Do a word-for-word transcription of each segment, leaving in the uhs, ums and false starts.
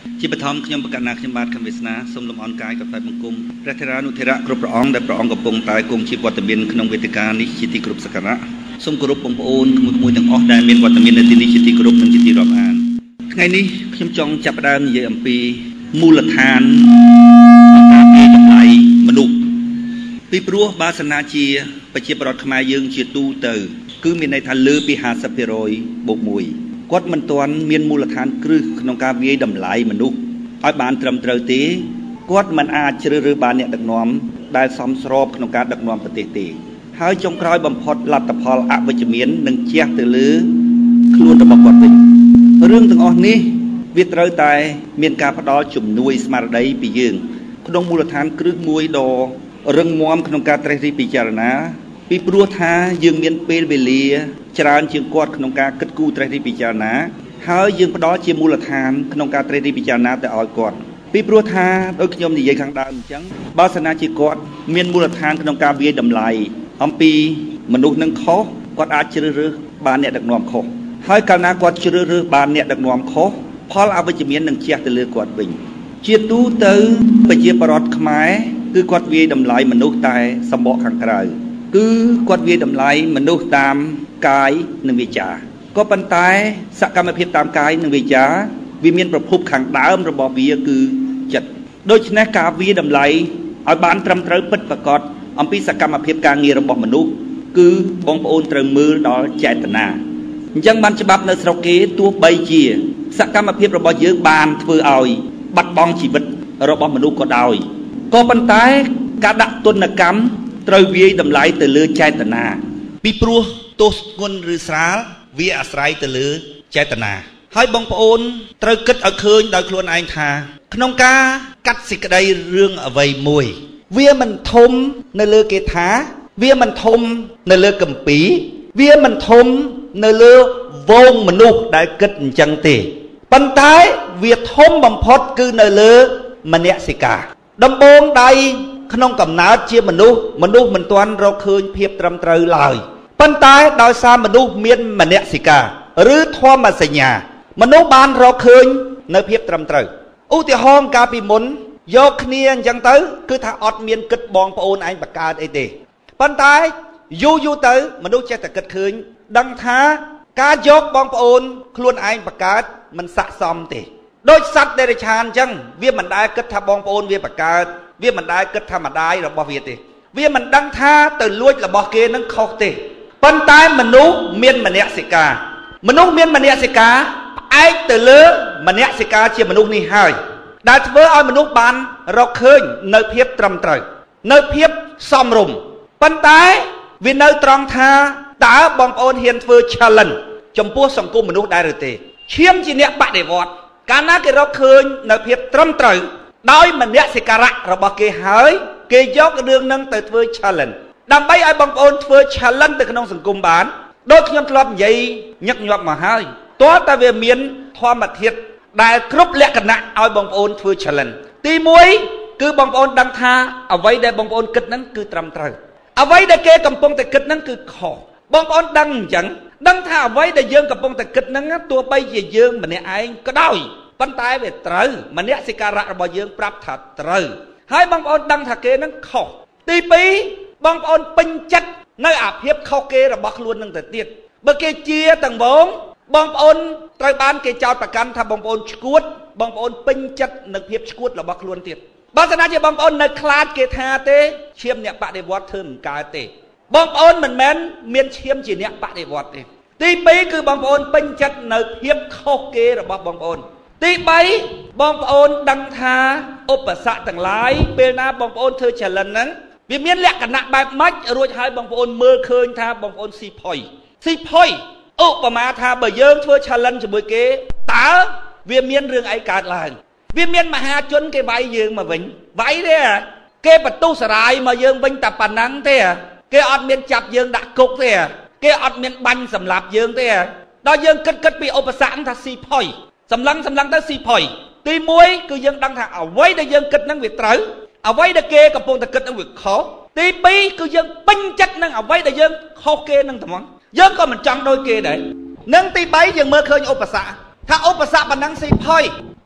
ជាបឋមខ្ញុំប្រកាសណាខ្ញុំបាទខំវាសនាសូមលំអរកាយกับតែបង្គំព្រះធរានុធរៈគ្រប់ព្រះអង្គដែលព្រះអង្គកំពុងតែគង់ជាវត្តមានក្នុងវេទិកានេះជាទីគោរពសក្ការៈសូមគោរពបងប្អូនក្មួយៗទាំងអស់ដែលមានវត្តមាននៅទីនេះជាទីគោរពនិងជាទីរាប់អានថ្ងៃនេះខ្ញុំចង់ចាប់ផ្ដើមនិយាយអំពីមូលដ្ឋានការពីតម្លៃមនុស្សពីព្រោះបាសនាជាប្រជាប្រដ្ឋខ្មែរយើងជាទូទៅគឺមានន័យថាលើពីห้าสิบភាគរយ បូកមួយគាត់មិនទាន់មានមូលដ្ឋានគ្រឹះក្នុងការវាយតម្លៃមនុស្សឲ្យបានត្រឹមត្រូវទេគាត់មិនអាចជ្រើសរើសបានអ្នកដឹកនាំដែលសមស្របក្នុងការដឹកនាំប្រទេសទេហើយចុងក្រោយបំផុតលទ្ធផលអវិជ្ជមាននឹងជះទៅលើខ្លួនរបស់គាត់វិញរឿងទាំងអស់នេះវាត្រូវតែមានការផ្ដល់ជំនួយស្មារតីពីយើងក្នុងមូលដ្ឋានគ្រឹះមួយដ៏រឹងមាំក្នុងការត្រេះរិះពិចារណាពីព្រោះថាយើងមានពេលវេលាច្រើនជាងគាត់ក្នុងការគិតគូរត្រេះរិះពិចារណាហើយយើងផ្ដល់ជាមូលដ្ឋានក្នុងការត្រេះរិះពិចារណាទៅឲ្យគាត់ពីព្រោះថាដូចខ្ញុំនិយាយខាងដើមអញ្ចឹងបើសិនជាគាត់មានមូលដ្ឋានក្នុងការវាយតម្លៃអំពីមនុស្សនឹងខុសគាត់អាចជ្រើសរើសបានអ្នកដឹកនាំខុសហើយកាលណាគាត់ជ្រើសរើសបានអ្នកដឹកនាំខុសផលអវិជ្ជមាននឹងជះទៅលើគាត់វិញជាទូទៅប្រជាប្រដ្ឋខ្មែរគឺគាត់វាយតម្លៃមនុស្សតែសម្បកខាងក្រៅគឺគាត់វាយតម្លៃមនុស្សតាមកាយនិងវាចាក៏ប៉ុន្តែសកម្មភាពតាមកាយនិងវាចាវាមានប្រភពខាងដើមរបស់វាគឺចិត្តដូច្នេះការវាយតម្លៃឲ្យបានត្រឹមត្រូវពិតប្រាកដអំពីសកម្មភាពការងាររបស់មនុស្សគឺបងប្អូនត្រូវមើលដល់ចេតនាអញ្ចឹងបានច្បាប់នៅស្រុកគេទោះបីជាសកម្មភាពរបស់យើងបានធ្វើឲ្យបាត់បង់ជីវិតរបស់មនុស្សក៏ដោយក៏ប៉ុន្តែការដាក់ទណ្ឌកម្មត្រូវវាយតម្លៃទៅលើចេតនាពីព្រោះទោសធ្ងន់ឬស្រាលវាអាស្រ័យទៅលើចេតនាហើយបងប្អូនត្រូវគិតឲ្យឃើញដោយខ្លួនឯងថាក្នុងការកាត់សេចក្តីរឿងអ្វីមួយវាមិនធំនៅលើគេថាវាមិនធំនៅលើគម្ពីរវាមិនធំនៅលើវងមនុស្សដែលគិតអញ្ចឹងទេប៉ុន្តែវាធំបំផុតគឺនៅលើមនសិការដំបូងដៃក្នុងកំណើតជាមនុស្សមនុស្សមិនទាន់រកឃើញភាពត្រឹមត្រូវឡើយប៉ុន្តែដោយសារមនុស្សមានមនសិការឬធម្មសញ្ញាមនុស្សបានរកឃើញនៅភាពត្រឹមត្រូវឧទាហរណ៍កាលពីមុនយកគ្នាអញ្ចឹងទៅគឺថាអត់មានគិតបងប្អូនឯងបង្កើតអីទេប៉ុន្តែយូរយូរទៅមនុស្សចេះតែគិតឃើញដឹងថាការយកបងប្អូនខ្លួនឯងបង្កើតមិនស័ក្តិសមទេដូចសត្វដេរឆានអញ្ចឹងវាមិនដែលគិតថាបងប្អូនវាបង្កើតវាមិនដែលគិតថាម្ដាយរបស់វាទេវាមិនដឹងថាទៅលួចរបស់គេនឹងខុសទេប៉ុន្តែមនុស្សមានមនសិការមនុស្សមានមនសិការផ្អែកទៅលើមនសិការជាមនុស្សនេះហើយដែលធ្វើឲ្យមនុស្សបានរកឃើញនៅភាពត្រឹមត្រូវនៅភាពសមរម្យប៉ុន្តែវានៅត្រង់ថាតើបងប្អូនហ៊ានធ្វើ challenge ចំពោះសង្គមមនុស្សដែរឬទេឈាមជាអ្នកបដិវត្តកាលណាគេរកឃើញនៅភាពត្រឹមត្រូវដោយមនសិការៈរបស់គេហើយគេយករឿងនឹងទៅធ្វើ challenge ដើម្បីឲ្យបងប្អូនធ្វើ challenge ទៅក្នុងសង្គមបានដូចខ្ញុំធ្លាប់និយាយញឹកញាប់មកហើយទាល់តែវាមានធម្មធាតុដែលគ្រប់លក្ខណៈឲ្យបងប្អូនធ្វើ challenge ទីមួយគឺបងប្អូនដឹងថាអ្វីដែលបងប្អូនគិតហ្នឹងគឺត្រឹមត្រូវអ្វីដែលគេកំពុងតែគិតហ្នឹងគឺខុសបងប្អូនដឹងអញ្ចឹងដឹងថាអ្វីដែលយើងកំពុងតែគិតហ្នឹងទោះបីជាយើងម្នាក់ឯងក៏ដោយប៉ុន្តែវាត្រូវមនសិការៈរបស់យើងប្រាប់ថាត្រូវហើយបងប្អូនដឹងថាគេហ្នឹងខុសទីពីរបងប្អូនពេញចិត្តនៅអាភាពខុសគេរបស់ខ្លួននឹងទៅទៀតបើគេជាទាំងបងបងប្អូនត្រូវបានគេចោទប្រកាន់ថាបងប្អូនឈួតបងប្អូនពេញចិត្តនឹងភាពឈួតរបស់ខ្លួនទៀតបើសិនជាបងប្អូននៅខ្លាចគេថាទេឈាមអ្នកបដិវត្តធ្វើមិនកើតទេបងប្អូនមិនមែនមានឈាមជាអ្នកបដិវត្តទេទីពីរគឺបងប្អូនពេញចិត្តនៅភាពខុសគេរបស់បងប្អូនទីបីបងប្អូនដឹងថាឧបសគ្គទាំងឡាយពេលណាបងប្អូនធ្វើ challenge ហ្នឹងវាមានលក្ខណៈបែបម៉េចរួចហើយបងប្អូនមើលឃើញថាបងប្អូនស៊ីផុយស៊ីផុយឧបមាថាបើយើងធ្វើ challenge ជាមួយគេតើវាមានរឿងអីកើតឡើងវាមានមហាជនគេវាយយើងមកវិញវាយទេគេបន្ទុះសារាយមកយើងវិញតែប៉ុណ្ណឹងទេគេអត់មានចាប់យើងដាក់គុកទេគេអត់មានបាញ់សម្លាប់យើងទេដល់យើងគិតគិតពីឧបសគ្គថាស៊ីផុយសម្លឹងសម្លឹងទៅស៊ីផុយទីមួយគឺយើងដឹងថាអ្វីដែលយើងគិតហ្នឹងវាត្រូវអ្វីដែលគេកំពុងតែគិតហ្នឹងវាខុសទីពីរគឺយើងពេញចិត្តនឹងអ្វីដែលយើងខុសគេនឹងហ្មងយើងក៏មិនចង់ដូចគេដែរនឹងទីបីយើងមើលឃើញឧបសគ្គថាឧបសគ្គប៉ុណ្ណឹងស៊ីផុយ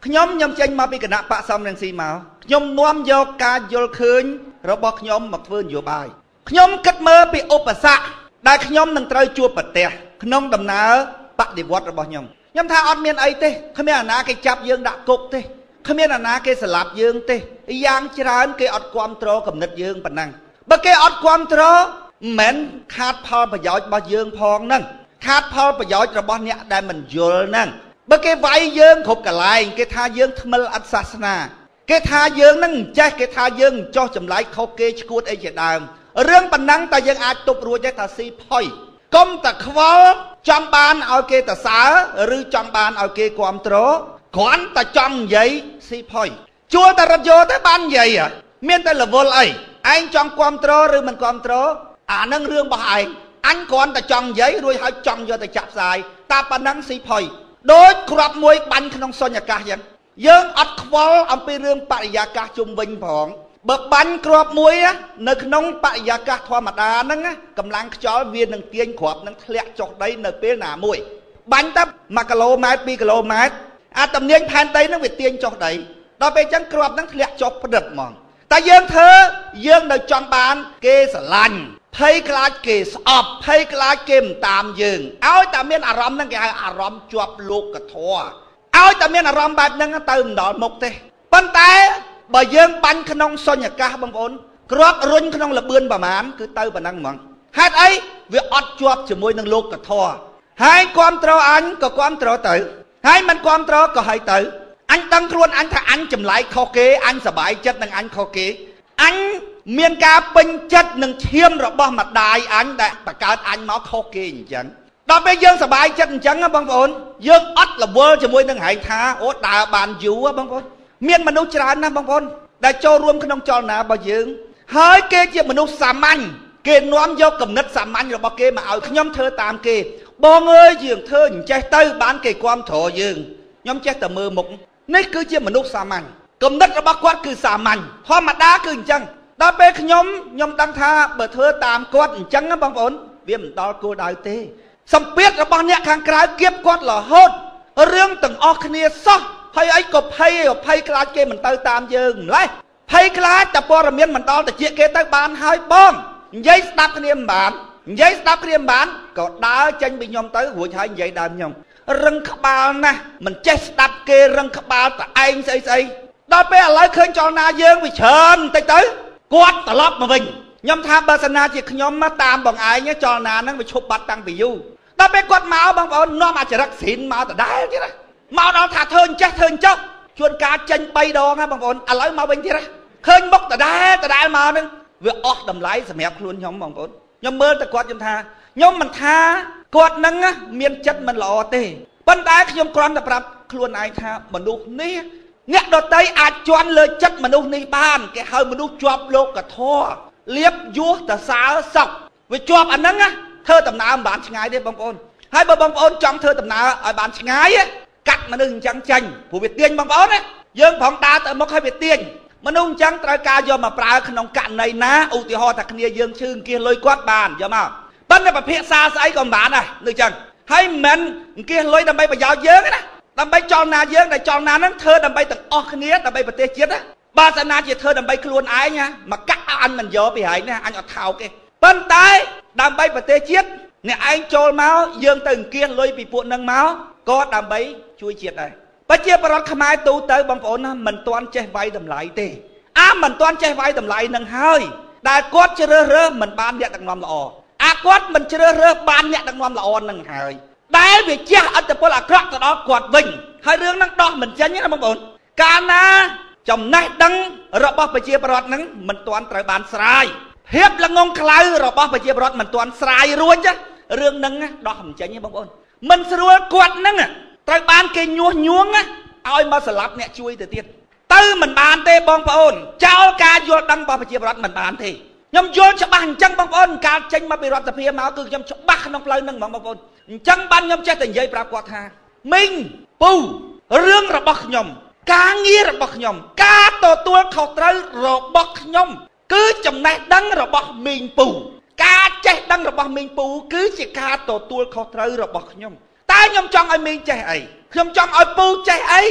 ខ្ញុំខ្ញុំចេញមកពីគណៈបកសំរងស៊ីមកខ្ញុំនាំយកការយល់ឃើញរបស់ខ្ញុំមកធ្វើនយោបាយខ្ញុំគិតមើលពីឧបសគ្គដែលខ្ញុំនឹងត្រូវជួបប្រទះក្នុងដំណើរបដិវត្តរបស់ខ្ញុំខ្ញុំថាអត់មានអីទេគ្មានអាណាគេចាប់យើងដាក់គុកទេគ្មានអាណាគេស្លាប់យើងទេយ៉ាងច្រើនគេអត់គ្រប់គ្រងគំនិតយើងប៉ុណ្ណឹងបើគេអត់គ្រប់គ្រងមិនខាតផលប្រយោជន៍របស់យើងផងហ្នឹងខាតផលប្រយោជន៍របស់អ្នកដែលមិនយល់ហ្នឹងបើគេវាយយើងគ្រប់កន្លែងគេថាយើងថ្មិលអត់សាសនាគេថាយើងហ្នឹងចេះគេថាយើងចោះចម្លែកខុសគេឈួតអីជាដើមរឿងប៉ុណ្ណឹងតែយើងអាចទប់រួចទេថាស៊ីផុយកុំតែខ្វល់ចង់បានឲ្យគេទៅសើឬចង់បានឲ្យគេគ្រប់គ្រងគ្រាន់តែចង់និយាយស៊ីផុយជួលតែរត់យោទៅបាននិយាយមានតែរវល់អីឯងចង់គ្រប់គ្រងឬមិនគ្រប់គ្រងអានឹងរឿងរបស់ឯងអញគ្រាន់តែចង់និយាយរួចហើយចង់យកទៅចាក់ផ្សាយតែប៉ុណ្ណឹងស៊ីផុយដូចគ្រាប់មួយបាញ់ក្នុងសុញ្ញកាសយ៉ាងយើងអត់ខ្វល់អំពីរឿងបរិយាកាសជុំវិញផងបើបាញ់គ្រាប់មួយនៅក្នុងបរិយាកាសធម្មតាហ្នឹងកម្លាំងខ្យល់វានឹងទាញគ្រាប់នឹងធ្លាក់ចុះដីនៅពេលណាមួយបាញ់តែមួយគីឡូម៉ែត្រពីរគីឡូម៉ែត្រអាតំនាញផែនដីហ្នឹងវាទាញចុះដីដល់ពេលអញ្ចឹងគ្រាប់ហ្នឹងធ្លាក់ចុះព្រឹបហ្មងតែយើងធ្វើយើងនៅចង់បានគេស្រឡាញ់ភ័យខ្លាចគេស្អប់ភ័យខ្លាចគេមិនតាមយើងឲ្យតែមានអារម្មណ៍ហ្នឹងគេហៅអារម្មណ៍ជាប់លោកធម៌ឲ្យតែមានអារម្មណ៍បែបហ្នឹងទៅមិនដល់មុខទេប៉ុន្តែបើយើងបាញ់ក្នុងសុញ្ញកាសបងប្អូនគ្រាប់រុញក្នុងលបឿនប្រមាណគឺទៅប៉ុណ្ណឹងហ្មងហេតុអីវាអត់ជាប់ជាមួយនឹងលោកធម៌ហើយគ្រប់ត្រអញក៏គ្រប់ត្រទៅហើយមិនគ្រប់ត្រក៏ហើយទៅអញដឹងខ្លួនអញថាអញចម្លែកខុសគេអញសប្បាយចិត្តនឹងអញខុសគេអញមានការពេញចិត្តនឹងឈាមរបស់ម្ដាយអញដែលបង្កើតអញមកខុសគេអញ្ចឹងដល់ពេលយើងសប្បាយចិត្តអញ្ចឹងបងប្អូនយើងអត់រវល់ជាមួយនឹងហែងថាអូដើរបានយូរបងប្អូនមានមនុស្សច្រើនណាស់បងប្អូនដែលចូលរួមក្នុងចលនារបស់យើងហើយគេជាមនុស្សសាមញ្ញគេនាំយកគំនិតសាមញ្ញរបស់គេមកឲ្យខ្ញុំធ្វើតាមគេបងអើយយើងធ្វើអញ្ចេះទៅបានគេគាំទ្រយើងខ្ញុំចេះតែមើលមុខនេះគឺជាមនុស្សសាមញ្ញគំនិតរបស់គាត់គឺសាមញ្ញធម្មតាគឺអញ្ចឹងដល់ពេលខ្ញុំខ្ញុំដឹងថាបើធ្វើតាមគាត់អញ្ចឹងបងប្អូនវាមិនដល់គោលដៅទេសម្ពាធរបស់អ្នកខាងក្រៅគៀបគាត់រហូតរឿងទាំងអស់គ្នាសោះហើយអីក៏ភ័យភ័យខ្លាចគេមិនទៅតាមយើងម្លេះភ័យខ្លាចតែព័ត៌មានមិនដល់តិចគេទៅបានហើយបងនិយាយស្ដាប់គ្នាមិនបាននិយាយស្ដាប់គ្នាមិនបានក៏ដើរចេញពីខ្ញុំទៅរួចហើយនិយាយដើមខ្ញុំរឹងក្បាលណាស់មិនចេះស្ដាប់គេរឹងក្បាលតែឯងស្អីស្អីដល់ពេលឥឡូវឃើញចលនាយើងវាច្រើនបន្តិចទៅគាត់ត្រឡប់មកវិញខ្ញុំថាបើសិនណាជាខ្ញុំមកតាមបងឯងចលនាហ្នឹងវាឈប់បាត់តាំងពីយូរដល់ពេលគាត់មកបងប្អូននាំអាចរិកស៊ីនមកដដែលទៀតមកដល់ថាធ្វើអញ្ចេះធ្វើអញ្ចោះជួនកាលចេញបីដងណាបងប្អូនឥឡូវមកវិញទៀតឃើញមុខដដែលដដែលមកហ្នឹងវាអស់តម្លៃសម្រាប់ខ្លួនខ្ញុំបងប្អូនខ្ញុំមើលតែគាត់ខ្ញុំថាខ្ញុំមិនថាគាត់ហ្នឹងមានចិត្តមិនល្អទេប៉ុន្តែខ្ញុំគ្រាន់តែប្រាប់ខ្លួនឯងថាមនុស្សនេះអ្នកដតីអាចជន់លើចិត្តមនុស្សនេះបានគេហៅមនុស្សជាប់លោកធម៌លៀបយោះតសើសក់វាជាប់អាហ្នឹងធ្វើដំណើរមិនបានឆ្ងាយទេបងប្អូនហើយបើបងប្អូនចង់ធ្វើដំណើរឲ្យបានឆ្ងាយកាត់មនុស្សអញ្ចឹងចាញ់ព្រោះវាទាញបងប្អូនណាយើងប្រងដើរទៅមុខឲ្យវាទាញមនុស្សអញ្ចឹងត្រូវការយកមកប្រើក្នុងករណីណាឧទាហរណ៍ថាគ្នាយើងឈឺអង្គាសលុយគាត់បានយកមកប៉ុន្តែប្រភេទសារស្អីក៏មិនបានដែរដូចអញ្ចឹងហើយមិនអង្គាសលុយដើម្បីប្រយោជន៍យើងណាដើម្បីចលនាយើងដែលចលនាហ្នឹងធ្វើដើម្បីទាំងអស់គ្នាដើម្បីប្រទេសជាតិបើសិនណាជាធ្វើដើម្បីខ្លួនឯងមកកាក់អញមិនយកពីហែងណាអញអត់ថោកទេប៉ុន្តែដើម្បីប្រទេសជាតិអ្នកឯងចូលមកយើងទៅអង្គាសលុយពីពួកនឹងមកក៏ដើម្បីជួយជាតិដែរប្រជាប្រដ្ឋខ្មែរទូទៅបងប្អូនណាមិនទាន់ចេះវាយតម្លៃទេអាមិនទាន់ចេះវាយតម្លៃនឹងហើយដែលគាត់ជ្រើសរើសមិនបានអ្នកដឹកនាំល្អអាគាត់មិនជ្រើសរើសបានអ្នកដឹកនាំល្អនឹងហើយដែលវាជះឥទ្ធិពលអាក្រក់ទៅដល់គាត់វិញហើយរឿងហ្នឹងដោះមិនចេញណាបងប្អូនកាលណាចំណេះដឹងរបស់ប្រជាប្រដ្ឋហ្នឹងមិនទាន់ត្រូវបានស្រាយភាពល្ងងខ្លៅរបស់ប្រជាប្រដ្ឋមិនទាន់ស្រាយរួចរឿងហ្នឹងដោះមិនចេញទេបងប្អូនមិនស្រួលគាត់ហ្នឹងត្រូវបានគេញុះញង់ឲ្យមកស្លាប់អ្នកជួយទៅទៀតទៅមិនបានទេបងប្អូនចោលការយល់ដឹងរបស់ប្រជាប្រដ្ឋមិនបានទេខ្ញុំយល់ច្បាស់អញ្ចឹងបងប្អូនការចេញមកពីរដ្ឋសភាមកគឺខ្ញុំច្បាស់ក្នុងផ្លូវហ្នឹងបងប្អូនអញ្ចឹងបានខ្ញុំចេះតែនិយាយប្រាប់គាត់ថាមីងពូរឿងរបស់ខ្ញុំការងាររបស់ខ្ញុំការទទួលខុសត្រូវរបស់ខ្ញុំគឺចំណេះដឹងរបស់មីងពូការចេះដឹងរបស់មីងពូគឺជាការទទួលខុសត្រូវរបស់ខ្ញុំតែខ្ញុំចង់ឲ្យមីងចេះអីខ្ញុំចង់ឲ្យពូចេះអី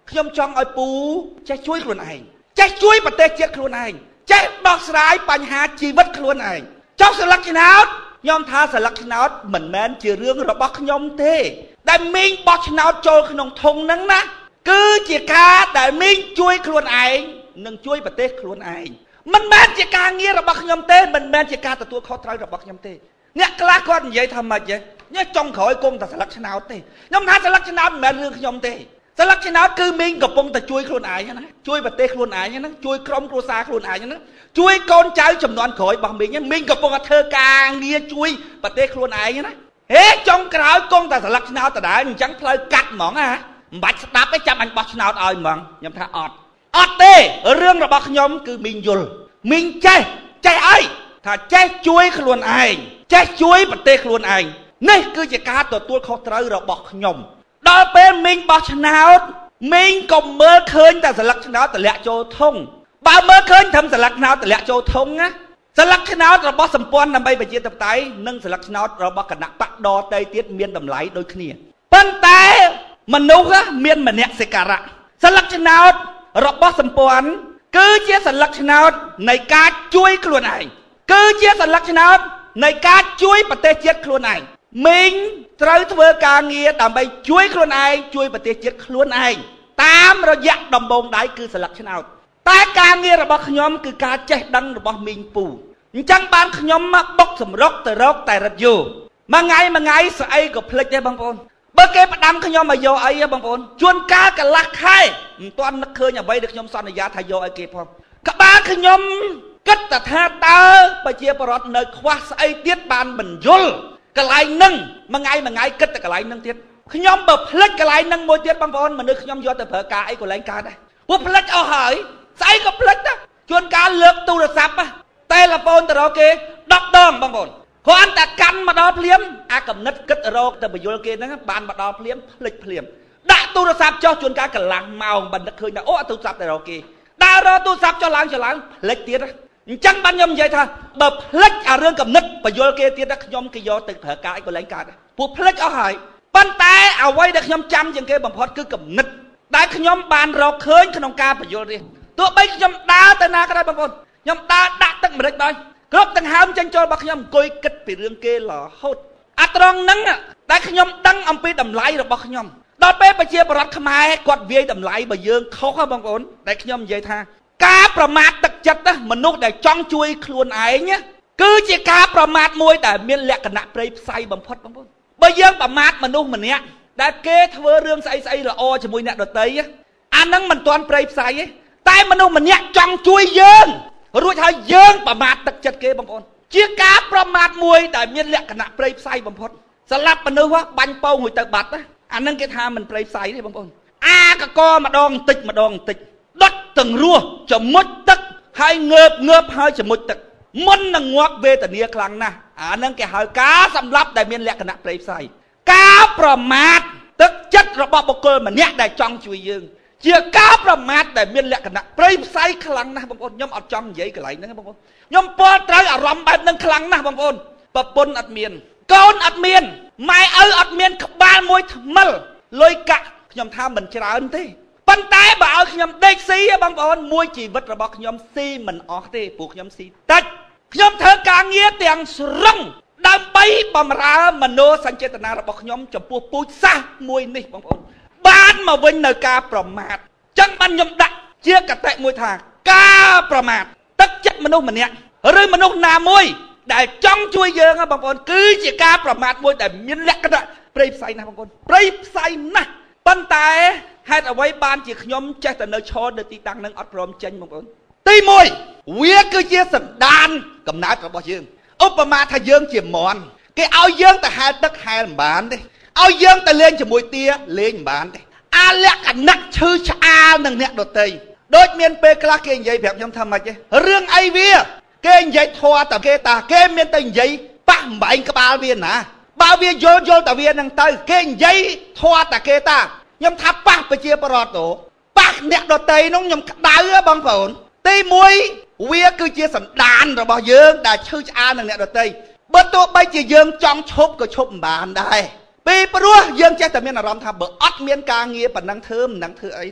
ខ្ញុំចង់ឲ្យពូចេះជួយខ្លួនឯងចេះជួយប្រទេសជាតិខ្លួនឯងចេះដោះស្រាយបញ្ហាជីវិតខ្លួនឯងចុះស្លឹកឆ្នោតខ្ញុំថាស្លឹកឆ្នោតមិនមែនជារឿងរបស់ខ្ញុំទេដែលមីងបោះឆ្នោតចូលក្នុងធុងហ្នឹងណាគឺជាការដែលមីងជួយខ្លួនឯងនិងជួយប្រទេសខ្លួនឯងមិនមែនជាការងាររបស់ខ្ញុំទេមិនមែនជាការទទួលខុសត្រូវរបស់ខ្ញុំទេអ្នកខ្លះគាត់និយាយថាម៉េចទេញ៉ែចុងក្រោយគង់តែស្លឹកឆ្នោតទេខ្ញុំថាស្លឹកឆ្នោតមិនមែនរឿងខ្ញុំទេស្លឹកឆ្នោតគឺមីងកំពុងតែជួយខ្លួនឯងណាជួយប្រទេសខ្លួនឯងណាជួយក្រុមគ្រួសារខ្លួនឯងណាជួយកូនចៅចំនួនក្រោយរបស់មីងមីងកំពុងតែធ្វើការងារជួយប្រទេសខ្លួនឯងណាហេចុងក្រោយគង់តែស្លឹកឆ្នោតដដែលអញ្ចឹងផ្លូវកាត់ហ្មងណាមិនបាច់ស្ដាប់ទេចាំអញបោះឆ្នោតឲ្យហ្មងខ្ញុំថាអត់អត់ទេរឿងរបស់ខ្ញុំគឺមីងយល់មីងចេះចេះអីថាចេះជួយខ្លួនឯងចេះជួយប្រទេសខ្លួនឯងនេះគឺជាការទទួលខុសត្រូវរបស់ខ្ញុំដល់ពេលមីងបោះឆ្នោតមីងក៏មើលឃើញតែស្លឹកឆ្នោតតម្លាក់ចូលធុងបើមើលឃើញត្រឹមស្លឹកឆ្នោតតម្លាក់ចូលធុងណាស្លឹកឆ្នោតរបស់សម្ព័ន្ធដើម្បីប្រជាធិបតេយ្យនិងស្លឹកឆ្នោតរបស់គណៈបកដតៃទៀតមានតម្លៃដូចគ្នាប៉ុន្តែមនុស្សមានមនសិការៈស្លឹកឆ្នោតរបស់សម្ព័ន្ធគឺជាស្លឹកឆ្នោតនៃការជួយខ្លួនឯងគឺជាស្លឹកឆ្នោតនៃការជួយប្រទេសជាតិខ្លួនឯងមីងត្រូវធ្វើការងារដើម្បីជួយខ្លួនឯងជួយប្រទេសជាតិខ្លួនឯងតាមរយៈដំបងដៃគឺស្លឹកឆ្នោតតែការងាររបស់ខ្ញុំគឺការចេះដឹងរបស់មីងពូអញ្ចឹងបានខ្ញុំមកបុកសម្រុកទៅរកតែរិទ្ធយោមួយថ្ងៃមួយថ្ងៃស្អីក៏ភ្លេចដែរបងប្អូនបើគេផ្ដាំខ្ញុំឲ្យយកអីបងប្អូនជួនកាលកន្លះខែមិនទាន់នឹកឃើញអ្វីដែលខ្ញុំសន្យាថាយកឲ្យគេផងក្បាលខ្ញុំគិតថាតើប្រជាពលរដ្ឋនៅខ្វះស្អីទៀតបានមិនយល់កន្លែងហ្នឹងមួយថ្ងៃមួយថ្ងៃគិតតែកន្លែងហ្នឹងទៀតខ្ញុំបើភ្លេចកន្លែងហ្នឹងមួយទៀតបងប្អូនមនុស្សខ្ញុំយកទៅប្រើការអីក៏ឡើងកើតដែរពួកភ្លេចអស់ហើយស្អីក៏ភ្លេចដែរជួនកាលលើកទូរស័ព្ទតែឡូនទៅរកគេដប់ដងបងប្អូនគ្រាន់តែកាន់មកដល់ភ្លាមអាកំណត់គិតរកទៅបញ្យល់គេហ្នឹងបានមកដល់ភ្លាមភ្លេចភ្លាមដាក់ទូរស័ព្ទចុះជួនកាលកន្លះម៉ោងបាននឹកឃើញថាអូទូរស័ព្ទទៅរកគេដើររកទូរស័ព្ទចុះឡើងចុះឡើងភ្លេចទៀតអញ្ចឹងបានខ្ញុំនិយាយថាបើភ្លេចអារឿងកំណត់បញ្យល់គេទៀតខ្ញុំគេយកទៅប្រើការអីក៏ឡើងកើតពួកភ្លេចអស់ហើយប៉ុន្តែអ្វីដែលខ្ញុំចាំជាងគេបំផុតគឺកំណត់ដែលខ្ញុំបានរកឃើញក្នុងការបញ្យល់នេះទោះបីខ្ញុំដើរទៅណាក៏ដោយបងប្អូនខ្ញុំដើរដាក់ទឹកម្ដេចដោយគ្រប់ទាំងហើមចេញចូលរបស់ខ្ញុំអង្គុយគិតពីរឿងគេរហូតអាត្រង់ហ្នឹងដែលខ្ញុំដឹងអំពីតម្លៃរបស់ខ្ញុំដល់ពេលប្រជាពលរដ្ឋខ្មែរគាត់វាយតម្លៃបើយើងខុសបងប្អូនដែលខ្ញុំនិយាយថាការប្រមាថទឹកចិត្តមនុស្សដែលចង់ជួយខ្លួនឯងគឺជាការប្រមាថមួយដែលមានលក្ខណៈព្រៃផ្សៃបំផុតបងប្អូនបើយើងប្រមាថមនុស្សម្នាក់ដែលគេធ្វើរឿងស្អីស្អីល្អជាមួយអ្នកដទៃអាហ្នឹងមិនទាន់ព្រៃផ្សៃទេតែមនុស្សម្នាក់ចង់ជួយយើងរួចហើយយើងប្រមាថទឹកចិត្តគេបងប្អូនជាការប្រមាថមួយដែលមានលក្ខណៈព្រៃផ្សៃបំផុតសម្រាប់មនុស្សបាញ់ពោងមួយទៅបាត់អាហ្នឹងគេថាមិនព្រៃផ្សៃទេបងប្អូនអាកកម្ដងបន្តិចម្ដងបន្តិចដុតទាំងរស់ចំមុចទឹកហើយងើបងើបហើយចំមុចទឹកមុននឹងងាប់វេទនាខ្លាំងណាស់អាហ្នឹងគេហៅការសម្លាប់ដែលមានលក្ខណៈព្រៃផ្សៃការប្រមាថទឹកចិត្តរបស់បុគ្គលម្នាក់ដែលចង់ជួយយើងជាការប្រមាថដែលមានលក្ខណៈព្រៃផ្សៃខ្លាំងណាស់បងប្អូនខ្ញុំអត់ចង់និយាយកន្លែងហ្នឹងបងប្អូនខ្ញុំពោលត្រូវអារម្មណ៍បែបហ្នឹងខ្លាំងណាស់បងប្អូនប្រពន្ធអត់មានកូនអត់មានម៉ែឪអត់មានក្បាលមួយថ្មិលលុយកាក់ខ្ញុំថាមិនច្រើនទេប៉ុន្តែបើឲ្យខ្ញុំដេកស៊ីបងប្អូនមួយជីវិតរបស់ខ្ញុំស៊ីមិនអស់ទេព្រោះខ្ញុំស៊ីតិចខ្ញុំធ្វើការងារទាំងស្រុងដើម្បីបំរើមនោសញ្ចេតនារបស់ខ្ញុំចំពោះពូជសាសន៍មួយនេះបងប្អូនបានមកវិញនៅការប្រមាថចឹងបានខ្ញុំដាក់ជាកតិមួយថាការប្រមាថទឹកចិត្តមនុស្សម្នាក់ឬមនុស្សណាមួយដែលចង់ជួយយើងបងប្អូនគឺជាការប្រមាថមួយដែលមានលក្ខណៈព្រៃផ្សៃណាស់បងប្អូនព្រៃផ្សៃណាស់ប៉ុន្តែហេតុអ្វីបានជាខ្ញុំចេះតែនៅឈរនៅទីតាំងនឹងអត់ព្រមចេញបងប្អូនទីមួយវាគឺជាសន្តានកំណើតរបស់យើងឧបមាថាយើងជាមន់គេឲ្យយើងទៅហែលទឹកហែលមិនបានទេឲ្យយើងទៅលេងជាមួយទាលេងមិនបានទេអាលក្ខណៈឈឺឆ្អាលនឹងអ្នកដទៃដូចមានពេលខ្លះគេនិយាយប្រាប់ខ្ញុំថាម៉េចទេរឿងអីវាគេនិយាយធွာតែគេតាគេមានតែនិយាយប៉ះបំបែងក្បាលវាណាបើវាយល់យល់តែវានឹងទៅគេនិយាយធွာតែគេតាខ្ញុំថាប៉ះប្រជាពលរដ្ឋទៅប៉ះអ្នកដទៃនោះខ្ញុំក្តៅបងប្អូនទីមួយវាគឺជាសន្តានរបស់យើងដែលឈឺឆ្អាលនឹងអ្នកដទៃបើទោះបីជាយើងចង់ឈប់ក៏ឈប់មិនបានដែរពីព្រោះយើងចេះតែមានអារម្មណ៍ថាបើអត់មានការងារប៉ុណ្ណឹងធ្វើមិនដឹងធ្វើអីទេ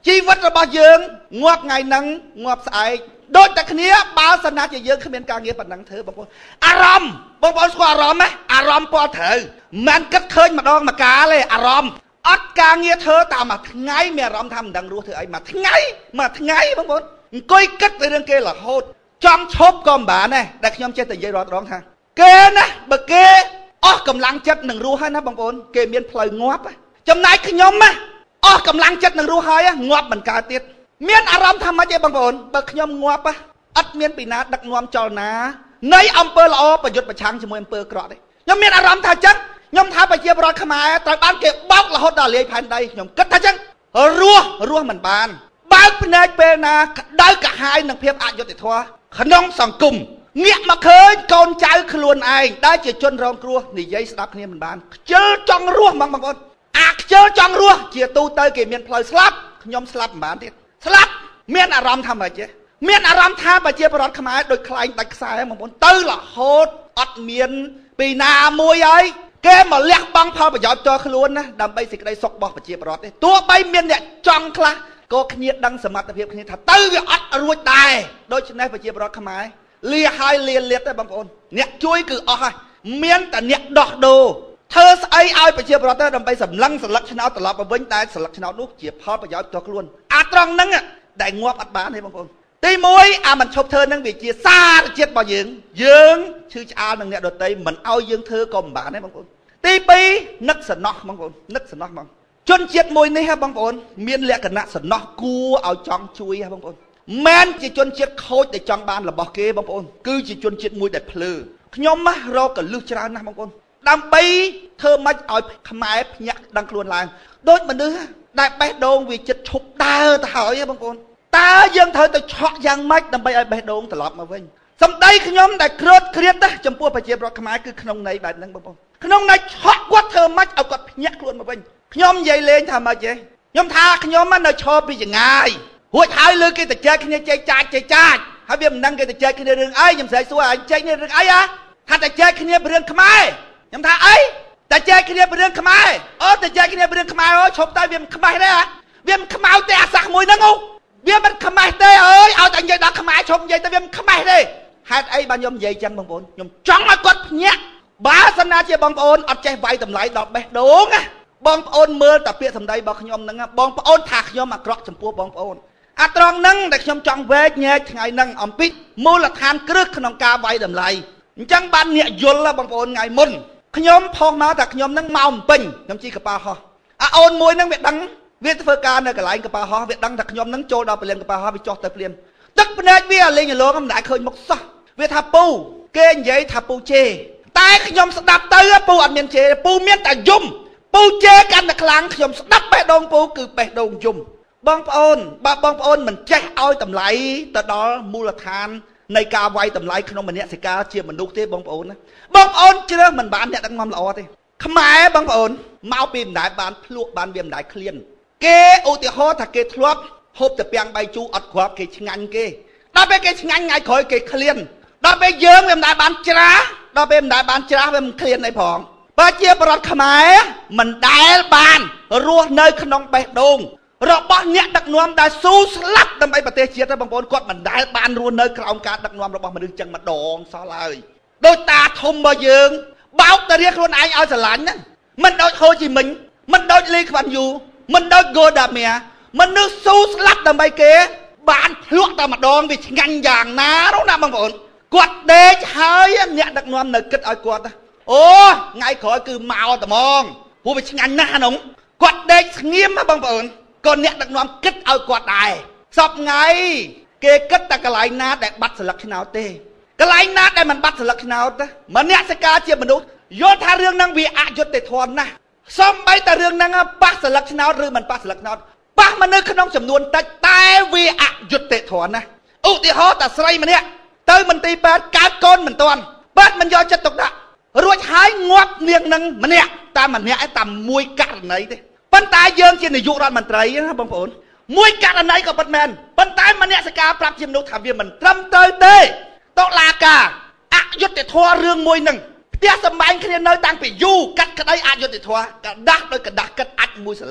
ជីវិតរបស់យើងងាប់ថ្ងៃហ្នឹងងាប់ស្អែកដូចតែគ្នាបើសិនណាជាយើងគ្មានការងារប៉ុណ្ណឹងធ្វើបងប្អូនអារម្មណ៍បងប្អូនស្គាល់អារម្មណ៍ទេអារម្មណ៍ពណ៌ត្រូវមិនគិតឃើញម្ដងម្កាលទេអារម្មណ៍អត់ការងារធ្វើតាមមួយថ្ងៃមានអារម្មណ៍ថាមិនដឹងរស់ធ្វើអីមួយថ្ងៃមួយថ្ងៃបងប្អូនអង្គុយគិតទៅរឿងគេរហូតចង់ឈប់ក៏មិនបានដែរដែលខ្ញុំចេះតែនិយាយរាល់ដងថាគេណាបើគេអស់កម្លាំងចិត្តនឹងរស់ហើយណាបងប្អូនគេមានផ្លូវងាប់ចំណែកខ្ញុំណាអស់កម្លាំងចិត្តនឹងរស់ហើយងាប់មិនកើតទៀតមានអារម្មណ៍ថាម៉េចទេបងប្អូនបើខ្ញុំងាប់អត់មានពីណាដឹកនាំចលនានៃអំពើល្អប្រយុទ្ធប្រឆាំងជាមួយអំពើអាក្រក់ទេខ្ញុំមានអារម្មណ៍ថាចឹងខ្ញុំថាប្រជាពលរដ្ឋខ្មែរត្រូវបានគេបោករហូតដល់លាយផែនដីខ្ញុំគិតថាចឹងរស់រស់មិនបានបើកភ្នែកពេលណាក្តៅកាហាយនឹងភាពអយុត្តិធម៌ក្នុងសង្គមងាកមកឃើញកូនចៅខ្លួនឯងដែលជាជនរងគ្រោះនិយាយស្ដាប់គ្នាមិនបានខ្ជិលចង់រស់បងប្អូនអាខ្ជិលចង់រស់ជាទូទៅគេមានផ្លូវស្លាប់ខ្ញុំស្លាប់មិនបានទៀតស្លាប់មានអារម្មណ៍ថាម៉េចទេមានអារម្មណ៍ថាប្រជាពលរដ្ឋខ្មែរដូចខ្លែងដាច់ខ្សែបងប្អូនទៅរហូតអត់មានពីណាមួយហើយគេមកលះបង់ផលប្រយោជន៍ផ្ទាល់ខ្លួនណាដើម្បីសេចក្តីសុខរបស់ប្រជាពលរដ្ឋទេទោះបីមានអ្នកចង់ខ្លះក៏គ្នាដឹងសមត្ថភាពគ្នាថាទៅវាអត់រួចដែរដូច្នេះប្រជាពលរដ្ឋខ្មែរលាហើយលាលៀតទេបងប្អូនអ្នកជួយគឺអស់ហើយមានតែអ្នកដោះដូរធ្វើស្អីឲ្យប្រជាពលរដ្ឋទៅដើម្បីសម្លឹងស្លឹកឆ្នោតត្រឡប់មកវិញតែស្លឹកឆ្នោតនោះជាផលប្រយោជន៍ផ្ទាល់ខ្លួនអាត្រង់ហ្នឹងដែលងាប់អត់បានទេបងប្អូនទីមួយអាមិនឈប់ធ្វើនឹងវាជាសារជាតិរបស់យើងយើងឈឺឆ្អាលនឹងអ្នកដទៃមិនឲ្យយើងធ្វើក៏មិនបានដែរបងប្អូនទីពីរនឹកសំណោះបងប្អូននឹកសំណោះបងជនជាតិមួយនេះហ៎បងប្អូនមានលក្ខណៈសំណោះគួរឲ្យចង់ជួយហ៎បងប្អូនមិនជាជនជាតិខូចដែលចង់បានរបស់គេបងប្អូនគឺជាជនជាតិមួយដែលភ្លើខ្ញុំណារកកលឹះច្រើនណាស់បងប្អូនដើម្បីធ្វើម៉េចឲ្យខ្មែរភ្ញាក់ដឹងខ្លួនឡើងដូចមនុស្សដែលបេះដូងវាចិត្តឈប់ដើរទៅហើយបងប្អូនតើយើងត្រូវទៅឆក់យ៉ាងម៉េចដើម្បីឲ្យបេះដូងត្រឡប់មកវិញសម្ដីខ្ញុំដែលក្រោតគ្រៀតណាចំពោះប្រជាពលរដ្ឋខ្មែរគឺក្នុងន័យបែបហ្នឹងបងប្អូនក្នុងន័យឆក់គាត់ធ្វើម៉េចឲ្យគាត់ភ្ញាក់ខ្លួនមកវិញខ្ញុំនិយាយលេងថាម៉េចទេខ្ញុំថាខ្ញុំនៅឈរពីចងាយរួចហើយលើគេទៅចែកគ្នាចែកចាចចែកចាចហើយវាមិនដឹងគេទៅចែកគ្នារឿងអីខ្ញុំស្រែកសួរអញចែកគ្នារឿងអីហ៎ថាទៅចែកគ្នារឿងខ្មែរខ្ញុំថាអីតែចែកគ្នារឿងខ្មែរអូទៅចែកគ្នារឿងខ្មែរអូឈប់តែវាមិនខ្មាស់ទេហ៎វាមិនខ្មៅទេអាសាសមួយហ្នឹងអូវាមិនខ្មាស់ទេអើយឲ្យតែនិយាយដល់ខ្មែរឈប់និយាយតែវាមិនខ្មាស់ទេហេតុអីបានខ្ញុំនិយាយចឹងបងប្អូនខ្ញុំចង់ឲ្យគាត់ភ្ញាក់បើសិនណាជាបងប្អូនអត់ចេះវាយតម្លៃដល់បេះដូងណាបងប្អូនមើលតែពាក្យសម្ដីរបស់ខ្ញុំហ្នឹងបងប្អូនថាខ្ញុំអាក្រក់ចំពោះបងប្អូនអាត្រង់ហ្នឹងដែលខ្ញុំចង់វែកញែកថ្ងៃហ្នឹងអំពីមូលដ្ឋានគ្រឹះក្នុងការវាយតម្លៃអញ្ចឹងបានអ្នកយល់បងប្អូនថ្ងៃមុនខ្ញុំផងមកតែខ្ញុំហ្នឹងមកអំពេញខ្ញុំជីកប៉ាហោះអាអូនមួយហ្នឹងវាដឹងវាធ្វើការនៅកន្លែងកប៉ាហោះវាដឹងថាខ្ញុំហ្នឹងចូលដល់ពលានកប៉ាហោះវាចុះទៅភ្លាមទឹកភ្នែកវាលេងលងមិនដែលឃើញមុខសោះវាថាពូគេនិយាយថាពូជេតែខ្ញុំស្ដាប់ទៅពូអត់មានជេពូមានតែយំពូជេកាន់តែខ្លាំងខ្ញុំស្ដាប់បេះដូងពូគឺបេះដូងយំបងប្អូនបើបងប្អូនមិនចេះឲ្យតម្លៃទៅដល់មូលដ្ឋាននៃការវាយតម្លៃក្នុងមនសិការជាមនុស្សទេបងប្អូនណាបងប្អូនជ្រើសមិនបានអ្នកដឹកនាំល្អទេខ្មែរបងប្អូនមកពីមិនដែលបានភ្លក់បានវាមិនដែលឃ្លានគេឧទាហរណ៍ថាគេធ្លាប់ហូបតែពាំងបាយជូរអត់គ្រាប់គេឆ្ងាញ់គេដល់ពេលគេឆ្ងាញ់ថ្ងៃក្រោយគេឃ្លានដល់ពេលយើងវាមិនដែលបានច្រាស់ដល់ពេលមិនដែលបានច្រាស់វាមិនឃ្លានអីផងបើជាបរិបទខ្មែរមិនដែលបានរស់នៅក្នុងបេះដូងរបស់អ្នកដឹកនាំដែលស៊ូស្លាប់ដើម្បីប្រទេសជាតិបងប្អូនគាត់មិនដែលបានរស់នៅក្រោមការដឹកនាំរបស់មនុស្សចឹងម្ដងសោះឡើយដោយតាធំរបស់យើងបោកតែរៀបខ្លួនឯងឲ្យស្រឡាញ់ហ្នឹងមិនដូចហូជីមិញមិនដូចលីខ្វាន់យូមិនដូចហ្គោដាមៀមនុស្សស៊ូស្លាប់ដើម្បីគេបានភ្លក់តែម្ដងវាឆ្ងាញ់យ៉ាងណានោះណាបងប្អូនគាត់ដេកហើយអ្នកដឹកនាំនៅគិតឲ្យគាត់អូថ្ងៃក្រោយគឺមកត្មងព្រោះវាឆ្ងាញ់ណាស់ហ្នឹងគាត់ដេកស្ងៀមណាបងប្អូនក៏អ្នកដឹកនាំគិតឲ្យគាត់ដែរសពថ្ងៃគេគិតតែកន្លែងណាដែលបាត់ស្លឹកឆ្នោតទេកន្លែងណាដែលមិនបាត់ស្លឹកឆ្នោតម្នាក់សិកាជាមនុស្សយល់ថារឿងហ្នឹងវាអយុត្តិធម៌ណាស់សំបីតែរឿងហ្នឹងប៉ះស្លឹកឆ្នោតឬមិនប៉ះស្លឹកឆ្នោតប៉ះមនុស្សក្នុងចំនួនតិចតែវាអយុត្តិធម៌ណាស់ឧទាហរណ៍តាស្រីម្នាក់ទៅមន្ទីរពេទ្យកើតកូនមិនទាន់ពេទ្យមិនយកចិត្តទុកដាក់រួចហើយងាប់នាងនឹងម្នាក់តែម្នាក់ឯតែមួយករណីទេប៉ុន្តែយើងជានាយករដ្ឋមន្ត្រីណាបងប្អូនមួយករណីក៏ពិតមែនប៉ុន្តែម្នាក់សិកាប្រាប់ជាមនុស្សថាវាមិនត្រឹមត្រូវទេតុលាការអយុត្តិធម៌រឿងមួយនឹងផ្ទះសម្បែងគ្នានៅតាំងពីយូរកាត់ក្តីអយុត្តិធម៌កដាស់ដោយកដាស់កាត់អាចមួយស្លឹក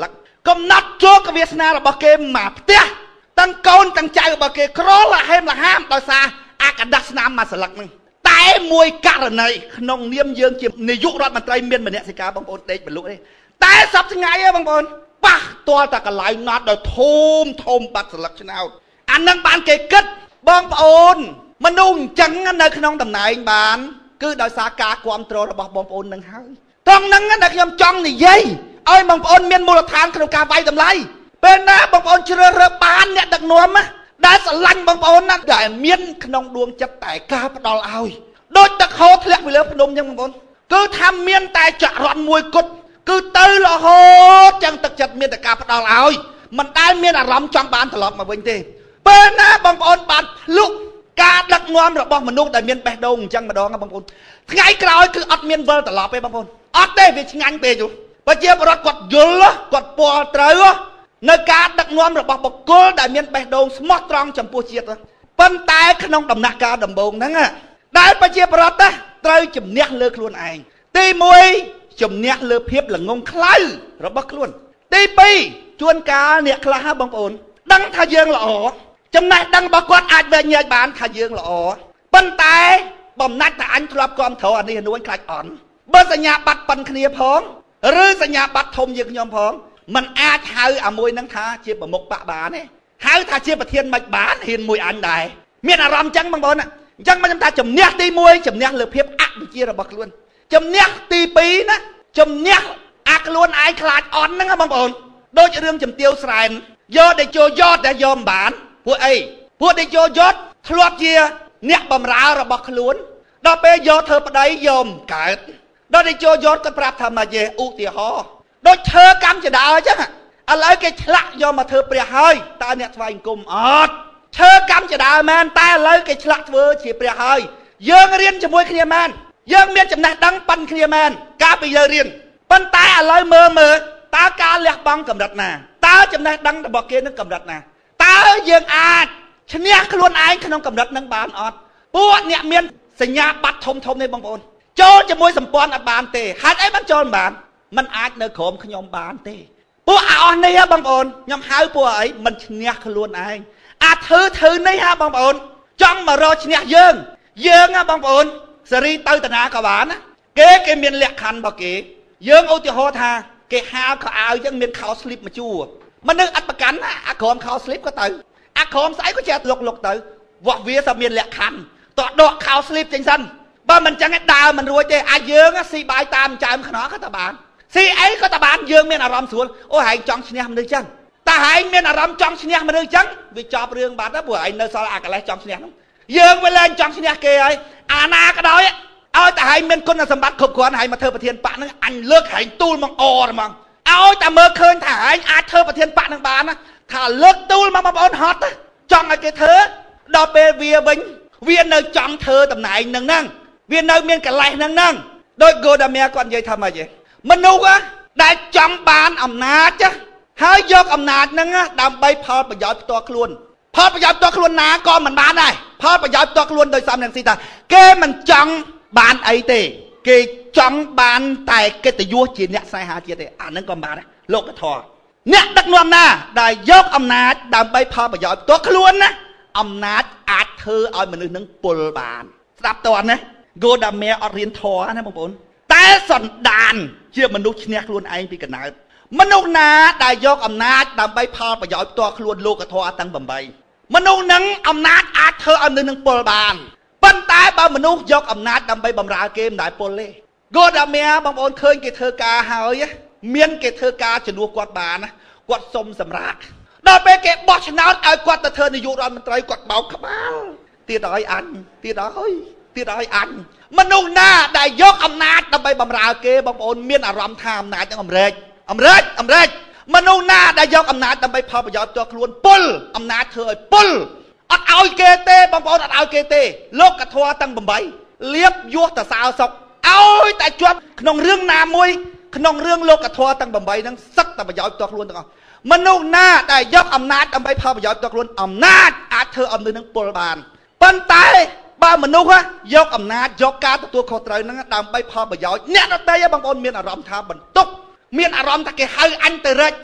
កំណត់ជួកវាសនារបស់គេមកផ្ទះទាំងកូនទាំងចៅរបស់គេក្រលហេមលហាមដោយសារអាកដាស់ស្នាមមកស្លឹកហ្នឹងតែមួយករណីក្នុងនាមយើងជានាយករដ្ឋមន្ត្រីមានមនសិការបងប្អូនដេកបលុកទេតែសប្តាហ៍ថ្ងៃហ្នឹងបងប្អូនប៉ះទាល់តែកន្លែងណាត់ដោយធំធំបាត់ស្លឹកឆ្នោតអានឹងបានគេគិតបងប្អូនមនុស្សអញ្ចឹងនៅក្នុងតំណែងបានគឺដោយសារការគ្រប់គ្រងរបស់បងប្អូននឹងហើយត្រង់ហ្នឹងដែលខ្ញុំចង់និយាយឲ្យបងប្អូនមានមូលដ្ឋានក្នុងការវាយតម្លៃពេលណាបងប្អូនជ្រើសរើសបានអ្នកដឹកនាំដែលស្រឡាញ់បងប្អូនណាដែលមានក្នុងដួងចិត្តតែការផ្ដល់ឲ្យដូចទឹកហូរធ្លាក់ពីលើភ្នំអញ្ចឹងបងប្អូនគឺថាមានតែចរន្តមួយគត់គឺទៅរហូតចឹងទឹកចិត្តមានតែការផ្ដល់ឲ្យមិនដែលមានអារម្មណ៍ចង់បានត្រឡប់មកវិញទេពេលណាបងប្អូនបានភ្លុកការដឹកនាំរបស់មនុស្សដែលមានបេះដូងអញ្ចឹងម្ដងបងប្អូនថ្ងៃក្រោយគឺអត់មានវិលត្រឡប់ទេបងប្អូនអត់ទេវាឆ្ងាញ់ពេកយូរប្រជាពលរដ្ឋគាត់យល់គាត់ពាល់ត្រូវនៅការដឹកនាំរបស់បុគ្គលដែលមានបេះដូងស្មោះត្រង់ចំពោះជាតិប៉ុន្តែក្នុងដំណាក់កាលដំបូងហ្នឹងដែលប្រជាពលរដ្ឋត្រូវជំនះលើខ្លួនឯងទីមួយជំនះលើភាពល្ងងខ្លៅរបស់ខ្លួនទីពីរជួនកាលអ្នកខ្លះបងប្អូនដឹងថាយើងល្អចំណេះដឹងរបស់គាត់អាចវែងញែកបានថាយើងល្អប៉ុន្តែបំណាច់តែអញធ្លាប់គ្រប់គ្រងអានេះនួនខ្លាច់អន់បើសញ្ញាបត្រប៉ុនគ្នាផងឬសញ្ញាបត្រធំជាងខ្ញុំផងมันអាចហៅអាមួយនឹងថាជាប្រមុខបកបានទេហៅថាជាប្រធានមិនបានហ៊ានមួយអញដែរមានអារម្មណ៍អញ្ចឹងបងប្អូនអញ្ចឹងខ្ញុំថាជំនះទីមួយជំនះលើភាពអវិជ្ជារបស់ខ្លួនជំនះទីពីរណាជំនះអាខ្លួនឯងខ្លាចអន់ហ្នឹងបងប្អូនដូចរឿងជំទាវស្រែនយកតែចូលយត់តែយកមិនបានពួកអីពួកដែលចូលយត់ធ្លាប់ជាអ្នកបម្រើរបស់ខ្លួនដល់ពេលយកធ្វើប្តីយកមិនកើតដល់តែចូលយត់គាត់ប្រាប់ថាមកយេឧទាហរណ៍ដូចឈើកម្មចដាអញ្ចឹងឥឡូវគេឆ្លាក់យកមកធ្វើព្រះហើយតើអ្នកថ្វាយអង្គមអត់ឈើកម្មចដាមែនតែឥឡូវគេឆ្លាក់ធ្វើជាព្រះហើយយើងរៀនជាមួយគ្នាមែនយើងមានចំណេះដឹងប៉ិនគ្នាមែនកាលពីយើងរៀនប៉ុន្តែឥឡូវមើលមើលតើការលះបង់កម្រិតណាតើចំណេះដឹងរបស់គេនឹងកម្រិតណាតើយើងអាចឈ្នះខ្លួនឯងក្នុងកម្រិតនឹងបានអត់ពួកអ្នកមានសញ្ញាបត្រធំធំនេះបងប្អូនចូលជាមួយសម្ព័ន្ធអត់បានទេហេតុអីបានចូលមិនបានมันអាចនៅក្រោមខ្ញុំបានទេពួកអស់នេះបងប្អូនខ្ញុំហៅពួកអីមិនឈ្នះខ្លួនឯងអាធ្វើធ្វើនេះហ่าបងប្អូនចង់មករកឈ្នះយើងយើងហ่าបងប្អូនសេរីទៅតាណាក៏បានណាគេគេមានលក្ខខណ្ឌរបស់គេយើងឧទាហរណ៍ថាគេហាលខោអាវអញ្ចឹងមានខោស្លីបមកជួរមនុស្សអត់ប្រកាន់ណាអាក្រមខោស្លីបក៏ទៅអាក្រមស្អីក៏ចេះលុកលុកទៅវោះវាថាមានលក្ខខណ្ឌតោះដកខោស្លីបចេញសិនបើមិនអញ្ចឹងឯដើរមិនរួចទេអាចយើងស៊ីបាយតាមចើមខ្នងក៏តបានស៊ីអីក៏តបានយើងមានអារម្មណ៍ស្រួលអូហែងចង់ឈ្នះមនុស្សចឹងតែហែងមានអារម្មណ៍ចង់ឈ្នះមនុស្សចឹងវាចប់រឿងបាត់ទៅព្រោះឯងនៅសល់អាកលេសចង់ឈ្នះហ្នឹងយើងវាលែងចង់ឈ្នះគេហើយអាណាក៏ដោយឲ្យតែហែងមានគុណសម្បត្តិគ្រប់គ្រាន់ហែងមកធ្វើប្រធានបកហ្នឹងអញលើកហែងទូលមកអរហ្មងឲ្យតែមើលឃើញថាហែងអាចធ្វើប្រធានបកហ្នឹងបានណាថាលើកទូលមកបងប្អូនហត់ចង់ឲ្យគេធ្វើដល់ពេលវាវិញវានៅចង់ធ្វើតំណែងហ្នឹងហ្នឹងវានៅមានកលេសហ្នឹងហ្នឹងដោយហ្គូដាមៀគាត់និយាយថាម៉េចទេមនុស្សដែលចង់បានអំណាចហើយយកអំណាចហ្នឹងដើម្បីផលប្រយោជន៍ផ្ទាល់ខ្លួនផលប្រយោជន៍ផ្ទាល់ខ្លួនណាក៏មិនបានដែរផលប្រយោជន៍ផ្ទាល់ខ្លួនដោយសំនឹងស៊ីថាគេមិនចង់បានអីទេគេចង់បានតែកិត្តិយសជាអ្នកស្នេហាជាតិទេអាហ្នឹងក៏មិនបានដែរលោកធម៌អ្នកដឹកនាំណាដែលយកអំណាចដើម្បីផលប្រយោជន៍ផ្ទាល់ខ្លួនណាអំណាចអាចធ្វើឲ្យមនុស្សនឹងពុលបានស្ដាប់តើណាហ្គូដាមៀអត់រៀនធម៌ណាបងប្អូនតែសន្តានជាមនុស្សឈ្នះខ្លួនឯងពីកណើតមនុស្សណាដែលយកអំណាចដើម្បីផលប្រយោជន៍ផ្ទាល់ខ្លួនលោកធម៌ទាំងប្រាំបីមនុស្សនឹងអំណាចអាចធ្វើឲ្យមនុស្សនឹងពុលបានប៉ុន្តែបើមនុស្សយកអំណាចដើម្បីបម្រើគេមិនដែលពុលទេហ្គូដាមៀបងប្អូនឃើញគេធ្វើការហើយមានគេធ្វើការជំនួសគាត់បានគាត់សុំសម្រាប់ដល់ពេលគេបោះឆ្នោតឲ្យគាត់ទៅធ្វើនាយករដ្ឋមន្ត្រីគាត់បោកក្បាលទៀតឲ្យអញទៀតឲ្យទៀតឲ្យអញមនុស្សណាដែលយកអំណាចដើម្បីបម្រើគេបងប្អូនមានអារម្មណ៍ថាអំណាចនឹងអំរែកអំរែកអំរែកមនុស្សណាដែលយកអំណាចដើម្បីផលប្រយោជន៍ផ្ទាល់ខ្លួនពុលអំណាចធ្វើឲ្យពុលអត់ឲ្យគេទេបងប្អូនអត់ឲ្យគេទេលោកកធွာទាំងប្រាំបីលៀបយោះតសៅសុកឲ្យតែជាប់ក្នុងរឿងណាមួយក្នុងរឿងលោកកធွာទាំងប្រាំបីហ្នឹងសឹកតែប្រយោជន៍ផ្ទាល់ខ្លួនទាំងអស់មនុស្សណាដែលយកអំណាចដើម្បីផលប្រយោជន៍ផ្ទាល់ខ្លួនអំណាចអាចធ្វើឲ្យមនុស្សនឹងពុលបានប៉ុន្តែបើមនុស្សយកអំណាចយកការទទួលខុសត្រូវហ្នឹងដើម្បីផលប្រយោជន៍អ្នកដទៃបងប្អូនមានអារម្មណ៍ថាបន្ទុកមានអារម្មណ៍ថាគេហៅអញទៅរែកទឹក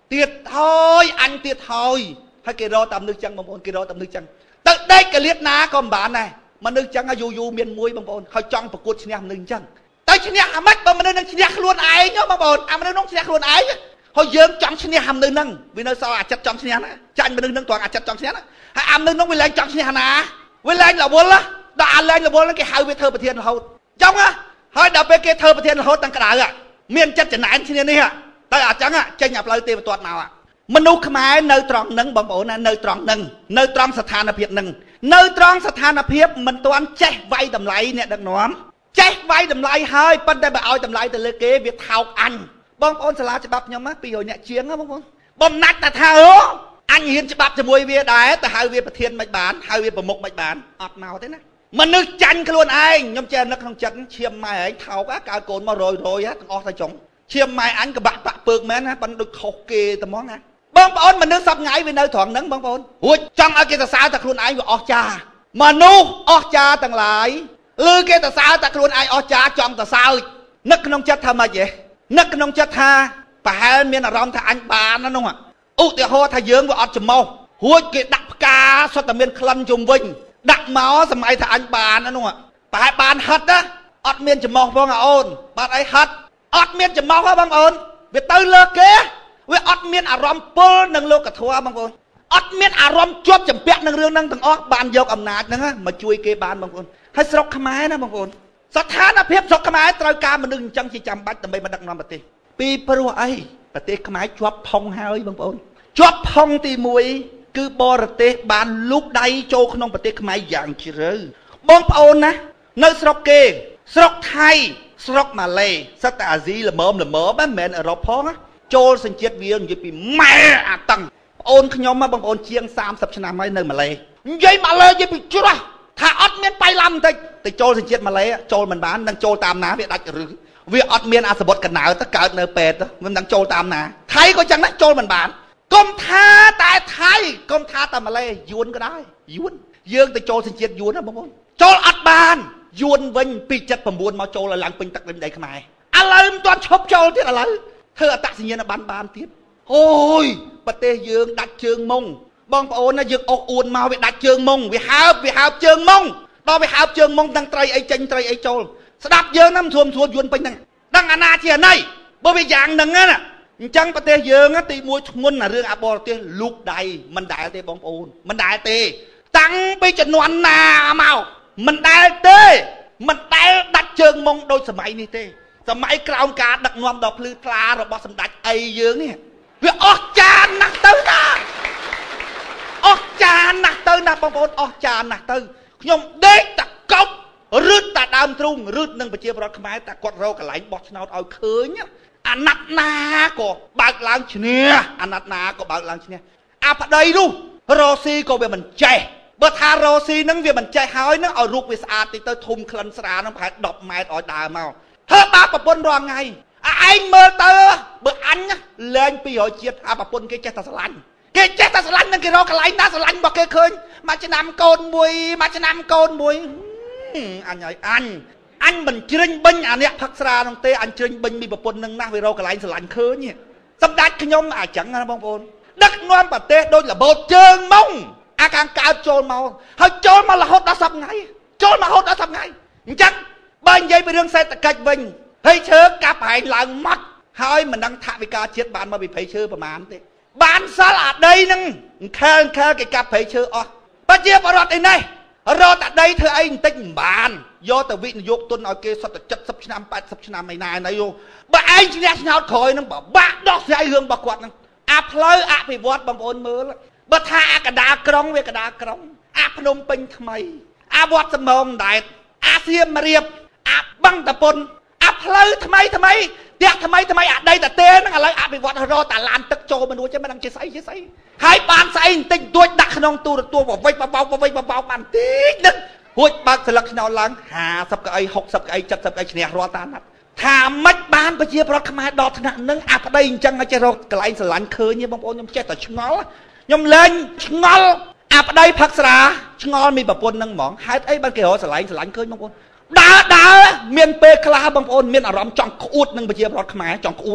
ទៀតហើយអញទៀតហើយហើយគេរកតាមនឹកចឹងបងប្អូនគេរកតាមនឹកចឹងទៅដេកកលៀតណាក៏មិនបានដែរមនុស្សចឹងយូរយូរមានមួយបងប្អូនហើយចង់ប្រកួតឈ្នះមនុស្សចឹងតែឈ្នះអាម៉េចបើមនុស្សនឹងឈ្នះខ្លួនឯងបងប្អូនអាមនុស្សនោះឈ្នះខ្លួនឯងហើយយើងចង់ឈ្នះអាមនុស្សហ្នឹងវានៅសល់អាចិតចង់ឈ្នះណាចាញ់មនុស្សហ្នឹងត្រង់អាចិតចង់ឈ្នះណាហើយអាមនុស្សនោះវាលែងចង់ឈ្នះណាវាលែងរវល់ដល់អាលែងរវល់ហ្នឹងគេហៅវាធ្វើប្រធានរហូតចង់ហើយដល់ពេលគេធ្វើប្រធានរហូតទាំងក្តៅមានចិត្តចំណែនឈ្នះនេះតែអញ្ចឹងចេញអាផ្លូវទេវទត្តមកមនុស្សខ្មែរនៅត្រង់ហ្នឹងបងប្អូនណានៅត្រង់ហ្នឹងនៅត្រង់ស្ថានភាពហ្នឹងនៅត្រង់ស្ថានភាពមិនទាន់ចេះវាយតម្លៃអ្នកដឹកនាំចេះវាយតម្លៃហើយប៉ុន្តែបើឲ្យតម្លៃទៅលើគេវាថោកអញបងប្អូនសាលាច្បាប់ខ្ញុំណាពីរយអ្នកជាងបងប្អូនបំណាច់តែថាអូអញហ៊ានច្បាប់ជាមួយវាដែរទៅហៅវាប្រធានមិនបានហៅវាប្រមុខមិនបានអត់មកទេណាមនុស្សចាញ់ខ្លួនឯងខ្ញុំចេះនឹកក្នុងចិត្តឈាមម៉ែឯងថោកកើតកូនមករយរយទាំងអស់ទៅចុងឈាមម៉ែអញក៏បាក់បាក់ពើកមែនណាប៉ុន្តែដូចខុសគេតែហ្មងណាបងប្អូនមនុស្សសពថ្ងៃវានៅត្រង់ហ្នឹងបងប្អូនរួចចង់ឲ្យគេសរសើរតែខ្លួនឯងវាអស់ចាមនុស្សអស់ចាទាំងឡាយឬគេសរសើរតែខ្លួនឯងអស់ចាចង់សរសើរនឹកក្នុងចិត្តថាម៉េចហ៎នឹកក្នុងចិត្តថាប្រហែលមានអារម្មណ៍ថាអញបានណានោះឧទាហរណ៍ថាយើងវាអត់ចំោះរួចគេដាក់ផ្កាសុទ្ធតែមានក្លិនជុំវិញដាក់មកសម័យថាអញបានណានោះប្រហែលបានហិតណាអត់មានចំោះផងអូនបាទអីហិតអត់មានចំោះហ៎បងប្អូនវាទៅលើគេវាអត់មានអារម្មណ៍ពុលនឹងលោកធម៌បងប្អូនអត់មានអារម្មណ៍ជាប់ចម្ពាក់នឹងរឿងហ្នឹងទាំងអស់បានយកអំណាចហ្នឹងមកជួយគេបានបងប្អូនហើយស្រុកខ្មែរណាបងប្អូនស្ថានភាពស្រុកខ្មែរត្រូវការមនុស្សអញ្ចឹងជាចាំបាច់ដើម្បីមកដឹកនាំប្រទេសពីព្រោះអីប្រទេសខ្មែរជាប់ផុងហើយបងប្អូនជាប់ផុងទីមួយគឺបរទេសបានលូកដៃចូលក្នុងប្រទេសខ្មែរយ៉ាងជ្រៅបងប្អូនណានៅស្រុកគេស្រុកថៃស្រុកម៉ាឡេសិតតែអាស៊ីល្មមល្មមមិនមែនអឺរ៉ុបផងចូលសញ្ជាតិវានិយាយពីម៉ែអាតឹងបងអូនខ្ញុំបងប្អូនជាងសាមសិបឆ្នាំហើយនៅម៉ាឡេនិយាយម៉ាឡេនិយាយពីច្រោះថាអត់មានបៃឡំបន្តិចទៅចូលសញ្ជាតិម៉ាឡេចូលមិនបាននឹងចូលតាមណាវាដាច់ឬវាអត់មានអាសបុតកណៅទៅកើតនៅពេទ្យមិនដឹងចូលតាមណាថៃក៏ចឹងដែរចូលមិនបានកុំថាតែថៃកុំថាតែម៉ាឡេយួនក៏ដែរយួនយើងទៅចូលសញ្ជាតិយួនណាបងប្អូនចូលអត់បានយួនវិញពីเจ็ดเก้าមកចូលឲ្យឡើងពេញទឹកដីខ្មែរឥឡូវមិនទាន់ឈប់ចូលទៀតឥឡូវធ្វើអត្តសញ្ញាណប័ណ្ណបានទៀតអូយប្រទេសយើងដាច់ជើងមុងបងប្អូនណាយើងអុកអួនមកវាដាច់ជើងមុងវាហើបវាហើបជើងមុងដល់វាហើបជើងមុងទាំងត្រីអីចេញត្រីអីចូលស្ដាប់យើងណាមិនធួមធួនយួនពេញហ្នឹងដឹងអាណាជាណៃបើវាយ៉ាងហ្នឹងណាអញ្ចឹងប្រទេសយើងទីមួយធ្ងន់ណារឿងអាបរទេសលូកដៃមិនដែលទេបងប្អូនមិនដែលទេតាំងពីជំនាន់ណាមកមិនដែលទេមិនដែលដាច់ជើងមុងដូចសម័យនេះទេសម័យក្រោមការដឹកនាំដ៏ភ្លឺថ្លារបស់សម្ដេចអីយើងនេះវាអស្ចារ្យណាស់ទៅណាអស្ចារ្យណាស់ទៅណាបងប្អូនអស្ចារ្យណាស់ទៅខ្ញុំដេកតកប់រឹតតាដើមទ្រូងរឹតនឹងប្រជាប្រដ្ឋខ្មែរតែគាត់រកកន្លែងបោះឆ្នោតឲ្យឃើញអាណត្តិណាក៏បើកឡើងឈ្នះអាណត្តិណាក៏បើកឡើងឈ្នះអាប្តីនោះរ៉ូស៊ីក៏វាមិនចេះបើថារ៉ូស៊ីហ្នឹងវាមិនចេះហើយហ្នឹងឲ្យរូបវាស្អាតតិចទៅធុំក្លិនស្រាហ្នឹងប្រហែលដប់ម៉ែត្រឲ្យដើរមកធ្វើបាបប្រពន្ធរាល់ថ្ងៃអាឯងមើលទៅបើអញលែងពីរយជាតិអាប្រពន្ធគេចេះតែស្រឡាញ់គេចេះតែស្រឡាញ់នឹងគេរកកន្លែងណាស្រឡាញ់របស់គេឃើញមួយឆ្នាំកូនមួយមួយឆ្នាំកូនមួយអញឲ្យអញអញមិនជ្រិញបិញអាអ្នកផឹកស្រានោះទេអញជ្រិញបិញមីប្រពន្ធនឹងណាស់វារកកន្លែងស្រឡាញ់ឃើញសម្ដេចខ្ញុំអាចឹងណាបងប្អូនដឹកនាំប្រទេសដូចរបូតជើងមុងអាកាំងកើតចូលមកហើយចូលមករហូតដល់សប្តាហ៍ថ្ងៃចូលមករហូតដល់សប្តាហ៍ថ្ងៃអញ្ចឹងបើនិយាយពីរឿងសេដ្ឋកិច្ចវិញហើយឈើកាប់ហែងឡើងម៉ត់ហើយមិនដឹងថាវិការជាតិបានមកពីព្រៃឈើប្រមាណទេបានសល់អាដីហ្នឹងខែខែគេកាប់ព្រៃឈើអស់ប្រជាពលរដ្ឋឯនេះរត់តែដីធ្វើអីបន្តិចមិនបានយកទៅវិនិយោគទុនឲ្យគេសុទ្ធតែเจ็ดสิบឆ្នាំแปดสิบឆ្នាំឯណាណៃយោបើឯងឈ្នះឆ្នោតក្រោយហ្នឹងបបាក់ដោះស្រាយរឿងរបស់គាត់ហ្នឹងអាផ្លូវអភិវឌ្ឍបងប្អូនមើលបើថាអាកដាក្រុងវាកដាក្រុងអាភ្នំពេញថ្មីអាវត្តសមងដែតអាសៀមរៀបអាបឹងតពុនអាផ្លូវថ្មីថ្មីផ្ទះថ្មីថ្មីអាដីតាទេហ្នឹងឥឡូវអភិវឌ្ឍរកតាឡានទឹកចូលមនុស្សចេះមិនដឹងជាស្អីជាស្អីហើយបានស្អីបន្តិចទួចដាក់ក្នុងទូរទស្សន៍បវិចបបោកបវិចបបោកបានតិចហ្នឹងរួចបើកស្លឹកឆ្នោតឡើងห้าสิบកៅអីหกสิบកៅអីเจ็ดสิบកៅអីឈ្នះរាល់តាណាត់ថាមិនបានប្រជាប្រដ្ឋខ្មែរដល់ថ្នាក់ហ្នឹងអាប្តីអញ្ចឹងឲ្យចេះរកកន្លែងស្រឡាញ់ឃើញបងប្អូនខ្ញុំចេះតែឆ្ងល់ខ្ញុំលែងឆ្ងល់អាប្តីផឹកស្រាឆ្ងល់មីប្រពន្ធហ្នឹងហ្មងហេតុអីបានគេរកស្រឡាញ់ស្រឡាញ់ឃើញបងប្អូនដើរដើរមានពេលខ្លះបងប្អូនមានអារម្មណ៍ចង់ក្អួតនឹងប្រជាប្រដ្ឋខ្មែរចង់ក្អួត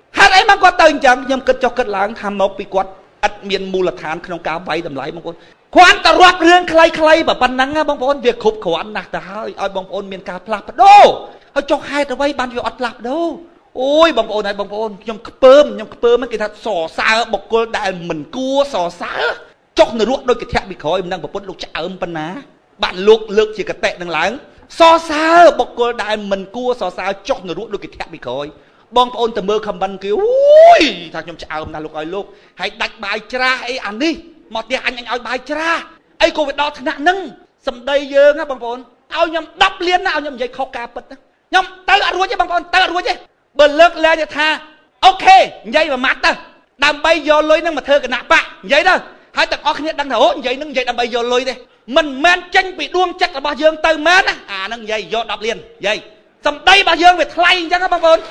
ហេតុអីមកគាត់ទៅអញ្ចឹងខ្ញុំគិតចុះគិតឡើងថាមកពីគាត់អត់មានមូលដ្ឋានក្នុងការវាយតម្លៃបងប្អូនគាត់តែរាប់រឿងខ្លីៗប៉ុណ្ណឹងបងប្អូនវាគ្រប់គ្រាន់ណាស់ទៅហើយឲ្យបងប្អូនមានការផ្លាស់ប្ដូរហើយចុះហេតុអ្វីបានវាអត់ផ្លាស់ប្ដូរអូយបងប្អូនហើយបងប្អូនខ្ញុំខ្ពើមខ្ញុំខ្ពើមគេថាសរសើរបុគ្គលដែលមិនគួរសរសើរចុះនរកដូចកធៈពីក្រោយមិនដឹងប្រពន្ធលោកឆ្អើមប៉ុណ្ណាបានលោកលើកជាកតិនឹងឡើងសរសើរបុគ្គលដែលមិនគួរសរសើរចុះនរកដូចកធៈពីក្រោយបងប្អូនទៅមើលខមមិនគេអូយថាខ្ញុំឆ្អើមណាស់លោកឲ្យលោកហើយដាច់បាយច្រាស់អីអានេះមកផ្ទះអញអញឲ្យបាយច្រាស់អីក៏វាដល់ថ្នាក់ហ្នឹងសម្ដីយើងណាបងប្អូនឲ្យខ្ញុំដប់លានណាឲ្យខ្ញុំនិយាយខុសការពិតណាខ្ញុំទៅអត់រួចទេបងប្អូនទៅអត់រួចទេបើលើកលែងថាអូខេនិយាយមួយម៉ាត់ទៅដើម្បីយកលុយហ្នឹងមកធ្វើគណៈបកនិយាយទៅហើយទាំងអស់គ្នាដឹងថាអូនិយាយហ្នឹងនិយាយដើម្បីយកលុយទេមិនមែនចេញពីដួងចិត្តរបស់យើងទៅមែនណាអាហ្នឹងនិយាយយកដប់លាននិយាយសម្ដីរបស់យើងវាថ្លៃអញ្ចឹងណាបងប្អូ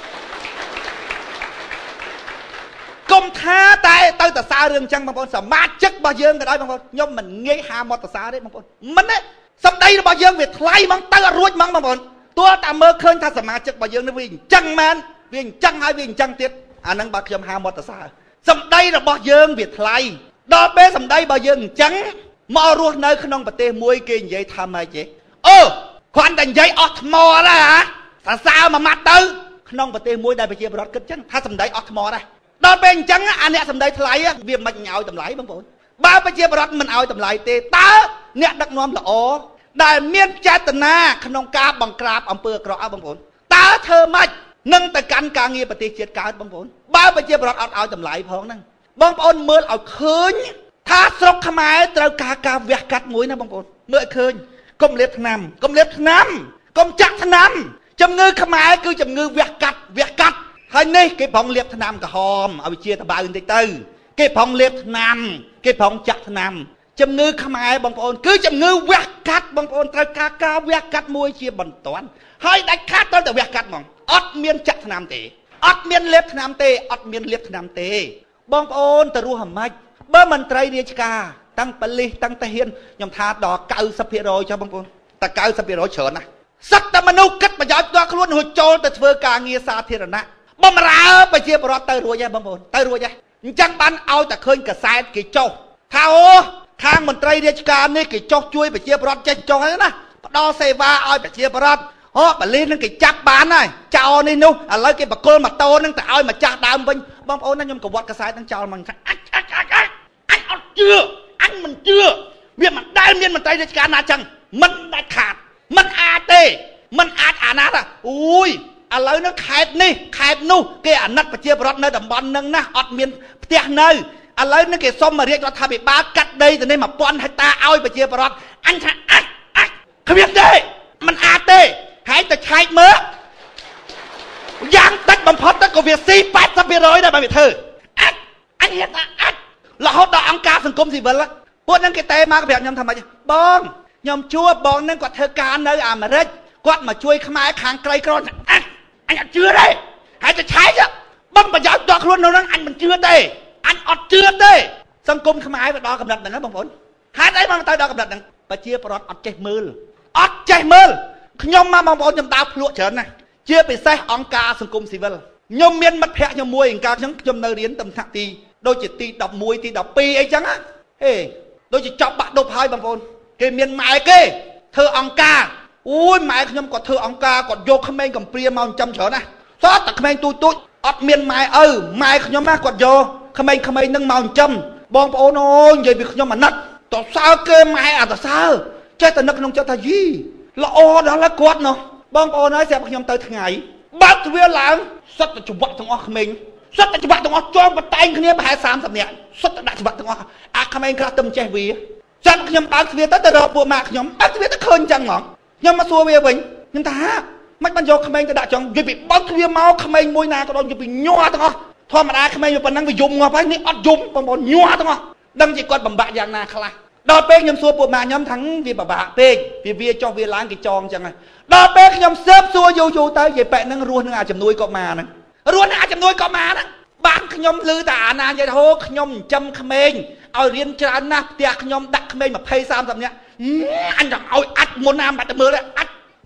នកុំថាតែទៅតសើរឿងអញ្ចឹងបងប្អូនសមាជិករបស់យើងក៏ដោយបងប្អូនខ្ញុំមិនងាយហាមាត់តសើទេបងប្អូនមិនទេសម្ដីរបស់យើងវាថ្លៃហ្មងទៅអត់រួចហ្មងបងប្អូនទោះតែមើលឃើញថាសមាជិករបស់យើងនេះវាអញ្ចឹងមែនវាអញ្ចឹងហើយវាអញ្ចឹងទៀតអាហ្នឹងបើខ្ញុំហាមាត់តសើសម្ដីរបស់យើងវាថ្លៃដល់ពេលសម្ដីរបស់យើងអញ្ចឹងមករស់នៅក្នុងប្រទេសមួយគេនិយាយថាម៉េចទេអូគ្រាន់តែនិយាយអស់ថ្មដែរហ៎សរសើរមួយម៉ាត់ទៅក្នុងប្រទេសមួយដែលប្រជាពលរដ្ឋគិតអញ្ចឹងថាសម្ដីអស់ថ្មដែរដល់ពេលអញ្ចឹងអាអ្នកសម្ដីថ្លៃវាមិនឲ្យតម្លៃបងប្អូនបើប្រជាពលរដ្ឋមិនឲ្យតម្លៃទេតើអ្នកដឹកនាំល្អដែលមានចេតនាក្នុងការបង្ក្រាបអំពើអាក្រក់បងប្អូនតើធ្វើម៉េចនឹងទៅកាន់ការងារប្រទេសជាតិកើតបងប្អូនបើប្រជាពលរដ្ឋអត់ឲ្យតម្លៃផងហ្នឹងបងប្អូនមើលឲ្យឃើញថាស្រុកខ្មែរត្រូវការការវះកាត់មួយណាបងប្អូនមើលឲ្យឃើញកុំលាបថ្នាំកុំលាបថ្នាំកុំចាក់ថ្នាំជំងឺខ្មែរគឺជំងឺវះកាត់វះកាត់ហើយនេះគេប្រងលាបថ្នាំក្រហមឲ្យវាជាតបៅបន្តិចទៅគេប្រងលាបថ្នាំគេប្រងចាក់ថ្នាំជំងឺខ្មែរបងប្អូនគឺជំងឺវះកាត់បងប្អូនត្រូវការការវះកាត់មួយជាបន្ទាន់ហើយដាច់ខាតត្រូវតែវះកាត់ហ្មងអត់មានចាក់ថ្នាំទេអត់មានលាបថ្នាំទេអត់មានលាបថ្នាំទេបងប្អូនទៅរស់អាម៉េចបើមន្ត្រីរាជការតាំងប៉ូលីសតាំងទាហានខ្ញុំថាដល់九十ភាគរយចុះបងប្អូនតែ九十ភាគរយច្រើនណាស់សិតតែមនុស្សគិតប្រយោជន៍ផ្ទាល់ខ្លួនរួចចូលទៅធ្វើការងារសាធារណៈបំរើប្រជាពលរដ្ឋទៅរួចហើយបងប្អូនទៅរួចហើយអញ្ចឹងបានឲ្យតែឃើញកសែតគេចុះថាអូខាងមន្ត្រីរាជការនេះគេចុះជួយប្រជាពលរដ្ឋចេះចុះហើយណាផ្ដល់សេវាឲ្យប្រជាពលរដ្ឋអូប៉ូលីសនឹងគេចាប់បានហើយចោលនេះនោះឥឡូវគេបកគលម៉ូតូនឹងទៅឲ្យម្ចាស់ដើមវិញបងប្អូនណាខ្ញុំក៏វត្តកសែតនឹងចោលមកថាអាចអាចអាចអាចអញអត់ជឿអញមិនជឿវាមិនដែលមានមន្ត្រីរាជការណាចឹងមិនដាច់ខាតមិនអាចទេមិនអាចអាណាថាអូយឥឡូវនេះខេត្តនេះខេត្តនោះគេអាណិតប្រជាពលរដ្ឋនៅតំបន់ហ្នឹងណាអត់មានផ្ទះនៅឥឡូវនេះគេសុំមករាជរដ្ឋាភិបាលកាត់ដីទៅនេះone thousandហិកតាឲ្យប្រជាពលរដ្ឋអញថាអាចអាចគ្មានទេមិនអាចទេហើយតែឆែកមើលយ៉ាងតិចបំផុតទៅក៏វាស៊ីeightyភាគរយដែរបើវាធ្វើអាចអញថាអាចរហូតដល់អង្គការសង្គមស៊ីវិលពួកហ្នឹងគេតែមកប្រាប់ខ្ញុំថាម៉េចបងខ្ញុំជួបបងហ្នឹងគាត់ធ្វើការនៅអាមេរិកគាត់មកជួយខ្មែរខាងក្រីក្រអញអញអត់ជឿទេហើយទៅឆែកបងប្រយោជន៍ដល់ខ្លួននៅហ្នឹងអញមិនជឿទេអញអត់ជឿទេសង្គមខ្មែរទៅដល់កម្រិតហ្នឹងណាបងប្អូនហេតុអីមកទៅដល់កម្រិតហ្នឹងប្រជាពលរដ្ឋអត់ចេះមើលអត់ចេះមើលខ្ញុំមកបងប្អូនខ្ញុំដើរភ្លក់ច្រើនណាស់ជាពិសេសអង្គការសង្គមស៊ីវិលខ្ញុំមានមិត្តភ័ក្ដិខ្ញុំមួយអង្ការខ្ញុំខ្ញុំនៅរៀនតំថ្នាក់ទីដូចជាទីelevenទីtwelveអីចឹងណាហេដូចជាចប់បាក់ដប់ហើយបងប្អូនគេមានម៉ែគេធ្វើអង្គការអូយម៉ែខ្ញុំគាត់ធ្វើអង្គការគាត់យកក្មេងកំព្រាមកចិញ្ចឹមច្រើនណាស់សតតែក្មេងទូចទូចអត់មានម៉ែឪម៉ែខ្ញុំណាគាត់យកក្មេងក្មេងនឹងមកចិញ្ចឹមបងប្អូនអូយនិយាយពីខ្ញុំអាណិតតសើគេម៉ែអត់សើចេះតែនឹកក្នុងចិត្តថាយីល្អដល់គាត់នោះបងប្អូនហើយស្រាប់ខ្ញុំទៅថ្ងៃបើកទ្វារឡើងសិតតែច្រវាក់ទាំងអស់ក្មេងសិតតែច្រវាក់ទាំងអស់ជាប់បតែងគ្នាប្រហែលthirtyនាក់សិតតែដាក់ច្រវាក់ទាំងអស់អាក្មេងខ្លះទៅមិនចេះវាចាំខ្ញុំបើកទ្វារទៅទៅរកពួកម៉ាក់ខ្ញុំបើកទ្វារទៅឃើញចឹងហ្មងខ្ញុំមកសួរវាវិញខ្ញុំថាមិនបានយកក្មេងទៅដាក់ចង់និយាយពីបើកទ្វារមកក្មេងមួយណាក៏ដូចនិយាយពីញ័រទាំងអស់ធម្មតាក្មេងវាប៉ុណ្ណឹងវាយំងាប់ហើយនេះអត់យំបងប្អូនញ័រទាំងអស់ដឹងជាគាត់បំបាក់យ៉ាងណាខ្លះដល់ពេលខ្ញុំសួរពួកម៉ាក់ខ្ញុំថាវាពិបាកពេកវាវាចុះវាឡើងគេចងចឹងហើយដល់ពេលខ្ញុំសើបសួរយូរយូរទៅនិយាយបែកហ្នឹងរស់នឹងអាជំនួយកុមារហ្នឹងរស់នឹងអាជំនួយកុមារហ្នឹងបានខ្ញុំឮតែអាណានិយាយថាហូខ្ញុំចិញ្ចឹមក្មេងឲ្យរៀនច្រើនណាស់ផ្ទះខ្ញុំដាក់ក្មេងtwenty thirtyនាក់អញចង់ឲ្យអាចមុនណាមិនបាច់ទៅមើលទេអាច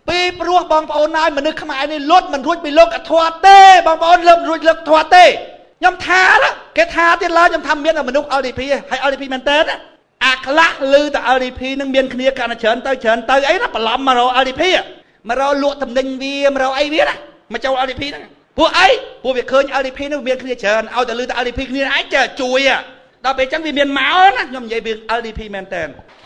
ปีព្រោះបងប្អូនហើយមនុស្សខ្មែរនេះលុតមិនរួចពីលោកអធរទេបងប្អូនលើករួចលើកធរទេខ្ញុំថាគេថាទៀតឡើយខ្ញុំថាមានមនុស្ស แอล ดี พี ហើយ แอล ดี พี មែនតើអាខ្លះឮតែ แอล ดี พี នឹងមានគ្នាកាន់តែច្រើនទៅច្រើនទៅអីណាបន្លំមករក แอล ดี พี មករកលក់តំណែងវាមករកអីវាណាមកចូល แอล ดี พี ហ្នឹងពួកអីពួកវាឃើញ แอล ดี พี នឹងមានគ្នាច្រើនឲ្យតែឮតែ แอล ดี พี គ្នាឯងចេះជួយដល់ពេលអញ្ចឹងវាមានមកណាខ្ញុំនិយាយពី แอล ดี พี មែនតើ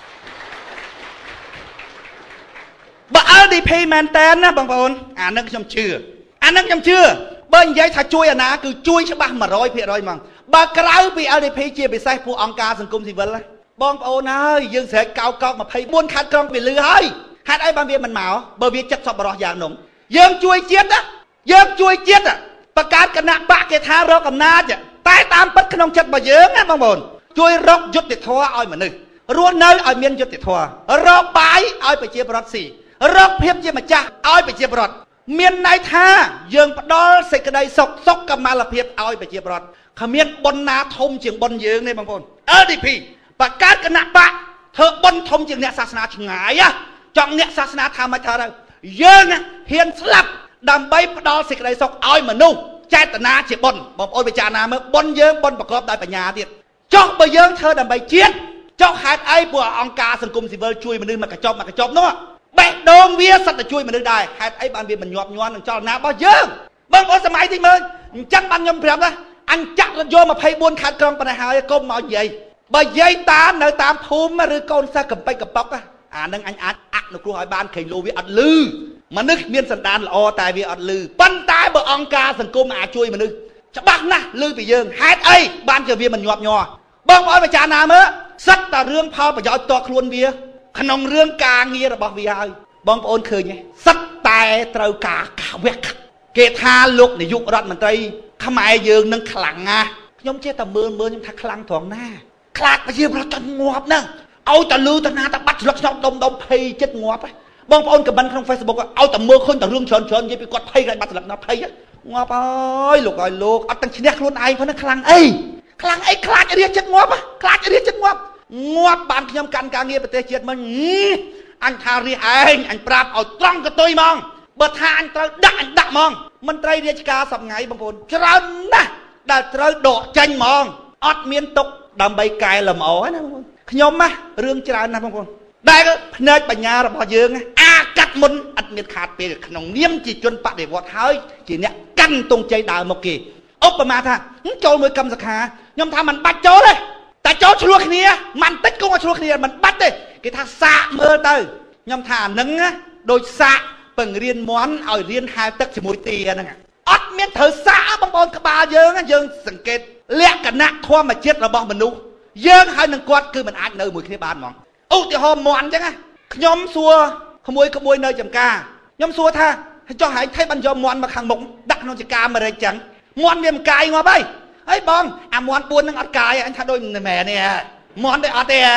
បើ แอล ดี พี មែនតើណាបងប្អូនអានឹងខ្ញុំជឿអានឹងខ្ញុំជឿបើនិយាយថាជួយអាណាគឺជួយច្បាស់ một trăm phần trăm ហ្មងបើក្រៅពី แอล ดี พี ជាពិសេសពួកអង្គការសង្គមស៊ីវិលបងប្អូនហើយយើងស្រែកកោកកោកยี่สิบสี่ខាត់ក្រុងវាលឺហើយហេតុអីបានវាមិនមកបើវាចិត្តសប្បុរសយ៉ាងនោះយើងជួយជាតិណាយើងជួយជាតិបង្កើតគណៈបកគេថារកអំណាចតែតាមពិតក្នុងចិត្តរបស់យើងណាបងប្អូនជួយរកយុត្តិធម៌ឲ្យមនុស្សរស់នៅឲ្យមានយុត្តិធម៌រកបាយឲ្យប្រជាពលរដ្ឋស៊ីរកភាពជាម្ចាស់ឲ្យប្រជាពលរដ្ឋមានន័យថាយើងផ្ដល់សេចក្តីសុខសុខកមាលភាពឲ្យប្រជាពលរដ្ឋគ្មានបុណ្យណាធំជាងបុណ្យយើងទេបងប្អូន แอล ดี พี បង្កើតគណៈបកធ្វើបុណ្យធំជាងអ្នកសាសនាឆ្ងាយចង់អ្នកសាសនាថាមិនថាទៅយើងហ៊ានស្លាប់ដើម្បីផ្ដល់សេចក្តីសុខឲ្យមនុស្សចេតនាជាបុណ្យបងប្អូនពិចារណាមើលបុណ្យយើងបុណ្យប្រកបដោយបញ្ញាទៀតចុះបើយើងធ្វើដើម្បីជាតិចុះហេតុអីពួកអង្គការសង្គមស៊ីវិលជួយមនុស្សមកកញ្ចប់មកកញ្ចប់នោះបេះដូងវាសិតតែជួយមនុស្សដែរហេតុអីបានវាមិនញាប់ញ័រនឹងចលនារបស់យើងបងប្អូនសម័យទីមើលអញ្ចឹងបានខ្ញុំប្រាប់ណាអញចាក់រថយន្តยี่สิบสี่ខាត់ក្រុងប៉ុណ្ណេះហើយកុំមកនិយាយបើនិយាយតាមនៅតាមភូមិឬកូនសិស្សកំពេចកំប៉ុកអានឹងអញអាចអនុគ្រោះឲ្យបានខេងលោវាអត់លឺមនុស្សមានសន្តានល្អតែវាអត់លឺប៉ុន្តែបើអង្គការសង្គមអាចជួយមនុស្សច្បាស់ណាស់លឺពីយើងហេតុអីបានជាវាមិនញាប់ញ័របងប្អូនពិចារណាមើលសិតតែរឿងផលប្រយោជន៍តខ្លួនវាក្នុងរឿងការងាររបស់វាហើយបងប្អូនឃើញទេសឹកតែត្រូវការវគ្គគេថាលោកនាយករដ្ឋមន្ត្រីខ្មែរយើងនឹងខ្លាំងណាស់ខ្ញុំចេះតែមើលមើលខ្ញុំថាខ្លាំងត្រង់ណាខ្លាចប្រជាប្រដ្ឋចង់ងាប់ណាឲ្យតែលឺតាណាតែបាត់ស្លឹកស្នោតដុំដុំភ័យចិត្តងាប់បងប្អូនខមមិនក្នុង Facebook ឲ្យតែមើលឃើញតែរឿងច្រើនច្រើននិយាយពីគាត់ភ័យហើយបាត់ស្លឹកស្នោតភ័យងាប់ហើយលោកឲ្យលោកអត់ទាំងឈ្នះខ្លួនឯងផងណាខ្លាំងអីខ្លាំងអីខ្លាចរាជចិត្តងាប់ខ្លាចរាជចិត្តងាប់ងាប់បានខ្ញុំកាន់ការងារប្រទេសជាតិមិនអញថារាជឯងអញប្រាប់ឲ្យត្រង់កតុយហ្មងបើថាអញត្រូវដាក់អញដាក់ហ្មងមន្ត្រីរាជការសប្ងៃបងប្អូនច្រើនណាស់ដែលត្រូវដកចេញហ្មងអត់មានទុកដើម្បីកែលម្អណាបងប្អូនខ្ញុំណារឿងច្រើនណាស់បងប្អូនដែលភ្នែកបញ្ញារបស់យើងអាកាត់មុនអត់មានខាតពេលក្នុងនាមជាជនបដិវត្តហើយជាអ្នកកាន់ទង់ជ័យដើរមកគេឧបមាថាចូលមួយកម្មសខាខ្ញុំថាមិនបាច់ចូលទេតែចូលឆ្លោះគ្នាមិនតិចគង់ឲ្យឆ្លោះគ្នាមិនបាច់ទេគេថាសាកមើលទៅខ្ញុំថាអានឹងដូចសាកពឹងរៀនមន់ឲ្យរៀនហែលទឹកជាមួយទាហ្នឹងអត់មានត្រូវសាកបងប្អូនក្បាលយើងយើងសង្កេតលក្ខណៈធម្មជាតិរបស់មនុស្សយើងហើយនឹងគាត់គឺមិនអាចនៅមួយគ្នាបានហ្មងឧទាហរណ៍មន់អញ្ចឹងខ្ញុំសួរក្មួយក្មួយនៅចំការខ្ញុំសួរថាចុះហែងថៃបានយកមន់មកខាងមុខដាក់ក្នុងចង្ការអាមេរិកអញ្ចឹងមន់វាមិនកាយងាប់ហើយហើយបងអាមន់បួននឹងអត់កាយអញថាដូចមិនមែនទេមន់ទេអត់ទេ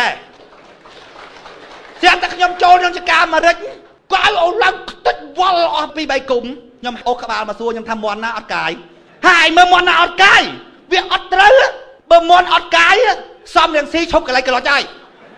ស្រាប់តែខ្ញុំចូលក្នុងចង្ការអាមេរិកក៏ឲ្យអូនឡើងខ្ទេចវល់អស់ពីបីគុំខ្ញុំអូសក្បាលមកសួរខ្ញុំថាមន់ណាអត់កាយហើយមើលមន់ណាអត់កាយវាអត់ត្រូវបើមន់អត់កាយសំរងស៊ីឈប់កន្លែងក្លោចហើយ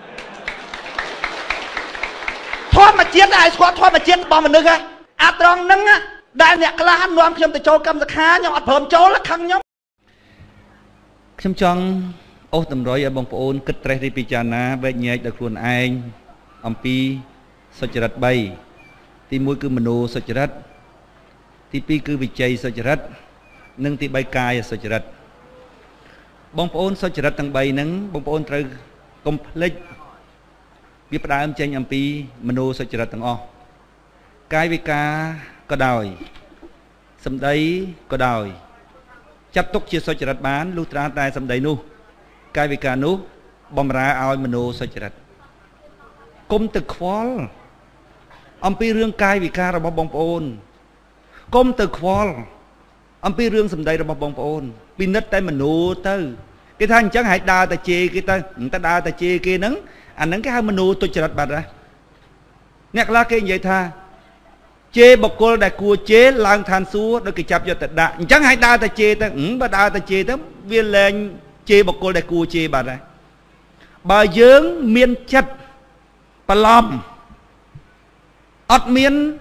ធម្មជាតិដែរស្គាល់ធម្មជាតិរបស់មនុស្សហ៎អាត្រង់ហ្នឹងដែលអ្នកខ្លះនាំខ្ញុំទៅចូលកម្មសខាខ្ញុំអត់ព្រមចូលខឹងខ្ញុំខ្ញុំចង់អូសតម្រុយឲ្យបងប្អូនគិតត្រេះរិះពិចារណាវែកញែកដល់ខ្លួនឯងអំពីសុចរិតបីទីមួយគឺមនោសុចរិតទីពីរគឺវិជ័យសុចរិតនិងទីបីកាយសុចរិតបងប្អូនសុចរិតទាំងបីហ្នឹងបងប្អូនត្រូវកុំភ្លេចវាផ្ដើមចេញអំពីមនោសុចរិតទាំងអស់កាយវិការក៏ដោយសម្ដីក៏ដោយចាត់ទុកជាសុចរិតបានលុះត្រាតែសម្ដីនោះកាយវិការនោះបំរើឲ្យមនោសុចរិតគុំទៅខ្វល់អំពីរឿងកាយវិការរបស់បងប្អូនគុំទៅខ្វល់អំពីរឿងសម្ដីរបស់បងប្អូនពិនិត្យតែមនោទៅគេថាអញ្ចឹងហើយដើរតែជេរគេទៅតែដើរតែជេរគេហ្នឹងអាហ្នឹងគេហៅមនោទុច្ចរិតបាត់ណាអ្នកខ្លះគេនិយាយថាជេរបុគ្គលដែលគួរជេរឡើងឋានសួគ៌ដោយគេចាប់យកទៅដាក់អញ្ចឹងហើយដើរតែជេរទៅបើដើរតែជេរទៅវាលែងជេរបុគ្គលដែលគួរជេរបាត់ហើយបើយើងមានចិត្តបន្លំអត់មាន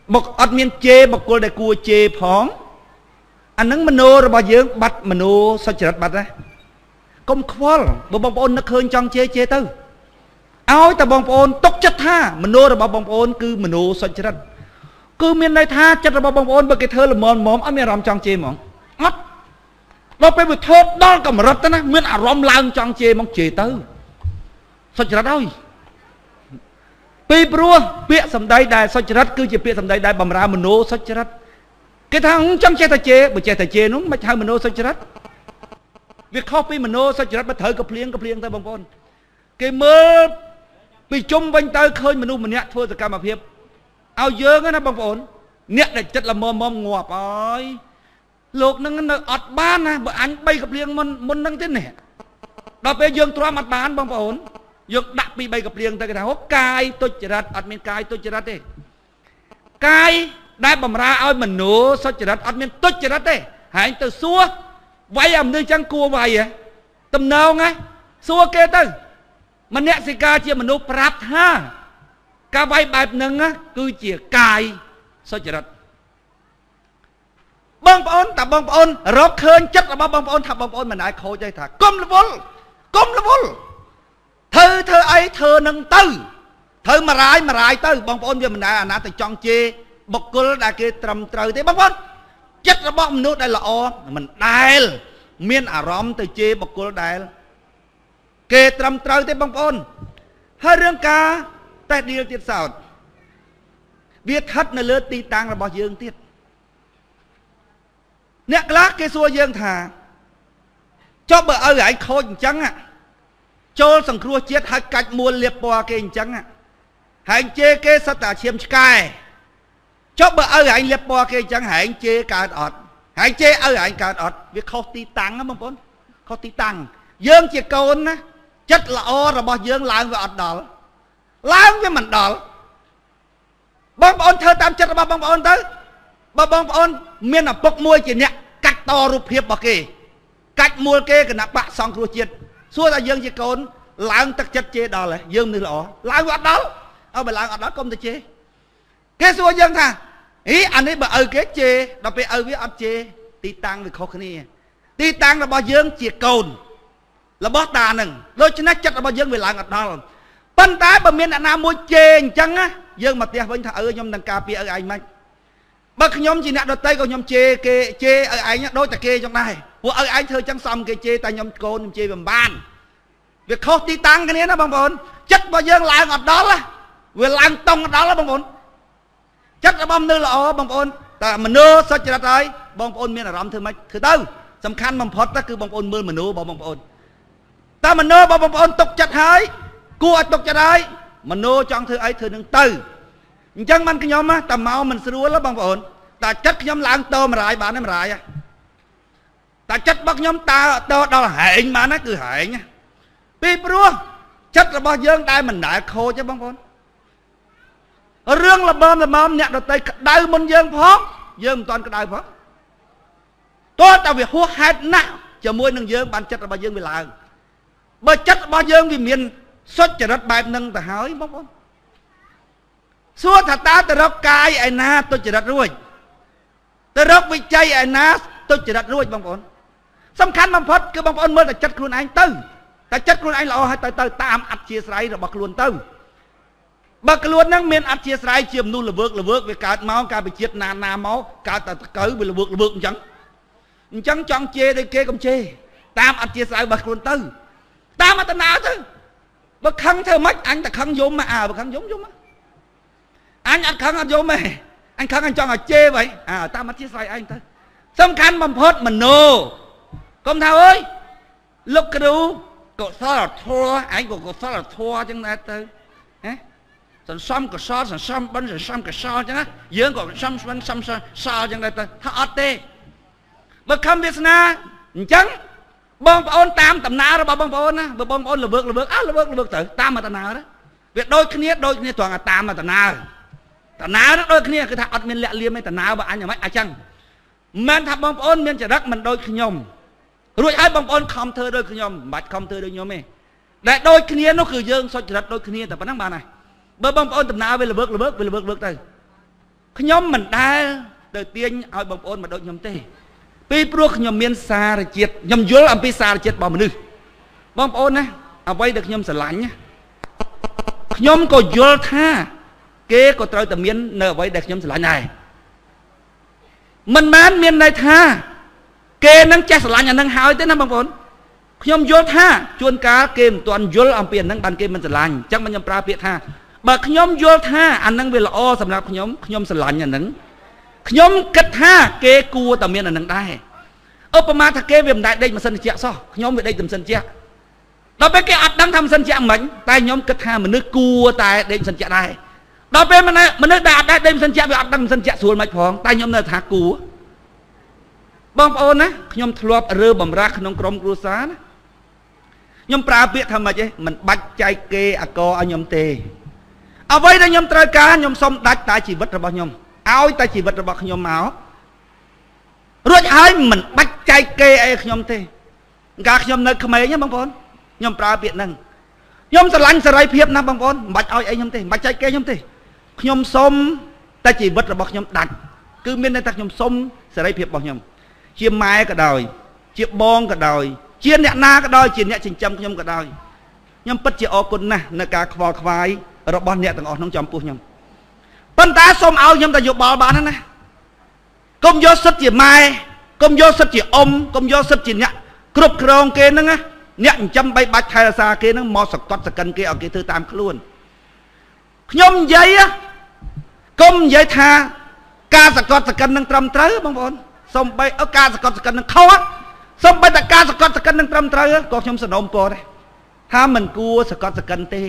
บกอดเมียนเจบกกลได้กูเจพองอันนั้นมโนระบายเยื้องบัดมโนสัจรัตบัดนะก้มควอลบบองปอนนักเคยจังเจเจตื้อเอาแต่บองปอนตกจัดท่ามโนระบายบองปอนคือมโนสัจรัตคือเมียนในท่าจัดระบายบองปอนเบกเธอละมอนมอมอเมียรำจังเจมองอัดเราไปบุทธดอนกับรัตนะเมียนอารมณ์ลางจังเจมองเจตื้อสัจรัตเอาปีปลัวเปียสำได้ได้สัจรัตคือจะเปียสำได้ได้บำรามโนสัจรัตcái thằng chẳng chơi thà chế, bởi chơi thà chế nó mới hai mình nô sạch rách. Việc khó bị mình nô sạch rách bắt thở cặp liêng cặp liêng tay bông con. Cái mơ bị chung bánh tay khơi mình nô mình nhẹ thôi tất cả mà phiếp. Ao dơ cái nó bông con. Nhẹ là chất là mồm mồm ngọp ơi. Lột nâng nó ọt ban à, bởi anh bay cặp liêng mình muốn nâng thế này. Đó bây dương tròa mặt bán bông con. Dương đặt bị bay cặp liêng tay cái thằng hốt cai tôi chỉ rách, ọt miền cai tôi chỉ rách đi. Caiได้บำราเอามันหนูสัจรัตอัดเมียนตุจรัตเต้หายตัวซัวไว้อำนึงจังกลัวไว้อะตำเนาไงซัวเกตั้งมันเนี่ยสิกาเจียมนุษย์ปราบท่ากาไว้แบบหนึ่งอะคือเจียกายสัจรัตบางปอนแต่บางปอนรบเคินจัดระบบบางปอนทับบางปอนมันไหนโคใจถักก้มละวลก้มละวลเธอเธอไอเธอหนึ่งตื้อเธอมาร้ายมาร้ายตื้อบางปอนเดี๋ยวมันไหนอ่ะนะแต่จองเจบกกลได้เกตรำเตยแต่บางคนจัดระบบมนุษย์ได้ละอ๋อมันได้เมียนอารมณ์แต่เจบกกลได้เกตรำเตยแต่บางคนให้เรื่องกาแต่เดียวติดสาวเบียดทัดในเลือดตีตังระบบยืงติดเนี่ยกลักเกซัวยืงถ่าชอบเบอร์เอาไอ้โคจจังอ่ะโจลสังครัวเจ็ดให้กัดมวลเลียบปัวเกงจังอ่ะให้เจเกสตาเชียมสกายชอบเบอร์เอาไอ้เล็บปอเกจังหายเจการอดหายเจเอาไอ้การอดวิเขาตีตังนะบางคนเขาตีตังเยื่อเจียโกนนะจัดละอระบเยื่อล้างไปอดดอลล้างไปมันดอลบางคนเธอตามจัดระบบางคนเธอบางคนเมียนปกมวยจีเนี่ยกัดตอรูปเพียบบอกเกกัดมวยเกกันนับปะสองครัวเจียนส่วนแต่เยื่อเจียโกนล้างตักจัดเจดอลเลยเยื่อนี่ละอล้างไปอดดอลเอาไปล้างอดดอลก้มตะเจเกส่วนเยื่อท่าý anh ấy bảo ở cái chê đặc biệt ở với anh chê tí tăng được khó khăn này tí tăng là bao dương chỉ cồn là bó tà nừng đôi chân nát chất là bao dương về lại ngặt đó bên trái bên miền nam môi chê chăng á dương mà tia bên thà ở nhom đằng cà pia ở anh mạnh bác nhóm chỉ nè đôi tay của nhóm chê kê chê ở anh đôi ta kê trong này của ở anh thơ trắng xong kê chê tay nhóm cồn nhóm chê bằng ban việc khó tí tăng cái này nó bằng bồn chất bao dương lại ngặt đó là về làng tông đó là bằng bồn chất là bom nư là ó bom ônแต่มันเนื้อสัจจะไรบองปอนมีอารมณ์เธอไหมคือเต้าสำคัญมันพอดก็คือบองปอนมือมันเนื้อบองปอนแต่มันเนื้อบองปอนตกจัดหายกลัวตกจัดหายมันเนื้อจังเธอไอ้เธอหนึ่งตื้อจังมันขยมอะแต่เมามันสรัวแล้วบองปอนแต่จัดขยมล้างโตมาหลายบาทนั่นมาหลายอะแต่จัดบักยมตาโตดอหายมานั่นคือหายเนี่ยปีปลัวจัดระบายเยื่อได้มันได้โคใช่บองปอนเรื่องระเบิดระเบิดเนี่ยเราไปได้มันเยิงพร้อมเยิงตอนก็ได้พร้อมตัวแต่việcหัวหายน่ะจะมวยหนึ่งเยิงบันจัดระเบิดเยิงเวลาบันจัดระเบิดเยิงวิเมียนสดจะรัดแบบหนึ่งแต่หายบ้างส่วนถ้าตาแต่รักกายไอ้นาตัวจะรัดรวยแต่รักวิจัยไอ้นาตัวจะรัดรวยบางคนสำคัญบางพอดคือบางคนเมื่อแต่จัดครูนไอ้ตื้อแต่จัดครูนไอ้เราให้ตื้อตามอัดเชียร์ไรเราบอกครูนตื้อบางกลุ่มนั่งเมียนอัดเชียร์สายเชื่อมนู่นระเบิดระเบิดไปการเมาการไปเชียร์นานาเมาการแต่เกิดไประเบิดระเบิดจังจังจังเจได้เกยกับเจตามอัดเชียร์สายบางกลุ่มตื้อตามมาตนาตื้อบางครั้งเธอมัดอันแต่ครั้งยมมาอ่าบางครั้งยมยมมาอันอัดครั้งอัดยมมาอันครั้งอันจังอัดเจไว้อ่าตามอัดเชียร์สายอันตื้อสำคัญมันพอดมันโนกรมเท้าเอ้ยลูกกระดูกดซอสทัวอันกดกดซอสทัวจังนั้นตื้อสันซ้ำกับซอสันซ้ำบันสันซ้ำกับซอจังนะเยอะกว่าซ้ำบันซ้ำซอจังเลยแต่ถ้าอัดเต้เมื่อคำเวสนาจังบองปอนตามตำนาเราบองปอนนะบองปอนระเบิดระเบิดอ้าวระเบิดระเบิดตื่นตามมาตำนาแล้วเวียดโดยขี้เนี้ยโดยขี้เนี้ยตัวตามมาตำนาตำนาโดยขี้เนี้ยคือถ้าอัดเมียนเลี้ยเลี้ยไม่ตำนาบ้านอย่างไรอาจังมันทำบองปอนเมียนจะรักมันโดยขี้ยมรวยไอ้บองปอนคอมเธอโดยขี้ยมบัดคอมเธอโดยยมเองแต่โดยขี้เนี้ยนั่นคือเยื่อสดจัดโดยขี้เนี้ยแต่ปนักบ้านไหนเบอร์บางปอนตำนาเวลาเบิกระเบิกเวลาเบิกเบิกได้ខ្ញុំមិនដែលទៅទាញឲ្យបងប្អូនមកដូចខ្ញុំទេពីព្រោះខ្ញុំមានសារជាតិខ្ញុំយល់អំពីសារជាតិរបស់មនុស្សបងប្អូនណាអ្វីដែលខ្ញុំស្រឡាញ់ណាខ្ញុំក៏យល់ថាគេក៏ត្រូវតែមាននៅអ្វីដែលខ្ញុំស្រឡាញ់ដែរមិនមែនមានន័យថាគេនឹងចេះស្រឡាញ់អានឹងហើយទេណាបងប្អូនខ្ញុំយល់ថាជួនកាលគេមិនទាន់យល់អំពីអានឹងបានគេមិនស្រឡាញ់អញ្ចឹងខ្ញុំប្រើពាក្យថាបើខ្ញុំយល់ថាអានឹងវាល្អសម្រាប់ខ្ញុំខ្ញុំស្រឡាញ់អានឹងខ្ញុំគិតថាគេគួរតែមានអានឹងដែរឧបមាថាគេវាមិនដែលដេកម៉ាស៊ីនត្រជាក់សោះខ្ញុំវាដេកតែម៉ាស៊ីនត្រជាក់ដល់ពេលគេអត់ដឹងថាម៉ាស៊ីនត្រជាក់មិនតែខ្ញុំគិតថាមនុស្សគួរតែដេកម៉ាស៊ីនត្រជាក់ដែរដល់ពេលមនុស្សមនុស្សដែលអត់ដែរដេកម៉ាស៊ីនត្រជាក់វាអត់ដឹងម៉ាស៊ីនត្រជាក់ស្រួលមិនផងតែខ្ញុំនៅថាគួរបងប្អូនណាខ្ញុំធ្លាប់រើបំរាស់ក្នុងក្រុមគ្រួសារណាខ្ញុំប្រើពាក្យថាម៉េចឯងមិនបាច់ចែកគេអកឲ្យខ្ញុំទេអ្វីដែលខ្ញុំត្រូវការខ្ញុំសុំដាច់តែជីវិតរបស់ខ្ញុំឲ្យតែជីវិតរបស់ខ្ញុំមករួចហើយមិនបាច់ចែកគេអីខ្ញុំទេកាលខ្ញុំនៅក្មេងណាបងប្អូនខ្ញុំប្រើពាក្យហ្នឹងខ្ញុំស្រឡាញ់សេរីភាពណាបងប្អូនមិនបាច់ឲ្យអីខ្ញុំទេមិនបាច់ចែកគេខ្ញុំទេខ្ញុំសុំតែជីវិតរបស់ខ្ញុំដាច់គឺមានន័យថាខ្ញុំសុំសេរីភាពរបស់ខ្ញុំជាម៉ែក៏ដោយជាបងក៏ដោយជាអ្នកណាក៏ដោយជាអ្នកចិញ្ចឹមខ្ញុំក៏ដោយខ្ញុំពិតជាអរគុណណាស់នៅការខ្វល់ខ្វាយរបស់អ្នកទាំងអស់ក្នុងចំពោះខ្ញុំប៉ុន្តែសូមឲ្យខ្ញុំតែយោបល់បានណាកុំយកសិទ្ធិជាម៉ែកុំយកសិទ្ធិជាអ៊ំកុំយកសិទ្ធិជាអ្នកគ្រប់គ្រងគេហ្នឹងណាអ្នកចិញ្ចឹមបីបាច់ថែរក្សាគេហ្នឹងមកសកត់សកិនគេឲ្យគេធ្វើតាមខ្លួនខ្ញុំនិយាយកុំនិយាយថាការសកត់សកិននឹងត្រឹមត្រូវបងប្អូនសូមបីអើការសកត់សកិននឹងខុសសូមបីតែការសកត់សកិននឹងត្រឹមត្រូវក៏ខ្ញុំសនំពរដែរថាមិនគួរសកត់សកិនទេ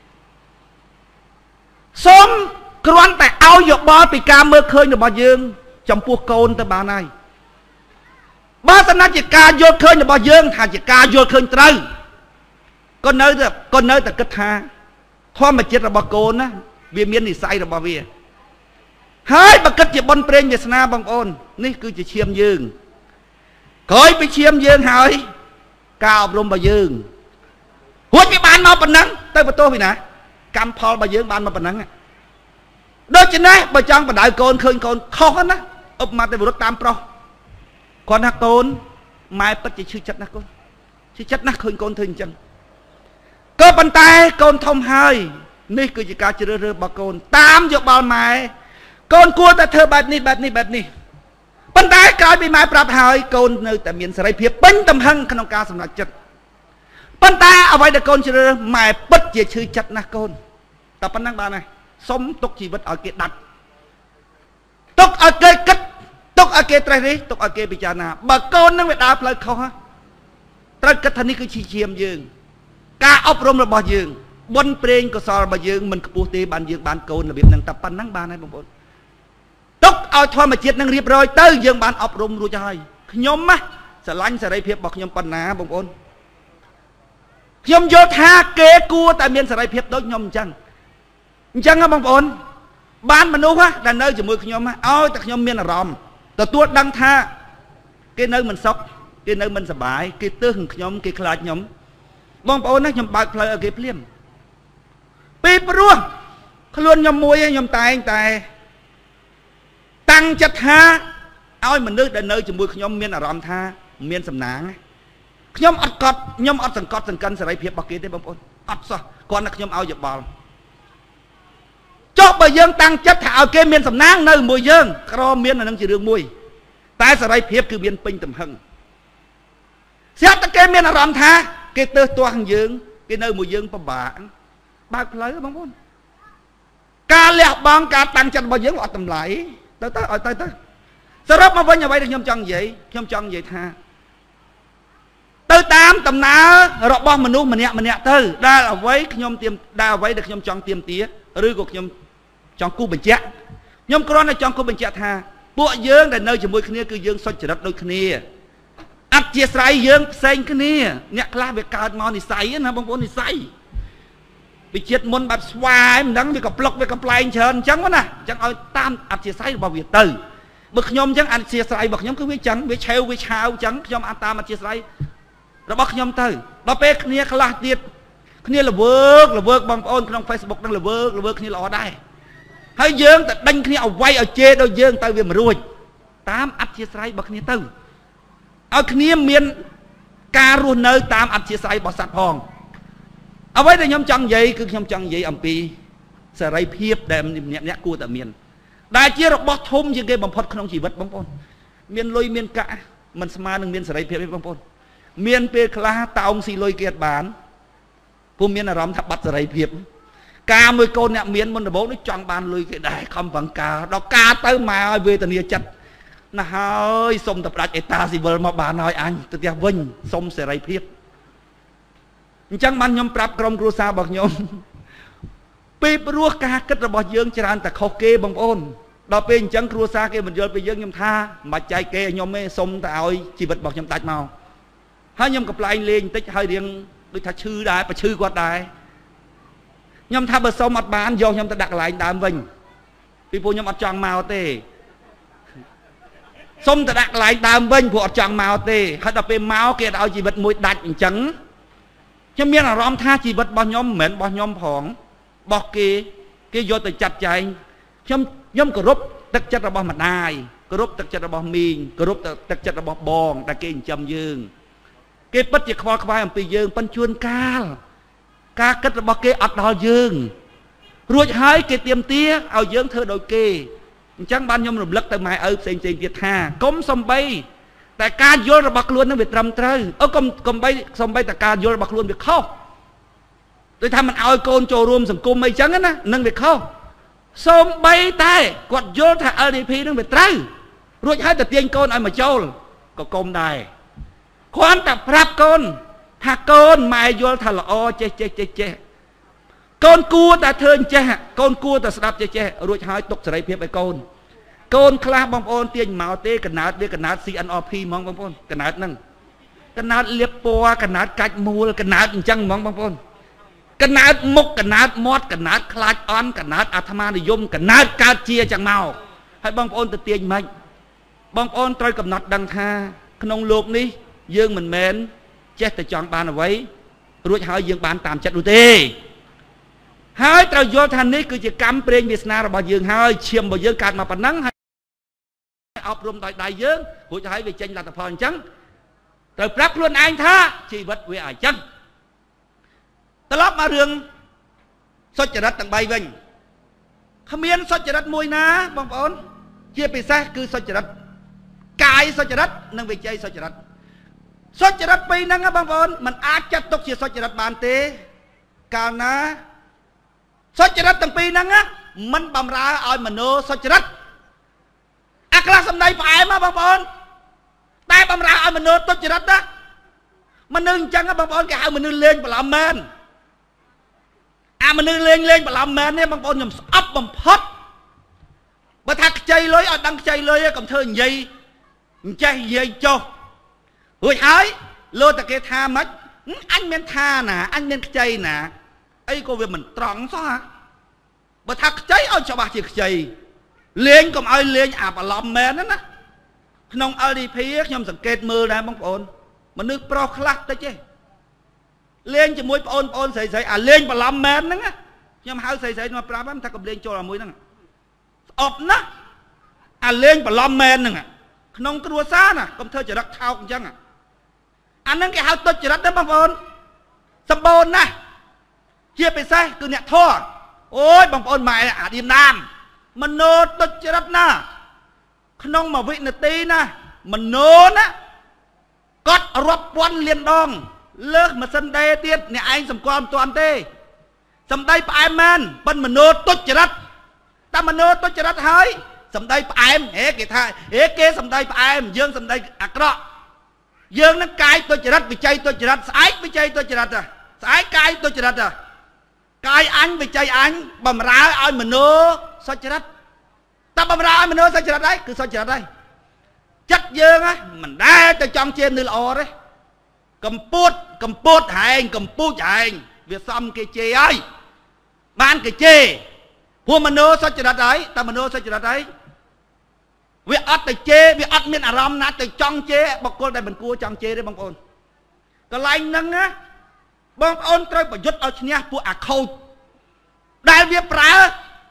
សូមគ្រាន់តែឲ្យយោបល់ពីការមើលឃើញរបស់យើងចំពោះកូនទៅបានហើយបើសិនជាការយល់ឃើញរបស់យើងថាជាការយល់ឃើញត្រូវក៏នៅតែក៏នៅតែគិតថាធម្មជាតិរបស់កូនណាវាមាននិស្ស័យរបស់វាហើយបើគិតជាបុណ្យព្រេងវាសនាបងប្អូននេះគឺជាឈាមយើងក្រោយពីឈាមយើងហើយការអប់រំរបស់យើងរួចវាបានមកប៉ុណ្ណឹងទៅបន្ទោសពីណាកម្មផលរបស់យើងបានមកប៉ុណ្ណឹងដូច្នេះបើចង់បដៅកូនឃើញកូនខុសណាឧបមាទៅរត់តាមប្រុសគាត់ថាកូនម៉ែពិតជាឈឺចិត្តណាស់កូនឈឺចិត្តណាស់ឃើញកូនធ្វើអញ្ចឹងក៏ប៉ុន្តែកូនធំហើយនេះគឺជាការជ្រើសរើសរបស់កូនតាមយោបល់ម៉ែកូនគួរតែធ្វើបែបនេះបែបនេះបែបនេះប៉ុន្តែក្រោយពីម៉ែប្រាប់ហើយកូននៅតែមានសេរីភាពពេញទំហឹងក្នុងការសម្រេចចិត្តប៉ុន្តែអ្វីដែលកូនជ្រើសរើសម៉ែពិតជាឈឺចិត្តណាស់កូនតែប៉ុណ្ណឹងបានហើយសុំទុកជីវិតឲ្យគេដាច់ទុកឲ្យគេគិតទុកឲ្យគេត្រេះរិះទុកឲ្យគេពិចារណាបើកូននឹងវាដើរផ្លូវខុសត្រូវគិតថានេះគឺជាឈាមយើងការអប់រំរបស់យើងបុណ្យព្រេងកុសលរបស់យើងមិនខ្ពស់ទេបានយើងបានកូនរបៀបហ្នឹងតែប៉ុណ្ណឹងបានហើយបងប្អូនទុកឲ្យធម្មជាតិនឹងរៀបរយទៅយើងបានអប់រំរួចហើយខ្ញុំណាស្រឡាញ់សេរីភាពរបស់ខ្ញុំប៉ុណ្ណាបងប្អូនខ្ញុំយល់ថាគេគួរតែមានសេរីភាពដូចខ្ញុំអញ្ចឹងអញ្ចឹងបងប្អូនបានមនុស្សដែលនៅជាមួយខ្ញុំឲ្យតែខ្ញុំមានអារម្មណ៍ទទួលដឹងថាគេនៅមិនសុខគេនៅមិនសប្បាយគេទើសខ្ញុំគេខ្លាចខ្ញុំបងប្អូនណាខ្ញុំបើកផ្លូវឲ្យគេភ្លាមពីព្រោះខ្លួនខ្ញុំមួយខ្ញុំតែងតែតាំងចិត្តថាឲ្យមនុស្សដែលនៅជាមួយខ្ញុំមានអារម្មណ៍ថាមានសំណាងខ្ញុំអត់កត់ខ្ញុំអត់សង្កត់សង្កិនសេរីភាពរបស់គេទេបងប្អូនអត់សោះគ្រាន់តែខ្ញុំឲ្យយោបល់ចុះបើយើងតាំងចិត្តថាឲ្យគេមានសំណាងនៅជាមួយយើងក្រមានអានឹងជារឿងមួយតែសេរីភាពគឺមានពេញទំហឹងស្រាប់តែគេមានអារម្មណ៍ថាគេទើសទាស់យើងគេនៅមួយយើងពិបាកបើកផ្លូវបងប្អូនការលះបង់ការតាំងចិត្តរបស់យើងអត់តម្លៃទៅទៅឲ្យទៅទៅសរុបមកវិញអ្វីដែលខ្ញុំចង់និយាយខ្ញុំចង់និយាយថាទៅតាមដំណើររបស់មនុស្សម្នាក់ម្នាក់ទៅដែលអ្វីខ្ញុំទៀមដែលអ្វីដែលខ្ញុំចង់ទៀមទាឬក៏ខ្ញុំចង់គូបញ្ជាក់ខ្ញុំគ្រាន់តែចង់គូបញ្ជាក់ថាពួកយើងដែលនៅជាមួយគ្នាគឺយើងសុចរិតដូចគ្នាអធិស្ស្រ័យយើងផ្សេងគ្នាអ្នកខ្លះវាកើតមកនិស័យណាបងប្អូននិស័យវិជាតិមុនបែបស្វាយមិនដឹងវាក៏ប្លុកវាក៏ប្លែងច្រើនអញ្ចឹងណាអញ្ចឹងឲ្យតាមអធិស្ស្រ័យរបស់វាទៅបើខ្ញុំអញ្ចឹងអធិស្ស្រ័យរបស់ខ្ញុំគឺវាអញ្ចឹងវាឆេវវាឆាវអញ្ចឹងខ្ញុំអាចតាមអធិស្ស្រ័យរបស់ខ្ញុំទៅដល់ពេលគ្នាខ្លះទៀតគ្នាល្វើកល្វើកបងប្អូនក្នុង Facebook នឹងល្វើកល្វើកគ្នាល្អដែរហើយយើងតែដេញគ្នាឲ្យវាយឲ្យជេរដល់យើងទៅវាមិនរួចតាមអធិស្ឋានរបស់គ្នាទៅឲ្យគ្នាមានការរស់នៅតាមអធិស្ឋានរបស់សត្វផងអ្វីដែលខ្ញុំចង់និយាយគឺខ្ញុំចង់និយាយអំពីសេរីភាពដែលម្នាក់ម្នាក់គួរតែមានដែលជារបស់ធំជាងគេបំផុតក្នុងជីវិតបងប្អូនមានលុយមានកាក់មិនស្មើនឹងមានសេរីភាពទេបងប្អូនមានពេលខ្លះតោងស៊ីលុយគេអត់បានព្រោះមានអារម្មណ៍ថាបាត់សេរីភាពការមួយកូនអ្នកមានមុនដំបូងនេះចង់បានលុយគេដែរខំប្រឹងការដល់ការទៅមកឲ្យវេទនាចិត្តណាហើយសុំតែផ្ដាច់អេតាស៊ីវិលមកបានហើយអញទៅផ្ទះវិញសុំសេរីភាពអញ្ចឹងបានខ្ញុំប្រាប់ក្រុមគ្រួសាររបស់ខ្ញុំពីព្រោះការគិតរបស់យើងច្រើនតែខុសគេបងប្អូនដល់ពេលអញ្ចឹងគ្រួសារគេមិនយល់ពីយើងខ្ញុំថាមិនចែកគេខ្ញុំទេសុំតែឲ្យជីវិតរបស់ខ្ញុំដាច់មកហើយខ្ញុំកំ pl ែងលេងបន្តិចហើយរៀងដូចថាឈឺដែរប្រឈឺគាត់ដែរខ្ញុំថាបើសុំអត់បានយកខ្ញុំទៅដាក់កន្លែងដើមវិញពីព្រោះខ្ញុំអត់ចង់មកទេសុំទៅដាក់កន្លែងដើមវិញព្រោះអត់ចង់មកទេហើយដល់ពេលមកគេឲ្យជីវិតមួយដាច់អញ្ចឹងខ្ញុំមានអារម្មណ៍ថាជីវិតរបស់ខ្ញុំមិនមែនរបស់ខ្ញុំផងរបស់គេគេយកទៅចាត់ចែងខ្ញុំខ្ញុំគោរពទឹកចិត្តរបស់ម្ដាយគោរពទឹកចិត្តរបស់មីងគោរពទឹកចិត្តរបស់បងដែលគេចិញ្ចឹមយើងគេពិតជាខ្វល់ខ្វាយអំពីយើងប៉ុន្តែជួនកាលការគិតរបស់គេអត់ដល់យើងរួចហើយគេទាមទារឲ្យយើងធ្វើដូចគេអញ្ចឹងបានខ្ញុំរំលឹកទៅម៉ែឪផ្សេងៗទៀតថាកុំសំបីតែការយល់របស់ខ្លួននឹងវាត្រឹមត្រូវអើកុំកុំបីសំបីតែការយល់របស់ខ្លួនវាខុសដូចថាមិនឲ្យកូនចូលរួមសង្គមអីចឹងណានឹងវាខុសសំបីតែគាត់យល់ថា แอล ดี พี នឹងវាត្រូវរួចហើយទៅទាញកូនឲ្យមកចូលក៏កុំដែរគ្រាន់តែប្រាប់កូនថាកូនម៉ែយល់ថាល្អចេះចេះចេះចេះកូនគួរតែធ្វើអញ្ចេះកូនគួរតែស្ដាប់ចេះចេះរួចហើយទុកសេរីភាពឲ្យកូនកូនខ្លះបងប្អូនទាញមកទេកណើតវាកណើត ซี เอ็น អារ พี ហ្មងបងប្អូនកណើតហ្នឹងកណើតលៀបពណ៌កណើតកាច់មូលកណើតអញ្ចឹងហ្មងបងប្អូនកណើតមុខកណើតមាត់កណើតខ្លាចអន់កណើតអាត្មានិយមកណើតកើតជាចឹងមកហើយបងប្អូនទៅទាញមិនបងប្អូនត្រូវកំណត់ដឹងថាក្នុងโลกនេះយើងមិនមែនចេះតែចង់បានអ្វីរួចហើយយើងបានតាមចិត្តនោះទេហើយត្រូវយល់ថានេះគឺជាកម្មព្រេងវាសនារបស់យើងហើយឈាមរបស់យើងកើតមកប៉ុណ្ណឹងហើយអប់រំដោយដៃយើងរួចហើយវាចេញលទ្ធផលអញ្ចឹងត្រូវប្រាប់ខ្លួនឯងថាជីវិតវាអញ្ចឹងត្រឡប់មករឿងសុចរិតទាំងបីវិញគ្មានសុចរិតមួយណាបងប្អូនជាពិសេសគឺសុចរិតកាយសុចរិតនិងវិជ័យសុចរិតសុចរិតពីរហ្នឹងបងប្អូនมันអាចចាត់ទុកជាសុចរិតបានទេកាលណាសុចរិតទាំងពីរហ្នឹងมันបំរើឲ្យមโนសុចរិតអាខ្លះសំដីផ្អែមបងប្អូនតែបំរើឲ្យមโนទុច្ចរិតណាមនុស្សអញ្ចឹងបងប្អូនគេហៅមនុស្សលេងបន្លំមែនអាមនុស្សលេងលេងបន្លំមែននេះបងប្អូនខ្ញុំស្អប់បំផុតបើថាខ្ចីលុយឲ្យដឹងខ្ចីលុយកុំធ្វើនិយាយអញ្ចេះនិយាយចុះរួចហើយលោតែគេថាម៉េចអញមានថាណាអញមានខ្ចីណាអីក៏វាមិនត្រង់សោះបើថាខ្ចីឲ្យច្បាស់ជាខ្ចីលេងកុំឲ្យលេងអាបន្លំមែនណាក្នុង แอล ดี พี ខ្ញុំសង្កេតមើលដែរបងប្អូនមនុស្សប្រុសខ្លះតិចទេលេងជាមួយប្អូនប្អូនស្រីស្រីអាលេងបន្លំមែនហ្នឹងខ្ញុំហៅស្រីស្រីមកប្រាប់ថាកុំលេងចូលអាមួយហ្នឹងស្អប់ណាស់អាលេងបន្លំមែនហ្នឹងក្នុងគ្រួសារណាកុំធ្វើចរិតថោកអញ្ចឹងអាហ្នឹងគេហៅទុច្ចរិតទេបងប្អូនសម្បូរណាស់ជាពិសេសគឺអ្នកធម៌អូយបងប្អូនម៉ែអាឌីមណាមមโนទុច្ចរិតណាក្នុងមួយវិនាទីណាមโนណាកត់រាប់ពាន់លានដងលើសម៉ាស៊ីនដេទៀតអ្នកឯងសម្គាល់មិនទាន់ទេសំដីផ្អែមមែនប៉ុន្តែមโนទុច្ចរិតតែមโนទុច្ចរិតហើយសំដីផ្អែមហេគេថាហេគេសំដីផ្អែមយើងសំដីអាក្រក់យើងនឹងកាយទុច្ចរិតវិច័យទុច្ចរិតស្អែកវិច័យទុច្ចរិតស្អែកកាយទុច្ចរិតកាយអញវិច័យអញបំរើឲ្យមโนសុចរិតតែបំរើឲ្យមโนសុចរិតហើយគឺសុចរិតហើយចិត្តយើងមិនដែលទៅចង់ជេរនៅល្អទេកំពួតកំពួតហែងកំពូចហែងវាសំគេជេរហើយបានគេជេរព្រោះមโนសុចរិតហើយតែមโนសុចរិតហើយវាអត់ទៅជេរវាអត់មានអារម្មណ៍ណាទៅចង់ជេរបុគ្គលដែលមិនគួរចង់ជេរទេបងប្អូនកន្លែងហ្នឹងណាបងប្អូនត្រូវប្រយុទ្ធឲ្យឈ្នះពួកអាខូចដែលវាប្រើ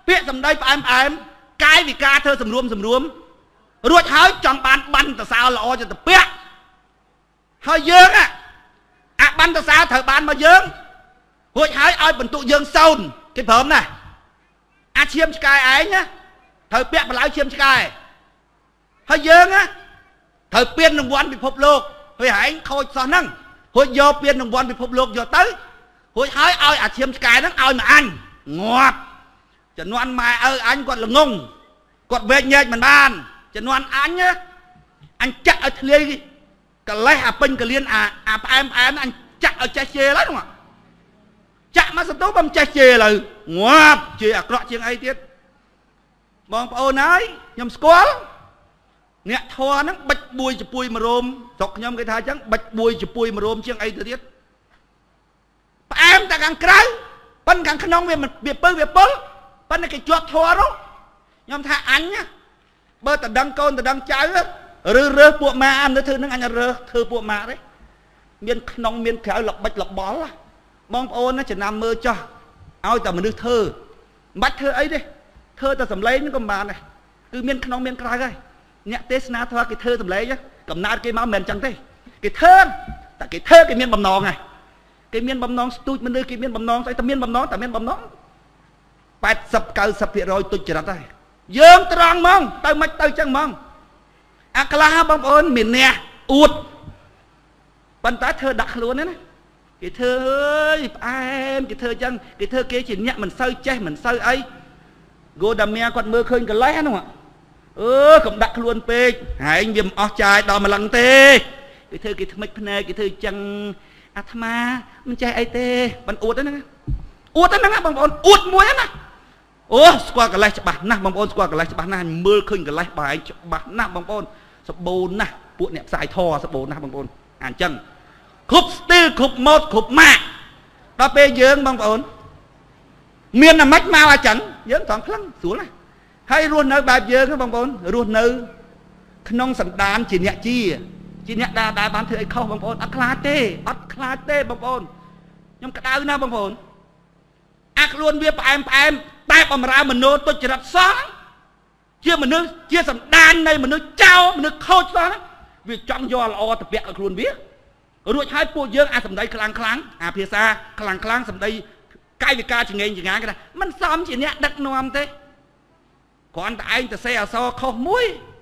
ពាក្យសម្ដីផ្អែមផ្អែមកាយវិការធ្វើសម្រួមសម្រួមរួចហើយចង់បានបានតសៅល្អចទៅពាក់ហើយយើងអាបានតសៅត្រូវបានមកយើងរួចហើយឲ្យបន្ទុកយើងសូនគេព្រមណាអាឈាមឆ្កែឯងណាត្រូវពាក់បលៅឈាមឆ្កែហើយយើងណាត្រូវពៀនរង្វាន់ពិភពលោកហើយឯងខូចសោះហ្នឹងរួចយកពៀនរង្វាន់ពិភពលោកយកទៅរួចហើយឲ្យអាឈាមឆ្កែហ្នឹងឲ្យមកអញងាប់ជំនាន់ម៉ែឪអញគាត់ល្ងងគាត់វែកញែកមិនបានជំនាន់អញអញចាក់ឲ្យធ្លាយកលេសអាពេញកលៀនអាអាផ្អែមផ្អែមអញចាក់ឲ្យចេះជេរហើយហ្នឹងចាក់មកសន្ទុះបំចេះជេរលើងាប់ជេរអាក្រក់ជាងអីទៀតបងប្អូនហើយខ្ញុំស្គាល់អ្នកធွာហ្នឹងបិចបួយជពួយមរោមស្រុកខ្ញុំគេថាអញ្ចឹងបិចបួយជពួយមរោមជាងអីទៅទៀតផ្អែមតែខាងក្រៅប៉ុន្តែខាងក្នុងវាវាពើវាពុលប៉ុន្តែគេជាប់ធွာនោះខ្ញុំថាអញបើតដឹងកូនតដឹងចៅឬរើសពួកម៉ាអានទៅធ្វើនឹងអញរើសធ្វើពួកម៉ាទេមានក្នុងមានក្រៅលបិចលបល់បងប្អូនណាចំណាំមើលចោះឲ្យតែមនុស្សធ្វើមិនបាច់ធ្វើអីទេធ្វើតែសម្លេងហ្នឹងក៏មិនបានដែរគឺមានក្នុងមានក្រៅហើយអ្នកទេសនាធម៌គេធ្វើសម្លេងកំណើតគេមកមិនមែនអញ្ចឹងទេគេធ្វើតែគេធ្វើគេមានបំណងហើយគេមានបំណងស្ទូចមនុស្សគេមានបំណងស្អីតែមានបំណងតែមានបំណងแปดสิบ เก้าสิบ ភាគរយទុច្ចរិតហើយយើងត្រង់ហ្មងទៅមិនទៅអញ្ចឹងហ្មងអាខ្លះបងប្អូនមានអ្នកអួតប៉ុន្តែធ្វើដាក់ខ្លួនណាគេធ្វើអើយផ្អែមគេធ្វើអញ្ចឹងគេធ្វើគេជាអ្នកមិនសូវចេះមិនសូវអីហ្គោដាមៀគាត់មើលឃើញកលេសហ្នឹងអឺកុំដាក់ខ្លួនពេកហែងវាមិនអស់ចាយដល់ម្លឹងទេគេធ្វើគេថ្មិចភ្នែកគេធ្វើអញ្ចឹងអាត្មាមិនចេះអីទេមិនអួតទេហ្នឹងអួតហ្នឹងបងប្អូនអួតមួយណាអូស្គាល់កលេសច្បាស់ណាស់បងប្អូនស្គាល់កលេសច្បាស់ណាស់មើលឃើញកលេសបើឯងច្បាស់ណាស់បងប្អូនសបូនណាស់ពួកអ្នកផ្សាយធរសបូនណាស់បងប្អូនអាអញ្ចឹងគ្រប់ស្ទីលគ្រប់ម៉ូដគ្រប់ម៉ាកដល់ពេលយើងបងប្អូនមានអាម៉េចមកអញ្ចឹងយើងត្រង់ខ្លឹងស្រួលណាស់ហើយរស់នៅបែបយើងបងប្អូនរស់នៅក្នុងសន្តានជាអ្នកជាជាអ្នកដែលដែលបានធ្វើអីខុសបងប្អូនអត់ខ្លាចទេអត់ខ្លាចទេបងប្អូនខ្ញុំក្តៅណាស់បងប្អូនអាខ្លួនវាផ្អែមផ្អែមតែបំរើមโนទុច្ចរិតសោះជាមនុស្សជាសន្តាននៃមនុស្សចោលមនុស្សខូចសោះវាចង់យកល្អទៅពាក់ឲ្យខ្លួនវារួចហើយពួកយើងអាសម្ដីខ្លាំងខ្លាំងអាភាសាខ្លាំងខ្លាំងសម្ដីកាយវិការចងេងចងាគេថាមិនសមជាអ្នកដឹកនាំទេគ្រាន់តែឯងទៅសេអសខុសមួយ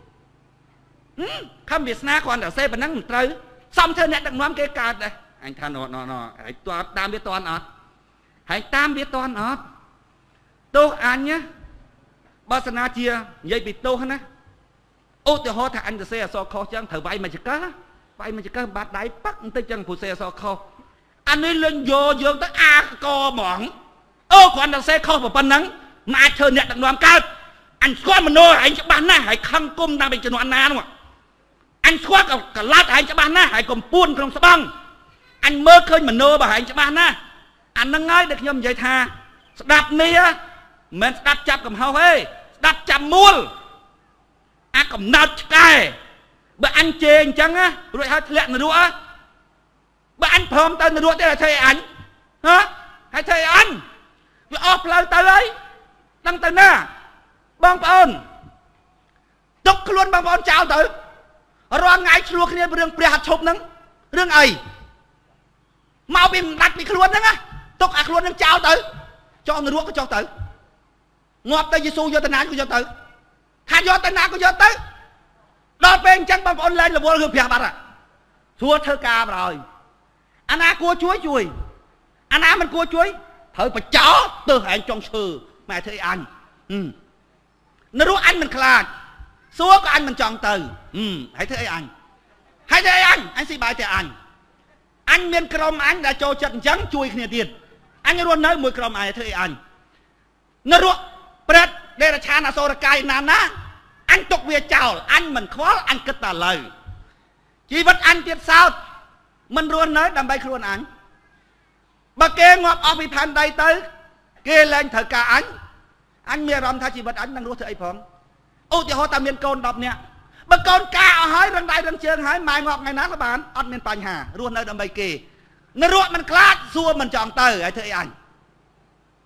ខំវាសនាគ្រាន់តែសេប៉ុណ្ណឹងមិនត្រូវសមធ្វើអ្នកដឹកនាំគេកើតដែរអញថាណណណហើយតើតាមវាតន់អត់ហើយតាមវាតន់អត់ទោសអញណាបើសនាជានិយាយពីទោសណាឧទាហរណ៍ថាអញទៅសេអសខុសចឹងត្រូវវាយមកចកាវាយមកចកាបាត់ដៃប៉ាក់បន្តិចចឹងព្រោះសេអសខុសអានេះលេងយកយើងទៅអាកហ្មងអូគ្រាន់តែសេខុសប៉ុណ្ណឹងមិនអាចធ្វើអ្នកដឹកនាំកើតអញស្គាល់មโนឯងច្បាស់ណាស់ហើយខឹងគុំតាមពីជំនាន់ណានោះអញស្គាល់កលាត់ឯងច្បាស់ណាស់ហើយកំពួនក្នុងស្បង់អញមើលឃើញមโนរបស់ឯងច្បាស់ណាស់អានឹងហើយដែលខ្ញុំនិយាយថាស្ដាប់នេះមិនស្ដាប់ចាប់កំហុសទេស្ដាប់ចាំមូលអាកំណត់ឆ្កែបើអញជេរអញ្ចឹងរួចហើយធ្លាក់នរកបើអញព្រមទៅនរកទេឲ្យធ្វើអញហ៎ឲ្យធ្វើអញវាអស់ផ្លូវទៅហើយដឹងទៅណាបងប្អូនទុកខ្លួនបងប្អូនចោលទៅរាល់ថ្ងៃឆ្លោះគ្នារឿងព្រះហត្ថឈប់ហ្នឹងរឿងអីមកពីមិនដាច់ពីខ្លួនហ្នឹងទុកអាខ្លួនហ្នឹងចោលទៅចោលនរកក៏ចោលទៅងាប់ទៅយេស៊ូយកទៅណាក៏យកទៅថាយកទៅណាក៏យកទៅដល់ពេលអញ្ចឹងបងប្អូនលែងរវល់រឿងព្រះបាត់ស្រួលធ្វើការបណ្ដោយអាណាគួរជួយជួយអាណាមិនគួរជួយត្រូវបញ្ចោទៅឯងចង់ឈើម៉ែធ្វើអីអញនរកអញមិនខ្លាចសួរក៏អញមិនចង់ទៅហើយធ្វើអីអញហើយធ្វើអីអញអញស៊ីបាយតែអញអញមានក្រុមអញដែលចូលចិត្តអញ្ចឹងជួយគ្នាទៀតអញរស់នៅមួយក្រុមអញធ្វើអីអញនរកប្រែតដេរឆានអសូរកាយណាណាអញទុកវាចោលអញមិនខ្វល់អញគិតតែលើជីវិតអញទៀតសោតមិនរស់នៅដើម្បីខ្លួនអញបើគេងាប់អស់ពីផែនដីទៅគេលែងត្រូវការអញអញមានអារម្មណ៍ថាជីវិតអញនឹងរស់ធ្វើអីផងឧទាហរណ៍តែមានកូនដប់នាក់បើកូនកាអស់ហើយរឹងដៃរឹងជើងហើយម៉ែងាប់ថ្ងៃណាក៏បានអត់មានបញ្ហារស់នៅដើម្បីគេនរកមិនខ្លាចសួរមិនចង់ទៅហើយធ្វើអីអញ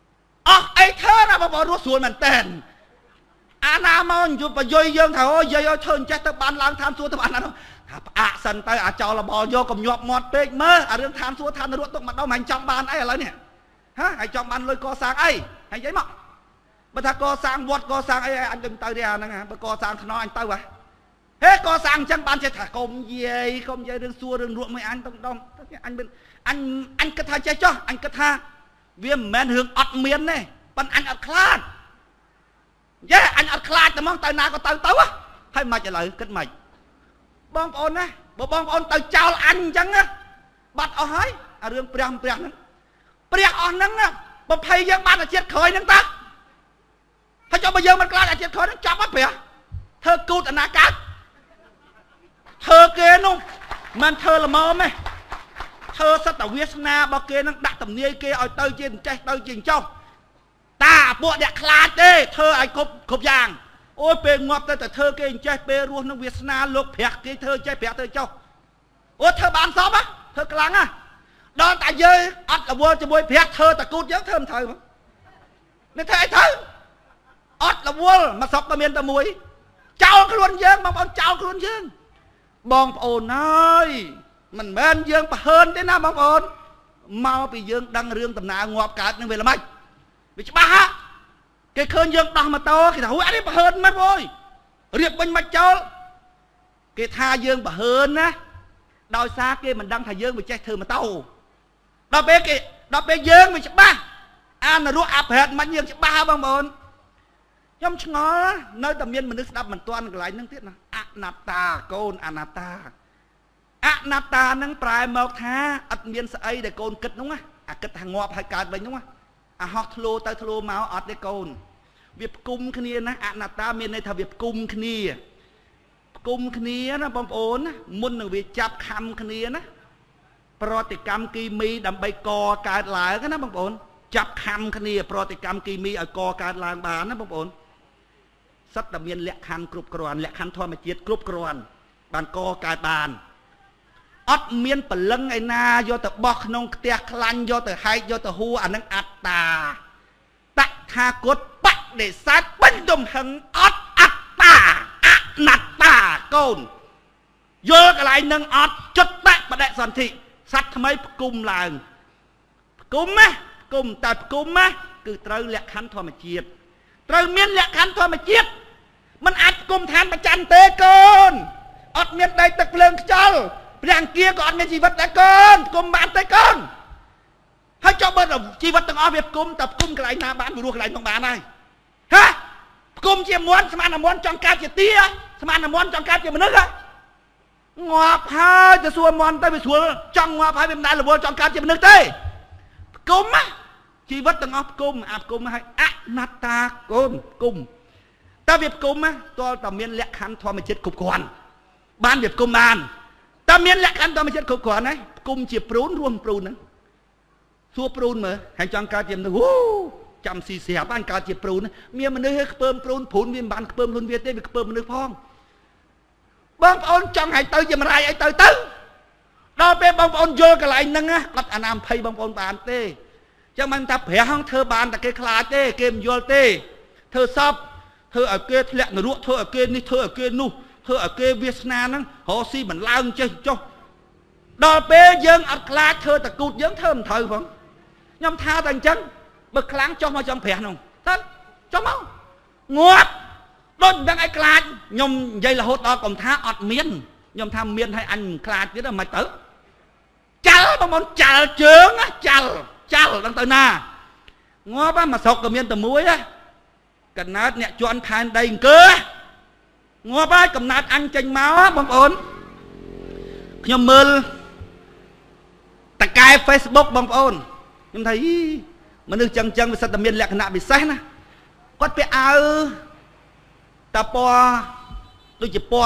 อ๋อไอ้เธอนะบอกรู้ส่วนมันเต้นอาณามันอยู่ปะย่อยเยิงเถอะย่อยเชิญใจตะบันล้างทำซัวตะบันนั้นอาสันไปอาเจ้าละบอโยกับหยอบหมดเป๊กเมื่อเรื่องทำซัวทำนรกต้องมาเอามันจองบานไอ้อะไรเนี่ยฮะไอ้จองบานเลยก่อสร้างไอ้ไอ้ยัยมั้งบัตรก่อสร้างวัดก่อสร้างไอ้อันเดิมเตยเดียวนั่งไงบัตรก่อสร้างขนอยอันเตยวะเฮ้ก่อสร้างจังบานจะถ่ายกลมเย่กลมเย่เรื่องซัวเรื่องรวมไม่อันต้องดองอันเป็นอันอันกระทาใจจ้ออันกระทาเวียมแมนหึงอัดเมียนเนี่ยปันอันอัดคลาดเย่อันอัดคลาดแต่มองเตยนาก็เตยเตยวะให้มาจะเลยขึ้นใหม่บองปอนนะบองปอนเตยเจ้าอันจังนะบัดเอาให้เรื่องเปรียงเปรียงนั้นเปรียงอ่อนนั้นนะบางไพ่ยังบ้านอาเจียดเคยนั่งตาถ้าเจ้าไปเยอะมันกล้าอาเจียดเคยนั่งจับวัดเปียเธอกูดอนาคตเธอเกนุ่งมันเธอละเมอไหมเธอสัตว์เวียสนาบาเกนั่งดักตำเนียเกเอาเตยจีนใจเตยจีนเจ้าตาปวดเด็กคลาดเด้เธอไอ้ครบครบยางโอ้ยเป็นงอบแต่เธอเกงใจเปรวนังเวียสนาโลกเพียกเธอใจเพียกเธอเจ้าโอ้เธอบานซ้อมอ่ะเธอกลางอ่ะดอนแต่เยอะอัดละวัวจะบวยเพียกเธอตะกูดเยอะเธอมเธอนี่เธอไอ้เธออัดละวัวมาสอบตะเมียนตะมวยเจ้าครวนเยิงบางคนเจ้าครวนเยิงบองโอนน้อยมันแม่นเยิงปะเฮินได้นะบางคนเมาไปเยิงดังเรื่องตำนางอบกาดนั่งเวลาไม่วิจบ้าฮะแกเคยยังดังมาโตแกถามว่าอันนี้ปะเฮินไหมพ่อยเรียกเป็นมาเจ้าแกทายังปะเฮินนะดอยซาแกมันดังทายังไปแจ้เธอมาโตดอยเบกดอยเบกยังวิจบ้าอันรู้อาเพดมันยังจะบ้าบางบนย่อมชงอเนื้อตะเมียนมันนึกดับมันตัวนึกไหลนึกเทียนะอนาตาโกนอนาตาอนาตานั่งปลายเมาท้าอัดเมียนใส่แต่โกนกึดนู้งะอ่ะกึดทางงอภัยการไปนู้งะอ่ะฮอกทะโลเตอทะโลเมาอัดได้โกนเวียบกุมขณีนะอนาตาเมียนในทวีปกุมขณีกุมขณีนะบอมโอนนะมุนหนึ่งวิจับคำขณีนะปฏิกรรมกีมีดำใบกอการหลายกันนะบอมโอนจับคำขณีปฏิกรรมกีมีเอากอการลางบานนะบอมโอนสัตว์เมียนเละคันกรุบกรอนเละคันทอมาเจียดกรุบกรอนบานกอการบานอัดเมียนปลังไอนาโยแต่บอกนงเตียคลันโยแต่ไฮโยแต่หูอันนั้นอัตตาตะทากดปักเดซัดเป็นดมหังอัดอัตตาอัตนัตตาโกนโยกอะไรนังอัดจุดแตะประเดสันติสัตว์ทำไมกุมลางกุมไหมกุมแต่กุมไหมคือเตยเละคันทอมาเจียดเตยเมียนเละคันทอมาเจียดมันอัดกุมแทนประจันเตะโกนอัดเมียนได้ตะเพลิงเจ้าเรื่องเกียร์ก่อนในชีวิตแต่ก่อนกุมบานแต่ก่อนให้เจ้าเบิร์ดชีวิตต้องเอาเวียบกุมแต่กุมกระไรนาบานไม่รู้กระไรต้องบานไงฮะกุมเชี่ยม้วนสมานม้วนจองการเจียเตี้ยสมานม้วนจองการเจียมันนึกอะงอพาจะส่วนม้วนได้ไปส่วนจ้องงอพาเป็นนายหรือม้วนจองการเจียมันนึกเต้กุมอะชีวิตต้องเอากุมอาบกุมให้อะนัตตากุมกุมแต่เวียบกุมอะตัวต่อเมียนเละคันทอมันเจ็ดกุบก่อนบ้านเวียบกุมบานตาเมียนแหละกันตาไม่ใช่ขบขวานนะกุมเจียบปรูนรวมปรูนนะซัวปรูนเหมือให้จังการเจียมนะโอ้จำสีเสียบ้านการเจียบปรูนนะเมียมันเลยเพิ่มปรูนผุนเมียบ้านเพิ่มผุนเวียเต้เพิ่มมันเลยพองบางคนจังให้เตยจะมาไรไอ้เตยเตยเราเป็นบางคนโยกันไรนั่งนะรัดอนามไพ่บางคนบานเต้จังมันทับแผลห้องเธอบานแต่เกคลาเต้เกมโยเต้เธอซับเธอเอาเกลแหลกหนูเธอเอาเกนี่เธอเอาเกนู่เธอเอาเกเวียสนานั่งฮอซี่มันล่างเจ้าเจ้าดอเปย์ยังอัดคลาเธอตะกูดยังเทิมเธอฝังยำท่าต่างจังเบิกครั้งจ้องมาจ้องแผลนองท่านจ้องเมางวดโดนยังไอ้คลาดยมใหญ่ละหดต่อกลมท่าอัดเมียนยมทำเมียนให้อันคลาดนี่ได้มาเต๋อจัลบางคนจัลเจืองอะจัลจัลตั้งแต่หน้างอบ้ามาสกกับเมียนตะมวยอะกันนัดเนี่ยจวนทานได้เกลืองัวบ้านกำนัดอันจังมาบางคนยมมือตะกายเฟซบุ๊กบางคนยมไทยมันนึกจังจังเป็นสัตว์เมียนแหลกขนาดบิเศษนะก็ไปเอาตาปอดูจีปอ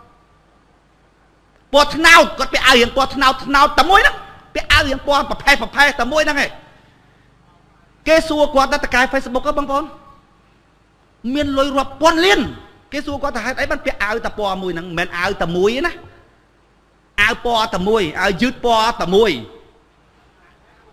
ปอทนาวก็ไปเอาอย่างปอทนาวทนาวตะมวยนะไปเอาอย่างปอปะแพร่ปะแพร่ตะมวยนั่งไงเกสัวกว่าตะกายเฟซบุ๊กก็บางคนเมียนลอยรับปอนเลี้ยนเกสัวก็แต่ไอ้มันไปเอาตะปอมวยนั่งเหม็นเอาตะมวยนะเอาปอตะมวยเอายืดปอตะมวย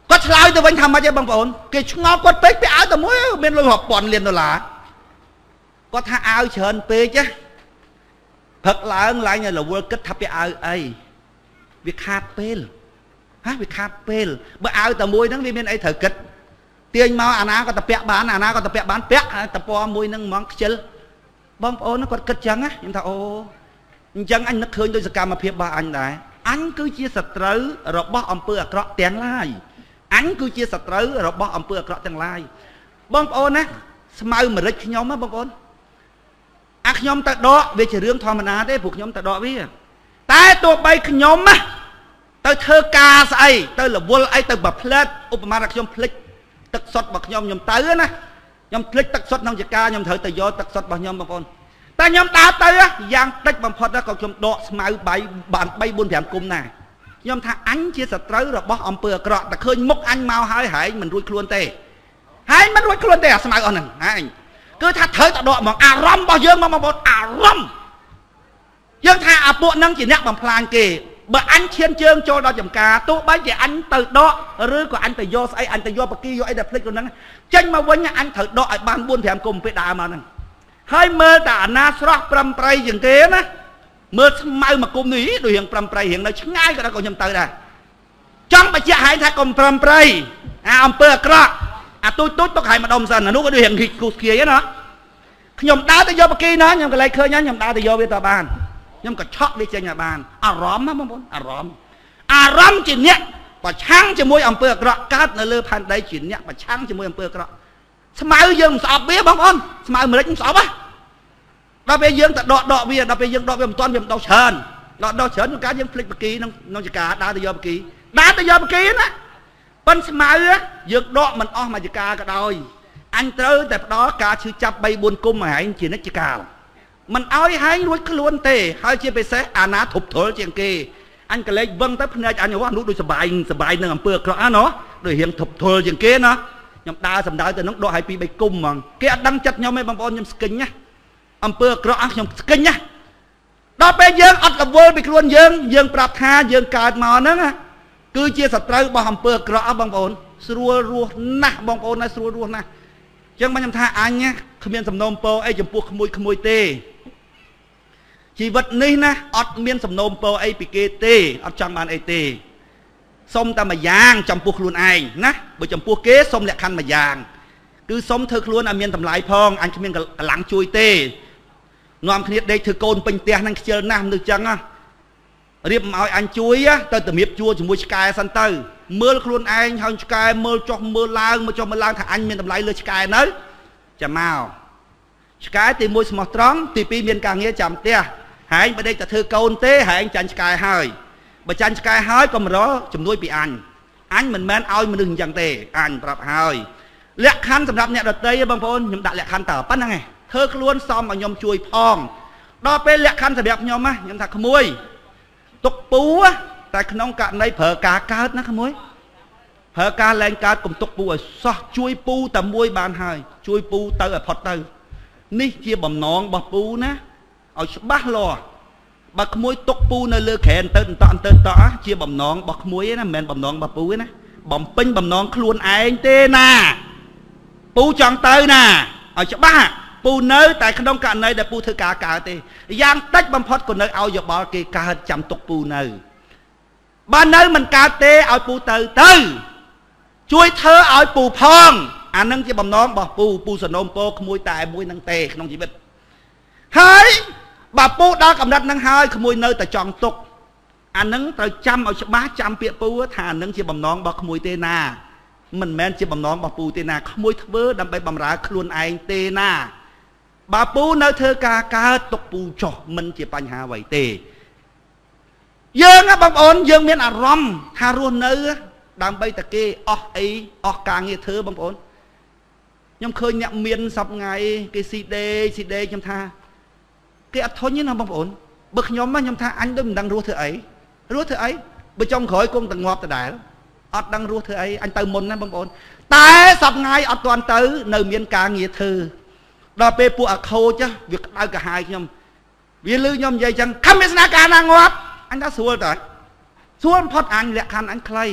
ก็ឆ្លើយទៅវិញថាម៉េចទេបងប្អូនគេឆ្ងល់គាត់ពេកពាក់អាវតែមួយមានលុយរាប់ពាន់លានដុល្លារគាត់ថាអាវច្រើនពេកណាព្រឹកឡើងឡើងឲ្យរវល់គិតថាពាក់អាវអីវាខាតពេលហ៎វាខាតពេលបើអាវតែមួយហ្នឹងវាមានអីត្រូវគិតទាញមកអាណាក៏ទៅពាក់បានអាណាក៏ទៅពាក់បានពាក់តែពណ៌មួយហ្នឹងហ្មងខ្ជិលបងប្អូនគាត់គិតចឹងណាខ្ញុំថាអូអញ្ចឹងអញនឹកឃើញដោយសកម្មភាពរបស់អញដែរអញគឺជាសត្រូវរបស់អំពើអាក្រក់ទាំងឡាយអញគឺជាសត្រូវរបស់អំពើអាក្រក់ទាំងឡាយបងប្អូនណាស្មៅម្រេចខ្ញុំណាបងប្អូនអាខ្ញុំទៅដកវាជារឿងធម្មតាទេព្រោះខ្ញុំទៅដកវាតែទោះបីខ្ញុំណាទៅធ្វើការស្អីទៅរវល់អីទៅបើផ្លែតឧបមាថាខ្ញុំភ្លេចទឹកសុទ្ធរបស់ខ្ញុំខ្ញុំទៅណាខ្ញុំភ្លេចទឹកសុទ្ធក្នុងចការខ្ញុំត្រូវទៅយកទឹកសុទ្ធរបស់ខ្ញុំបងប្អូនតែខ្ញុំដើរទៅយ៉ាងតិចបំផុតក៏ខ្ញុំដកស្មៅបាយបានបី បួន ប្រាំគុំណាខ្ញុំថាអញជាសត្រូវរបស់អំពើអាក្រក់តែឃើញមុខអញមកហើយហែងមិនរួចខ្លួនទេហែងមិនរួចខ្លួនទេអាស្មៅអស់ហ្នឹងហែងគឺថាត្រូវតែដកហ្មងអារម្មណ៍របស់យើងមកបងប្អូនអារម្មណ៍យើងថាអាពួកហ្នឹងជាអ្នកបំផ្លាញគេបើអញឈានជើងចូលដល់ចំការទោះបីជាអញទៅដកឬក៏អញទៅយកស្អីអញទៅយកបកាយកអីដែលភ្លេចខ្លួនហ្នឹងចេញមកវិញអញត្រូវដកឲ្យបាន បួន ប្រាំគុំពេលដើរមកហ្នឹងហើយមើលតែអាណាស្រស់ប្រំប្រៃជាងគេណាមើលស្មៅមកគុំនេះដូចរៀងប្រំប្រៃរៀងនៅឆ្ងាយក៏ដល់ក៏ខ្ញុំទៅដែរចង់បញ្ជាក់ហែងថាកុំប្រំប្រៃអាអំពើអាក្រក់អាទូចទូចទុកហែងម្ដុំសិនអានោះក៏ដូចរៀងគូស្គៀយណាខ្ញុំដើរទៅយកបកាយណាខ្ញុំកន្លែងឃើញខ្ញុំដើរទៅយកវាទៅបានខ្ញុំក៏ឆក់វាចេញឲ្យបានអារម្មណ៍ណាបងប្អូនអារម្មណ៍អារម្មណ៍ជាអ្នកប្រឆាំងជាមួយអំពើអាក្រក់កើតនៅលើផែនដីជាអ្នកប្រឆាំងជាមួយអំពើអាក្រក់ស្មៅយើងមិនស្អប់វាបងប្អូនស្មៅម្រេចមិនស្អប់ហ៎ដល់ពេលយើងទៅដកដកវាដល់ពេលយើងដកវាមិនទាន់វាមិនដកច្រើនដកដកច្រើនក្នុងការយើងភ្លេចបកាយក្នុងក្នុងចការដើរទៅយកបកាយដើរទៅយកបកាយណាប៉ុនស្មៅយើងដកមិនអស់មួយចការក៏ដោយអញត្រូវតែផ្ដល់ការឈឺចាប់ បី បួន គុំឲ្យហែងជានិច្ចកាលមិនឲ្យហែងរួចខ្លួនទេហើយជាពិសេសអាណាធប់ទ្រុលជាងគេអញកលេចវឹងទៅភ្នែកអញនោះនោះដូចសបាយសបាយនឹងអំពើអាក្រក់ណាដូចរៀងធប់ទ្រុលជាងគេណាខ្ញុំដើរសម្ដៅទៅនោះដកឲ្យ ពីរ បី គុំហ្មងគេអត់ដឹងចិត្តខ្ញុំទេបងប្អូនខ្ញុំស្គិញណាអំពើអាក្រក់ខ្ញុំស្គិញណាដល់ពេលយើងអត់រវល់ពីខ្លួនយើងយើងប្រាប់ថាយើងកើតមកហ្នឹងគឺជាសត្រូវរបស់អំពើអាក្រក់បងប្អូនស្រួលរស់ណាស់បងប្អូនណាស្រួលរស់ណាស់អញ្ចឹងខ្ញុំថាអញគ្មានសំណូមពរអីចំពោះក្មួយក្មួយទេជីវិតនេះណាអត់មានសំណូមពរអីពីគេទេអត់ចង់បានអីទេសុំតែមួយយ៉ាងចំពោះខ្លួនឯងណាបើចំពោះគេសុំលក្ខខណ្ឌមួយយ៉ាងគឺសុំធ្វើខ្លួនឲ្យមានតម្លៃផងអញគ្មានកម្លាំងជួយទេនាំគ្នាដេកធ្វើកូនពេញផ្ទះហ្នឹងខ្ជិលណាស់មនុស្សចឹងណារៀបមកឲ្យអញជួយទៅតម្រៀបជួរជាមួយឆ្កែសិនទៅមើលខ្លួនឯងហើយឆ្កែមើលចុះមើលឡើងមើលចុះមើលឡើងថាអញមានតម្លៃលើឆ្កែនៅចាំមកឆ្កែទីមួយស្មោះត្រង់ទីពីរមានការងារចាំផ្ទះហែងបើដេកតែធ្វើកូនទេហែងចាញ់ឆ្កែហើយបើចាញ់ឆ្កែហើយក៏មករកជំនួយពីអញអញមិនមែនឲ្យមនុស្សអញ្ចឹងទេអញប្រាប់ហើយលក្ខខណ្ឌសម្រាប់អ្នកដទៃបងប្អូនខ្ញុំដាក់លក្ខខណ្ឌតើប៉ុណ្្នឹងឯងធ្វើខ្លួនសមឲ្យខ្ញុំជួយផងដល់ពេលលក្ខខណ្ឌសម្រាប់ខ្ញុំណាខ្ញុំថាក្មួយទុកពូតែក្នុងករណីប្រើការកើតណាក្មួយប្រើការលែងកើតកុំទុកពូឲ្យសោះជួយពូតែមួយបានហើយជួយពូទៅឲ្យផុតទៅនេះជាបំណងរបស់ពូណាឲ្យច្បាស់លាស់បើក្មួយទុកពូនៅលើក្រែនទៅតអន្តើតជាបំណងរបស់ក្មួយណាមិនមែនបំណងរបស់ពូទេណាបំពេញបំណងខ្លួនឯងទេណាពូចង់ទៅណាឲ្យច្បាស់ពូនៅតែក្នុងករណីដែលពូធ្វើការកើតទេយ៉ាងតិចបំផុតក៏នៅឲ្យយោបល់គេកើតចាំទុកពូនៅបើនៅមិនកើតទេឲ្យពូទៅទៅជួយធ្វើឲ្យពូផងអានឹងជាបំណងរបស់ពូពូសនំពោក្មួយតែមួយនឹងទេក្នុងជីវិតហើយបើពូដល់កម្រិតនឹងហើយក្មួយនៅតែចង់ទុកអានឹងត្រូវចាំឲ្យច្បាស់ចាំពាក្យពូថាអានឹងជាបំណងរបស់ក្មួយទេណាមិនមែនជាបំណងរបស់ពូទេណាក្មួយធ្វើដើម្បីបម្រើខ្លួនឯងទេណាបើពូនៅធ្វើការកើតទុកពូចុះមិនជាបញ្ហាអ្វីទេយើងណាបងប្អូនយើងមានអារម្មណ៍ថារស់នៅដើម្បីតែគេអស់អីអស់ការងារធ្វើបងប្អូនខ្ញុំឃើញអ្នកមានសប្ថ្ងៃគេស៊ីដេស៊ីដេខ្ញុំថាគេអត់ធន់ទេណាបងប្អូនបើខ្ញុំខ្ញុំថាអញដូចមិនដឹងរស់ធ្វើអីរស់ធ្វើអីបើចុងក្រោយគង់តែងាប់ដដែលអត់ដឹងរស់ធ្វើអីអញទៅមុនណាបងប្អូនតែសប្ថ្ងៃអត់ទាន់ទៅនៅមានការងារធ្វើដល់ពេលពួកអាខូចវាក្តៅកាហាយខ្ញុំវាលឺខ្ញុំនិយាយចឹងខំមានស្នាការណាងាប់អញថាស្រួលតើស្រួលបំផុតអញលក្ខខណ្ឌអញខ្លី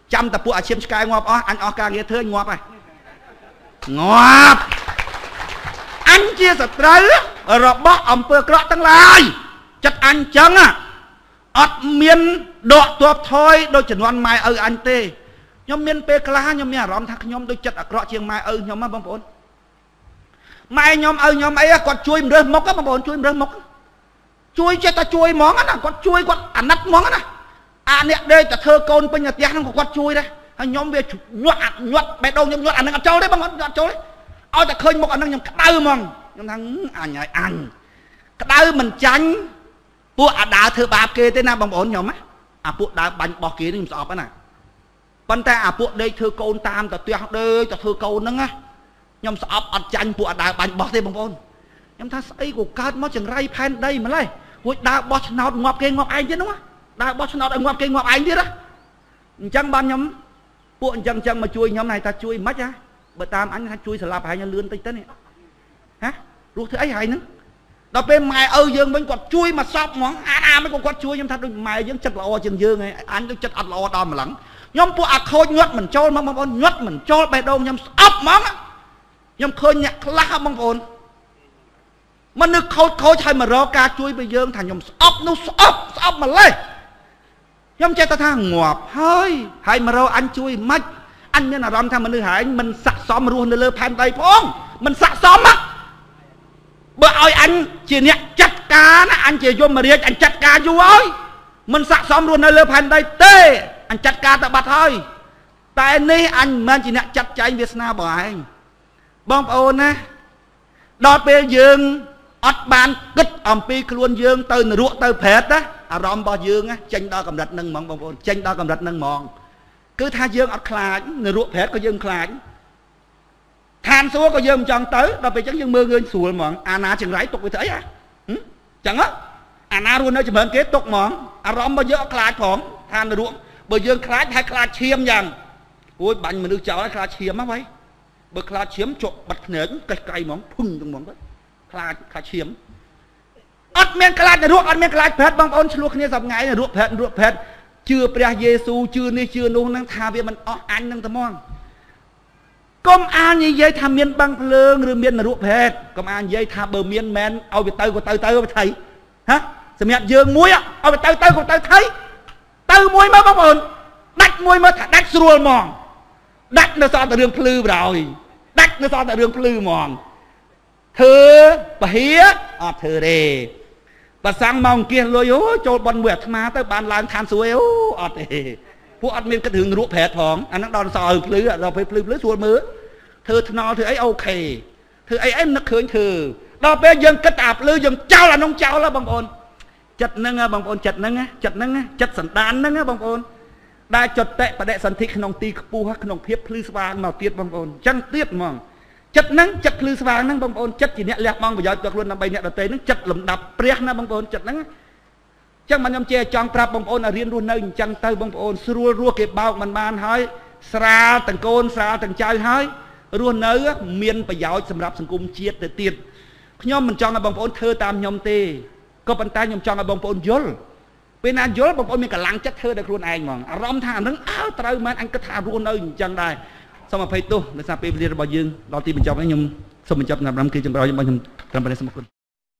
จำแต่พวกอาชีพสกายงอบอ๋ออันออกการเงี้ยเธองอบไปงอบอันเจียสตร์ระบบอำเภอกระตั้งหลายจัดอันจังอ่ะอัดเมียนดอกตัวทอยโดยจำนวนไม้เอออันเตยมเมียนเปกลายมเมียรอมทักยมโดยจัดอักระเชียงไม้เออยมมาบางคนไม้ยมเออยมไอ้กอดช่วยเรื่องมกก็บางคนช่วยเรื่องมกช่วยเจตช่วยมองนะกอดช่วยกอดอันนัดมองนะอันเนี้ยเดี๋ยวจะเธอโกนเป็นอย่างเตี้ยนั่งกอดช่วยได้ยมเวียนวดนวดไปโดนยมนวดอันนั้นกับโจ้ได้บางคนกับโจ้เอาแต่เคยมกอันนั้นยมกระดือมองยมทั้งอันใหญ่อันกระดือมันจังพวกดาวเธอบาปเกย์เต้นน่าบางคนยมไหมอ่ะพวกดาวบันบอกเกย์นี่มันสอบป่ะน่ะปัญแต่อ่ะพวกเด็กเธอโกนตามแต่เตี้ยเด็กแต่เธอโกนนั่งไงยมสอบอัดจันพวกดาวบันบอกเต้บางคนยมท่าไอ้กูเกิดมาจังไรแผ่นได้มาเลยหัวดาวบอชนอดงอบเกย์งอบไอ้เจ้าน้องดาวบอชนอดงอบเกย์งอบไอ้เจ้าละจังบ้านยมพวกจังจังมาช่วยยมไหนตาช่วยมัดจ้ะเบอร์ตามอันท่าช่วยสลับหายยาเลื่อนติดตั้งนี่ฮะรู้เธอไอ้หายนึงเราเป็นไม้เออยังเป็นกอดช่วยมาซอบมองอาณาไม่กอดช่วยยมทัดด้วยไม้ยังจัดละอจังยืงไงอันยังจัดอัดละอดอมหลังยมพวกอักโคยดเหมือนโจลบางบางคนยดเหมือนโจลไปโดนยมอับมองยมเคยเนี่ยคลาบางคนมันนึกเขาเขาใช้มารอกาช่วยไปยืงถ่ายยมอับนู้อับอับมาเลยยมใจตาทางงอบเฮ้ยให้มารออันช่วยมัดอันเนี่ยนะรำทำมันนึกหายมันสะสมรูนเลยแผ่นใดพองมันสะสมอ่ะเบอร์เอาอันเจียเนี่ยจัดการนะอันเจียยมมาเรียนอันจัดการอยู่เอ้ยมันสะสมรวนในเรือพันได้เต้อันจัดการแต่บัดเฮ้ยแต่นี่อันมันเจียเนี่ยจัดใจเวียดนามบ่อยบองโอนนะดอดไปยืงอัดบานกึศอ่ำปีครวนยืงเตินรั่วเตินเพชรนะอารมณ์บ่ยืงนะเจงดอกำรัดนั่งมองบองโอนเจงดอกำรัดนั่งมองคือถ้ายืงอัดคลายในรั่วเพชรก็ยืงคลายทานซัวก็ยืมจังเต๋อเราไปจังยังมือเงินสวยมองอาณาจังไรตกไปเถอะอ่ะจังอ่ะอาณารุนเอาจะเหมือนเกตตกมองอารมณ์มาเยอะคลาดของทานรู้เบอร์ยืมคลาดให้คลาดเชียมอย่างโอ้ยบันมันนึกเจ้าให้คลาดเชียมมาไว้เบอร์คลาดเชียมจบบัดเหนือไกลๆมองพุ่งตรงมองก็คลาดคลาดเชียมอัดเมียนคลาดในรู้อัดเมียนคลาดเพชรบางคนชลวกเนี่ยสับไงในรู้เพชรรู้เพชรชื่อพระเยซูชื่อนี่ชื่อนู้นนั่งทาเวียมันอ๋ออันนั่งตะมองก็อ่านยัยทำเมียนบางเพลิงหรือเมียนนรุเพศก็อ่านยัยทำเบอร์เมียนแมนเอาไปเตยก็เตยเตยไปไทยฮะสมัยเยืองมวยอ่ะเอาไปเตยเตยก็เตยไทยเตยมวยมาบางคนดัดมวยมาดัดสรวลมองดัดในซอนแต่เรื่องพลือเราดัดในซอนแต่เรื่องพลือมองเธอปะเฮียอ๋อเธอเร่ปะสังมองเกียร์เลยโอ้โจบอลเวทมาเตยบานลานทานสวยโอ้อ๋อเร่พวกอัดเมียนก็ถึงรู้แผลทองอันนั้นดอนซอยพลื้อเราไปพลื้อพลื้อส่วนมือเธอทนอเธอไอ้โอเคเธอไอ้ไอ้นักเขินเธอเราไปยังกระตาบลือยังเจ้าละน้องเจ้าละบางคนจัดนั่งอะบางคนจัดนั่งอะจัดนั่งอะจัดสันดานนั่งอะบางคนได้จดเตะประเดสันติขนมตีปูฮักขนมเพียบพลื้อสว่างมาเตียดบางคนจังเตียดมองจัดนั่งจัดพลื้อสว่างนั่งบางคนจัดจีเนี้ยเลี้ยมองไปย้อนจากรุ่นนำไปเนี้ยเราเตะนั่งจัดหลุมดับเปรี้ยนะบางคนจัดนั่งจังมันยำเจจองปราบบางคนเรียนรุ่นหนึ่งจังเตยบางคนสรัวรัวเก็บเบามันบานหายสราตังโกนสราตังใจหายรุ่นเนื้อเมียนประโยชน์สำหรับสังคมเชียดแต่เตียนขย่อมมันจองกับบางคนเธอตามยำเตก็ปัญตายำจองกับบางคนยลเป็นอันยลบางคนมีกำลังจัดเธอได้ครูนเองมองอารมณ์ทางนั้นอ้าวเตยมันอันกระทารุ่นหนึ่งจังได้สมัยไปตู้ในสมัยเรียนระบายยืงเราตีเป็นจองให้ยำสมัยจับนำรำคือจังเรายำยำรำไปในสมัยคุณ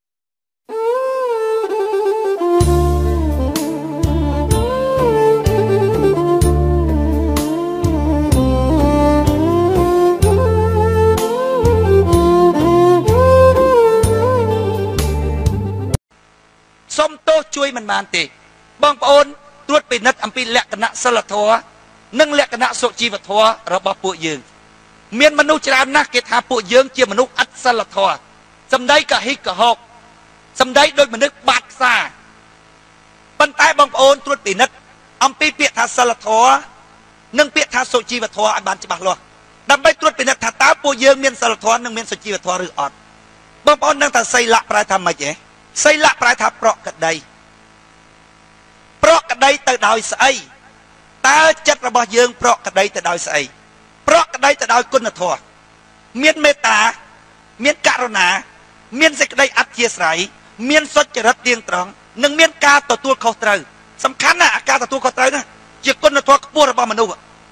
ส้มโตช่วยมันมานติบางปอนตรวจเป็นนัดอัมพิเลกณะสลัดทัวนึ่งเลกณะโสจีวทัวระบปุยืงเมียนมนุษย์จรานักเกตหาปุยืงเจียมนุษย์อัศสลัดทัวสำได้กะฮิกะฮอกสำได้โดยมนุษย์บาดซาปันตายบางปอนตรวจเป็นนัดอัมพิเปียทาสลัดทัวนึ่งเปียทาโสจีวทัวอันบานจะบักลัวดับไปตรวจเป็นนัดทาตาปุยืงเมียนสลัดทัวนึ่งเมียนโสจีวทัวหรืออดบางปอนนั่งแต่ใส่ละปลายทำมาเจ๊ใส่ละปลายทับเปราะกระไดเปราะกระไดแต่ดาวใส่ตาจัดระบายยืงเปราะกระไดแต่ดาวใส่เปราะกระไดแต่ดาวกุณฑะเมียนเมตตาเมียนการุณาเมียนสิกระไดอัจฉริยะเมียนสดจริตเตียงตรองหนึ่งเมียนกาต่อตัวเขาเตยสำคัญนะอาการต่อตัวเขาเตยนะจีกุณฑะกปูระบามนุษย์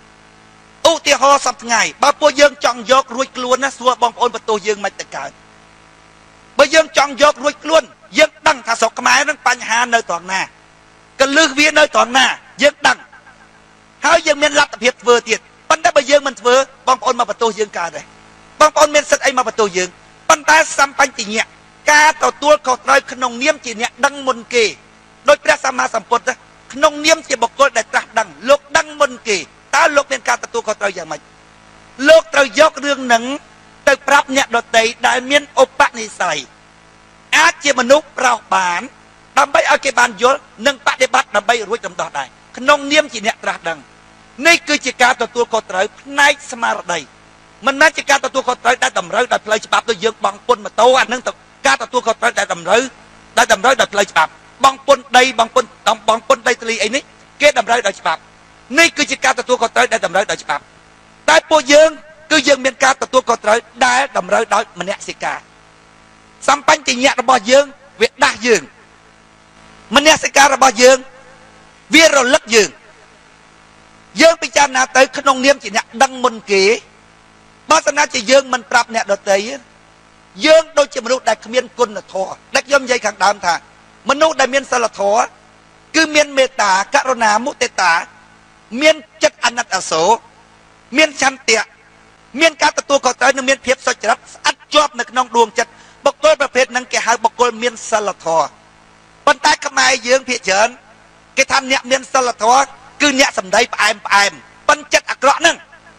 ឧទាហរណ៍សប្ថ្ងៃបើពួកយើងចង់យករួចខ្លួនណាសួរបងប្អូនបន្ទោសយើងមិនទៅកើតបើយើងចង់យករួចខ្លួនយើងដឹងថាស្រុកខ្មែរនឹងបញ្ហានៅត្រង់ណាកលឹះវានៅត្រង់ណាយើងដឹងហើយយើងមានលទ្ធភាពធ្វើទៀតប៉ុន្តែបើយើងមិនធ្វើបងប្អូនមកបន្ទោសយើងកើតទេបងប្អូនមានសិទ្ធិអីមកបន្ទោសយើងប៉ុន្តែសម្បញ្ញៈការទទួលខុសត្រូវក្នុងនាមជាអ្នកដឹងមុនគេដោយព្រះសម្មាសម្ពុទ្ធក្នុងនាមជាបុគ្គលដែលត្រាស់ដឹងលោកដឹងមុនគេតើលោកមានការទទួលខុសត្រូវយ៉ាងម៉េចលោកត្រូវយករឿងនឹងទៅប្រាប់អ្នកដទៃដែលមានឧបនិស្ស័យអាចជាមនុស្សប្រោសបានដើម្បីឲ្យគេបានយល់និងបដិបត្តិដើម្បីរួចរំដោះដែរក្នុងនាមជាអ្នកត្រាស់ដឹងនេះគឺជាការទទួលខុសត្រូវផ្នែកស្មារតីមិនមែនជាការទទួលខុសត្រូវដែលតម្រូវដោយផ្លូវច្បាប់ដូចយើងបង់ពន្ធម៉ូតូអានឹងការទទួលខុសត្រូវដែលតម្រូវដែលតម្រូវដោយផ្លូវច្បាប់បង់ពន្ធដីបង់ពន្ធតំបង់ពន្ធដីធ្លីអីនេះគេតម្រូវដោយច្បាប់នេះគឺជាការទទួលខុសត្រូវដែលតម្រូវដោយច្បាប់តែពួកយើងគឺយើងមានការទទួលខុសត្រូវដែលតម្រូវដោយមនសិការសម្បញ្ញៈរបស់យើងវាដាស់យើងមនសិការរបស់យើងវារលឹកយើងយើងពិចារណាទៅក្នុងនាមជាអ្នកដឹងមុនគេបើសិនណាជាយើងមិនប្រាប់អ្នកដទៃយើងដូចជាមនុស្សដែលគ្មានគុណធម៌ដែលខ្ញុំនិយាយខាងដើមថាមនុស្សដែលមានសិលធម៌គឺមានមេត្តាករុណាមុទិតាមានចិត្តអាណិតអាសូរមានឆន្ទៈមានការទទួលខុសត្រូវនិងមានភាពសុចរិតស្អិតជាប់នៅក្នុងដួងចិត្តបុគ្គលប្រភេទហ្នឹងគេហៅបុគ្គលមានសិលធម៌ប៉ុន្តែខ្មែរយើងភាគច្រើនគេថាអ្នកមានសិលធម៌គឺអ្នកសម្ដីផ្អែមផ្អែមប៉ុន្តែចិត្តអាក្រក់ហ្នឹង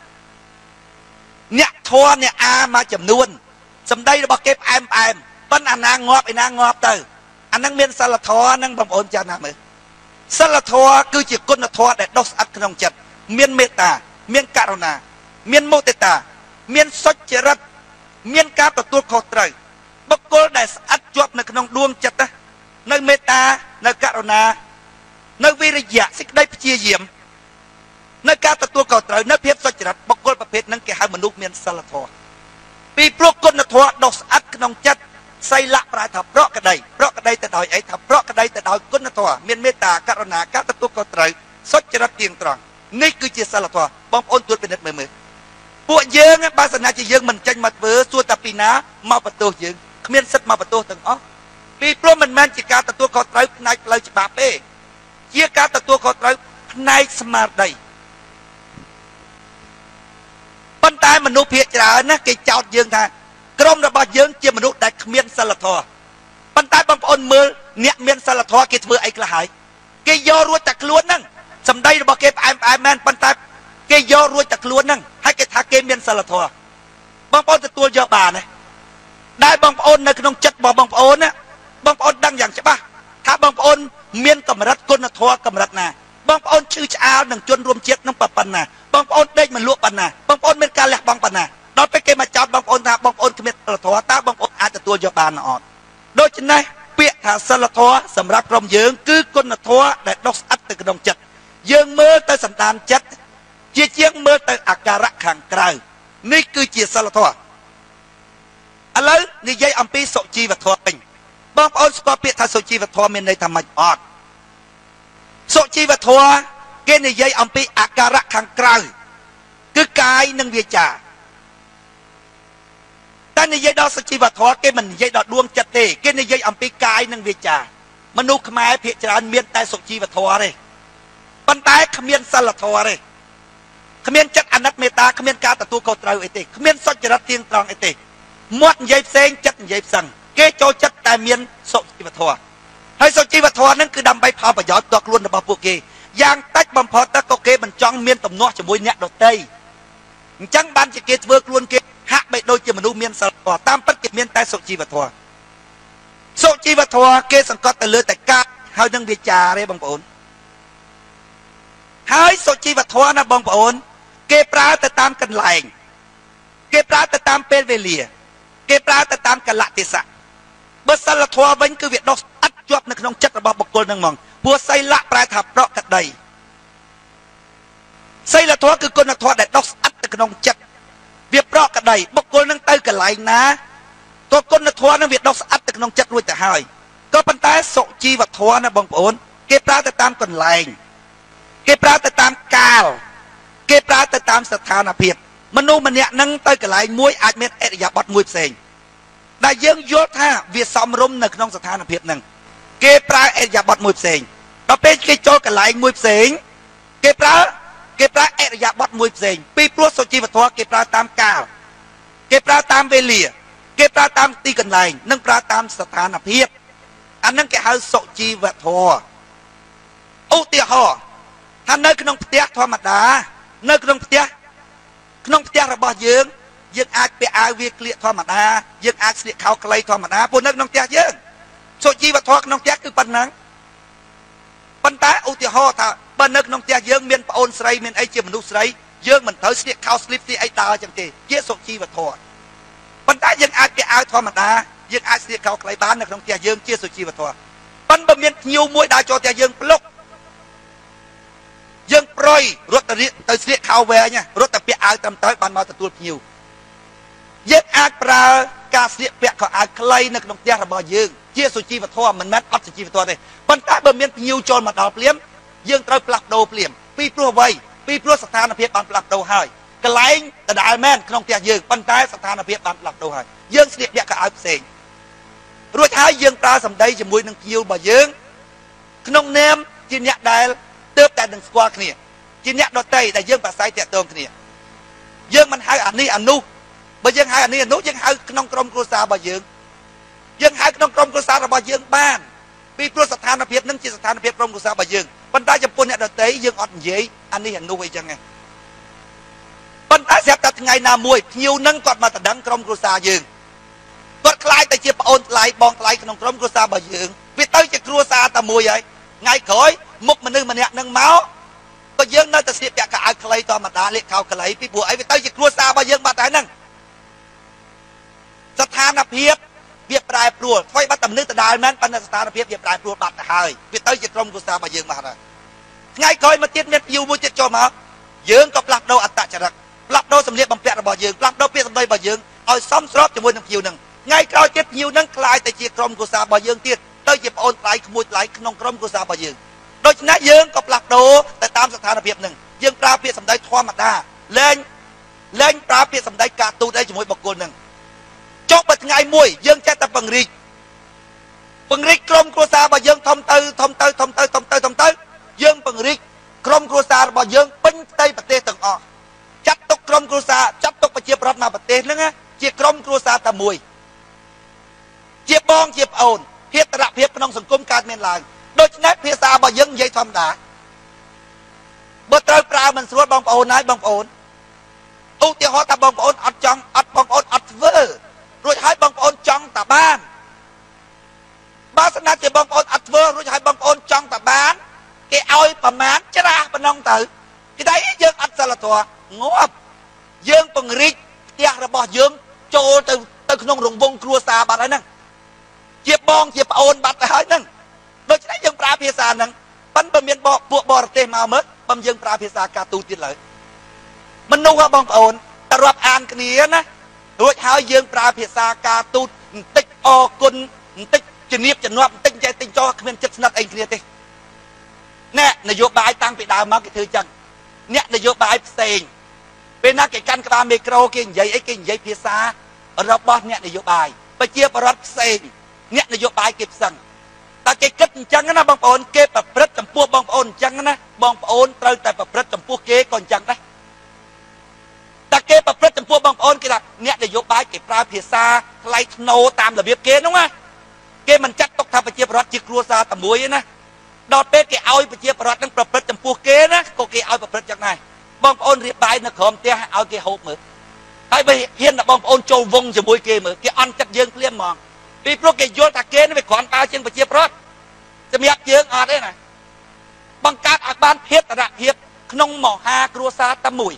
អ្នកធម៌អ្នកអាមួយចំនួនសម្ដីរបស់គេផ្អែមផ្អែមប៉ុន្តែអាណាងាប់ឯណាងាប់ទៅអាហ្នឹងមានសិលធម៌ហ្នឹងបងប្អូនចាំណាមើលសិលធម៌គឺជាគុណធម៌ដែលដុសស្អិតក្នុងចិត្តមានមេត្តាមានករុណាមានមុទិតាមានសុចរិតមានការទទួលខុសត្រូវបុគ្គលដែលស្អិតជាប់នៅក្នុងដួងចិត្តនៅមេត្តានៅករុណានៅវិរិយៈសេចក្តីព្យាយាមនៅការទទួលខុសត្រូវនៅភាពសុចរិតបុគ្គលប្រភេទហ្នឹងគេហៅមនុស្សមានសិលធម៌ពីព្រោះគុណធម៌ដុសស្អិតក្នុងចិត្តសីលៈប្រែថាប្រកក្តីប្រកក្តីទៅដោយអីថាប្រកក្តីទៅដោយគុណធម៌មានមេត្តាករុណាការទទួលខុសត្រូវសុចរិតទៀងត្រង់នេះគឺជាសិលធម៌បងប្អូនត្រួតពិនិត្យមើលមើលពួកយើងបើសិនណាជាយើងមិនចេញមកធ្វើសួរតែពីណាមកបន្ទោសយើងគ្មានសិទ្ធិមកបន្ទោសទាំងអស់ពីព្រោះមិនមែនជាការទទួលខុសត្រូវផ្នែកផ្លូវច្បាប់ទេជាការទទួលខុសត្រូវផ្នែកស្មារតីប៉ុន្តែមនុស្សភាគច្រើនណាគេចោទយើងថាក្រុមរបស់យើងជាមនុស្សដែលគ្មានសិលធម៌ប៉ុន្តែបងប្អូនមើលអ្នកមានសិលធម៌គេធ្វើអីខ្លះហើយគេយករួចតែខ្លួនហ្នឹងសម្ដីរបស់គេផ្អែមផ្អែមមែនប៉ុន្តែគេយករួចតែខ្លួនហ្នឹងហើយគេថាគេមានសិលធម៌បងប្អូនទទួលយកបានទេដែលបងប្អូននៅក្នុងចិត្តរបស់បងប្អូនណាបងប្អូនដឹងយ៉ាងច្បាស់ថាបងប្អូនមានកម្រិតគុណធម៌កម្រិតណាបងប្អូនឈឺឆ្អាលនឹងជនរួមជាតិនឹងប៉ុណ្ណាបងប្អូនដេកមិនលក់ប៉ុណ្ណាបងប្អូនមានការលះបង់ប៉ុណ្ណាដល់ពេលគេមកចោទបងប្អូនថាបងប្អូនគ្មានសិលធម៌តើបងប្អូនអាចទទួលយកបានអត់ដូច្នេះពាក្យថាសិលធម៌សម្រាប់ក្រុមយើងគឺគុណធម៌ដែលដុសស្អិតទៅក្នុងចិត្តយើងមើលទៅសន្តានចិត្តជាជាងមើលទៅអាការៈខាងក្រៅនេះគឺជាសិលធម៌ឥឡូវនិយាយអំពីសុជីវធម៌វិញបងប្អូនស្គាល់ពាក្យថាសុជីវធម៌មានន័យថាម៉េចអត់សុជីវធម៌គេនិយាយអំពីអាការៈខាងក្រៅគឺកាយនិងវាចាតែនិយាយដល់សុជីវធម៌គេមិននិយាយដល់ដួងចិត្តទេគេនិយាយអំពីកាយនិងវាចាមនុស្សខ្មែរភាគច្រើនមានតែសុជីវធម៌ទេប៉ុន្តែគ្មានសិលធម៌ទេគ្មានចិត្តអាណិតមេត្តាគ្មានការទទួលខុសត្រូវអីទេគ្មានសុចរិតទៀងត្រង់អីទេមាត់និយាយផ្សេងចិត្តនិយាយផ្សឹងគេចូលចិត្តតែមានសុជីវធម៌ហើយសុជីវធម៌ហ្នឹងគឺដើម្បីផលប្រយោជន៍ផ្ទាល់ខ្លួនរបស់ពួកគេយ៉ាងតិចបំផុតទៅក៏គេមិនចង់មានទំនាស់ជាមួយអ្នកដទៃអញ្ចឹងបានជាគេធ្វើខ្លួនគេហាក់បីដូចជាមនុស្សមានសិលធម៌តាមពិតគេមានតែសុជីវធម៌សុជីវធម៌គេសង្កត់ទៅលើតែកាយហើយនឹងវាចាទេបងប្អូនហើយសុជីវធម៌ណាបងប្អូនគេប្រើទៅតាមកន្លែងគេប្រើទៅតាមពេលវេលាគេប្រើទៅតាមកលៈទេសៈបើសិលធម៌វិញគឺវាដុសអិតជាប់នៅក្នុងចិត្តរបស់បុគ្គលនឹងហ្មងព្រោះសីលៈប្រែថាប្រកក្តីសីលធម៌គឺគុណធម៌ដែលដុសអិតទៅក្នុងចិត្តវាប្រកក្តីបុគ្គលនឹងទៅកន្លែងណាទោះគុណធម៌នឹងវាដុសអិតទៅក្នុងចិត្តរួចទៅហើយក៏ប៉ុន្តែសុជីវធម៌ណាបងប្អូនគេប្រើទៅតាមកន្លែងគេប្រើទៅតាមកាលគេប្រើទៅតាមស្ថានភាពមនុស្សម្នាក់នឹងទៅកន្លែងមួយអាចមានអរិយាប័ត្រមួយផ្សេងដែលយើងយល់ថាវាសមរម្យនៅក្នុងស្ថានភាពហ្នឹងគេប្រើអរិយាប័ត្រមួយផ្សេងដល់ពេលគេចូលកន្លែងមួយផ្សេងគេប្រើគេប្រើអរិយាប័ត្រមួយផ្សេងពីព្រោះសុជីវធម៌គេប្រើតាមកាលគេប្រើតាមវេលាគេប្រើតាមទីកន្លែងនិងប្រើតាមស្ថានភាពអាហ្នឹងគេហៅសុជីវធម៌ឧទាហរណ៍ថានៅក្នុងផ្ទះធម្មតានៅក្នុងផ្ទះក្នុងផ្ទះរបស់យើងយើងអាចពាក់អាវវាក្លៀកធម្មតាយើងអាចស្លៀកខោខ្លីធម្មតាព្រោះនៅក្នុងផ្ទះយើងសុជីវធម៌ក្នុងផ្ទះគឺប៉ុណ្ណឹងប៉ុន្តែឧទាហរណ៍ថាបើនៅក្នុងផ្ទះយើងមានប្អូនស្រីមានអីជាមនុស្សស្រីយើងមិនត្រូវស្លៀកខោស្លីបស្លៀកអីដើរអញ្ចឹងទេជាសុជីវធម៌ប៉ុន្តែយើងអាចពាក់អាវធម្មតាយើងអាចស្លៀកខោខ្លីបាននៅក្នុងផ្ទះយើងជាសុជីវធម៌ប៉ុន្តែបើមានភ្ញៀវមួយដើរចូលផ្ទះយើងប្លុកយើងប្រយរត់ទៅទៅស្លៀកខោវែងរត់ទៅពាក់អាវត្រឹមត្រូវបានមកទទួលភ្ញៀវយើងអាចប្រើការស្លៀកពាក់ខោអាវខ្លីនៅក្នុងផ្ទះរបស់យើងជាសុជីវធម៌មិនមែនអត់សុជីវធម៌ទេប៉ុន្តែបើមានភ្ញៀវចូលមកដល់ភ្លាមយើងត្រូវផ្លាស់ប្ដូរភ្លាមពីព្រោះអ្វីពីព្រោះស្ថានភាពបានផ្លាស់ប្ដូរហើយកន្លែងដដែលមែនក្នុងផ្ទះយើងប៉ុន្តែស្ថានភាពបានផ្លាស់ប្ដូរហើយយើងស្លៀកពាក់ខោអាវផ្សេងរួចហើយយើងប្រើសម្ដីជាមួយនឹងភ្ញៀវរបស់យើងក្នុងនាមជាអ្នកដែលទើបតែនឹងស្គាល់គ្នាជាអ្នកដតីដែលយើងប្រស័យតាក់ទងគ្នាយើងមិនហៅអានេះអានោះបើយើងហៅអានេះអានោះយើងហៅក្នុងក្រុមគ្រួសាររបស់យើងយើងហៅក្នុងក្រុមគ្រួសាររបស់យើងបានពីព្រោះស្ថានភាពនឹងជាស្ថានភាពក្រុមគ្រួសាររបស់យើងប៉ុន្តែចំពោះអ្នកដតីយើងអត់និយាយអានេះអានោះអីចឹងឯងប៉ុន្តែស្រាប់តែថ្ងៃណាមួយភ្ញៀវនឹងគាត់មកដណ្ដឹងក្រុមគ្រួសារយើងគាត់ខ្លាចតែជាប្អូនថ្លៃបងថ្លៃក្នុងក្រុមគ្រួសាររបស់យើងវាទៅជាគ្រួសារតែមួយហើយថ្ងៃក្រោយមុខមនុស្សម្នាក់នឹងមកក៏យើងនៅតែស្លៀកពាក់ខោអាវខ្លីធម្មតាលាកខោខ្លីពីព្រោះអីវាទៅជាគ្រួសាររបស់យើងបាត់ហើយហ្នឹងស្ថានភាពវាប្រែប្រួលថ្មីបាត់តែមនុស្សដដែលមែនប៉ុន្តែស្ថានភាពវាប្រែប្រួលបាត់ទៅហើយវាទៅជាក្រុមគ្រួសាររបស់យើងបាត់ហើយថ្ងៃក្រោយមកទៀតមានភ្ញៀវមួយទៀតចូលមកយើងក៏ផ្លាស់ប្ដូរអត្តចរិតផ្លាស់ប្ដូរសម្លៀកបំពាក់របស់យើងផ្លាស់ប្ដូរពាក្យសម្ដីរបស់យើងឲ្យសមស្របជាមួយនឹងភ្ញៀវនឹងថ្ងៃក្រោយទៀតភ្ញៀវនឹងក្លាយទៅជាក្រុមគ្រួសាររបស់យើងទៀតទៅជាប្អូនថ្លៃក្មួយថ្លៃក្នុងក្រុមគ្រួសាររបស់យើងដូច្នេះយើងក៏ផ្លាស់ប្ដូរទៅតាមស្ថានភាពនឹងយើងប្រើពាក្យសម្ដីធម្មតាលែងលែងប្រើពាក្យសម្ដីការទូតអីជាមួយបុគ្គលនឹងចុះបើថ្ងៃមួយយើងចេះតែពង្រីកពង្រីកក្រុមគ្រួសាររបស់យើងធំទៅធំទៅធំទៅធំទៅធំទៅយើងពង្រីកក្រុមគ្រួសាររបស់យើងពេញផ្ទៃប្រទេសទាំងអស់ចាត់ទុកក្រុមគ្រួសារចាត់ទុកប្រជាប្រដ្ឋនៅប្រទេសហ្នឹងជាក្រុមគ្រួសារតែមួយជាបងជាប្អូនភាពតរភាពក្នុងសង្គមកើតមានឡើងដូច្នេះភាសារបស់យើងនិយាយធម្មតាបើត្រូវប្រើមិនស្រួលបងប្អូនហើយបងប្អូនឧទាហរណ៍ថាបងប្អូនអត់ចង់អត់បងប្អូនអត់ធ្វើរួចហើយបងប្អូនចង់តែបានបើស្នាជាបងប្អូនអត់ធ្វើរួចហើយបងប្អូនចង់តែបានគេឲ្យប្រមាណច្រាស់ប៉ុណ្ណឹងទៅគេថាយើងអត់សិលធម៌ងាប់យើងពង្រីកផ្ទះរបស់យើងចូលទៅទៅក្នុងរង្វង់គ្រួសារបាត់ហើយហ្នឹងជាបងជាប្អូនបាត់ទៅហើយហ្នឹងដូច្នេះយើងប្រើភាសាហ្នឹងប៉ុន្តែមានពួកបរទេសមកមើលបើយើងប្រើភាសាការទូតទៀតឡើយមនុស្សបងប្អូនតែរាប់អានគ្នាណារួចហើយយើងប្រើភាសាការទូតបន្តិចអរគុណបន្តិចជំរាបជំនួបបន្តិចចេះទិញចោះគ្មានចិត្តស្និទ្ធអីគ្នាទេណែនយោបាយតាំងពីដើមមកគេធ្វើចឹងអ្នកនយោបាយផ្សេងពេលណាគេកាន់ក្បាលមីក្រូគេនិយាយអីគេនិយាយភាសារបស់អ្នកនយោបាយប្រជាប្រដ្ឋផ្សេងអ្នកនយោបាយគេផ្សឹងតែគេគិតអញ្ចឹងណាបងប្អូនគេប្រព្រឹត្តចំពោះបងប្អូនអញ្ចឹងណាបងប្អូនត្រូវតែប្រព្រឹត្តចំពោះគេក៏អញ្ចឹងដែរតែគេប្រព្រឹត្តចំពោះបងប្អូនគេថាអ្នកនយោបាយគេប្រើភាសាថ្លៃថ្នូរតាមរបៀបគេហ្នឹងណាគេមិនចាត់ទុកថាប្រជាប្រដ្ឋជាគ្រួសារតែមួយទេណាដល់ពេលគេឲ្យប្រជាប្រដ្ឋនឹងប្រព្រឹត្តចំពោះគេណាក៏គេឲ្យប្រព្រឹត្តចឹងដែរបងប្អូនរៀបបាយនៅក្រោមផ្ទះឲ្យគេហូបមើលហើយបើហ៊ានតែបងប្អូនចូលវងជាមួយគេមើលគេអន់ចិត្តយើងភ្លាមហ្មងពីព្រោះគេយល់ថាគេនេះវាគ្រាន់តែជាងប្រជាប្រដ្ឋសម្រាប់យើងអត់ទេណាបង្កើតឲ្យបានភាពតរភាពក្នុងមហាគ្រួសារតែមួយ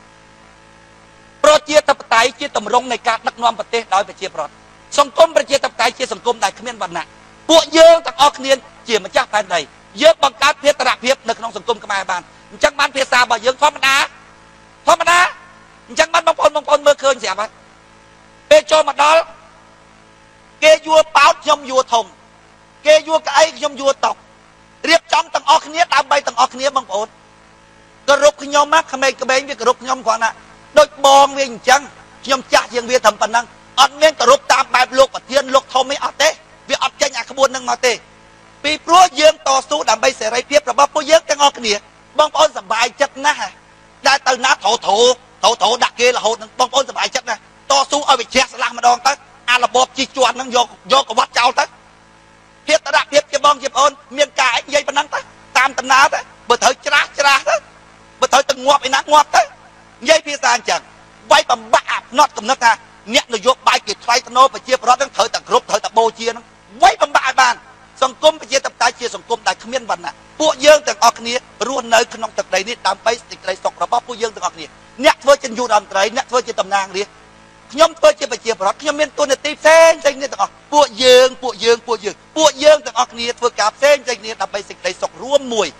ប្រជាធិបតេយ្យជាទម្រង់នៃការដឹកនាំប្រទេសដោយប្រជាប្រដ្ឋសង្គមប្រជាធិបតេយ្យជាសង្គមដែលគ្មានវណ្ណៈពួកយើងទាំងអស់គ្នាជាម្ចាស់ផែនដីយើងបង្កើតភាពតរភាពនៅក្នុងសង្គមខ្មែរបានអញ្ចឹងបានភាសារបស់យើងធម្មតាធម្មតាអញ្ចឹងបានបងប្អូនបងប្អូនមើលឃើញស្រាប់ហើយពេលចូលមកដល់គេយួរប៉ោតខ្ញុំយួរធំគេយួរក្អីខ្ញុំយួរតុករៀបចំទាំងអស់គ្នាដើម្បីទាំងអស់គ្នាបងប្អូនគោរពខ្ញុំមកក្មេងក្មេងវាគោរពខ្ញុំគ្រាន់ណាដូចបងវាអញ្ចឹងខ្ញុំចាស់ជាងវាត្រឹមប៉ុណ្ណឹងអត់មានគោរពតាមបែបលោកប្រធានលោកធំអីអត់ទេវាអត់ចេញអាក្បួននឹងមកទេពីព្រោះយើងតស៊ូដើម្បីសេរីភាពរបស់ពួកយើងទាំងអស់គ្នាបងប្អូនសប្បាយចិត្តណាស់ដែលទៅណាត្រូវត្រូវត្រូវត្រូវដាក់គេរហូតនឹងបងប្អូនសប្បាយចិត្តណាស់តស៊ូឲ្យវាជ្រះស្លាស់ម្ដងទៅអារបបជិះជាន់នឹងយកយកកវ៉ាត់ចោលទៅភាពតរៈភាពជាបងជាបងមានការអីនិយាយប៉ុណ្ណឹងទៅតាមដំណើរទៅបើត្រូវច្រាស់ច្រាស់ទៅបើត្រូវទៅងាប់ឯណាងាប់ទៅនិយាយភាសាអញ្ចឹងវាយបំបាក់អាផ្នត់កំណត់ថាអ្នកនយោបាយគេថ្លៃថ្នូរប្រជាប្រដ្ឋនឹងត្រូវតែគ្រប់ត្រូវតែបូជានឹងវាយបំបាក់ឲ្យបានសង្គមប្រជាធិបតេយ្យជាសង្គមដែលគ្មានវណ្ណៈពួកយើងទាំងអស់គ្នារស់នៅក្នុងទឹកដីនេះដើម្បីសេចក្តីសុខរបស់ពួកយើងទាំងអស់គ្នាអ្នកធ្វើជាយុរដ្ឋមន្ត្រីអ្នកធ្វើជាតំណាងរាស្ត្រខ្ញុំធ្វើជាប្រជាប្រដ្ឋខ្ញុំមានតួនាទីផ្សេងផ្សេងនេះទាំងអស់ពួកយើងពួកយើងពួកយើងពួកយើងទាំងអស់គ្នាធ្វើការផ្សេងផ្សេងគ្នាដើម្បីសេចក្តីសុខរួមមួយ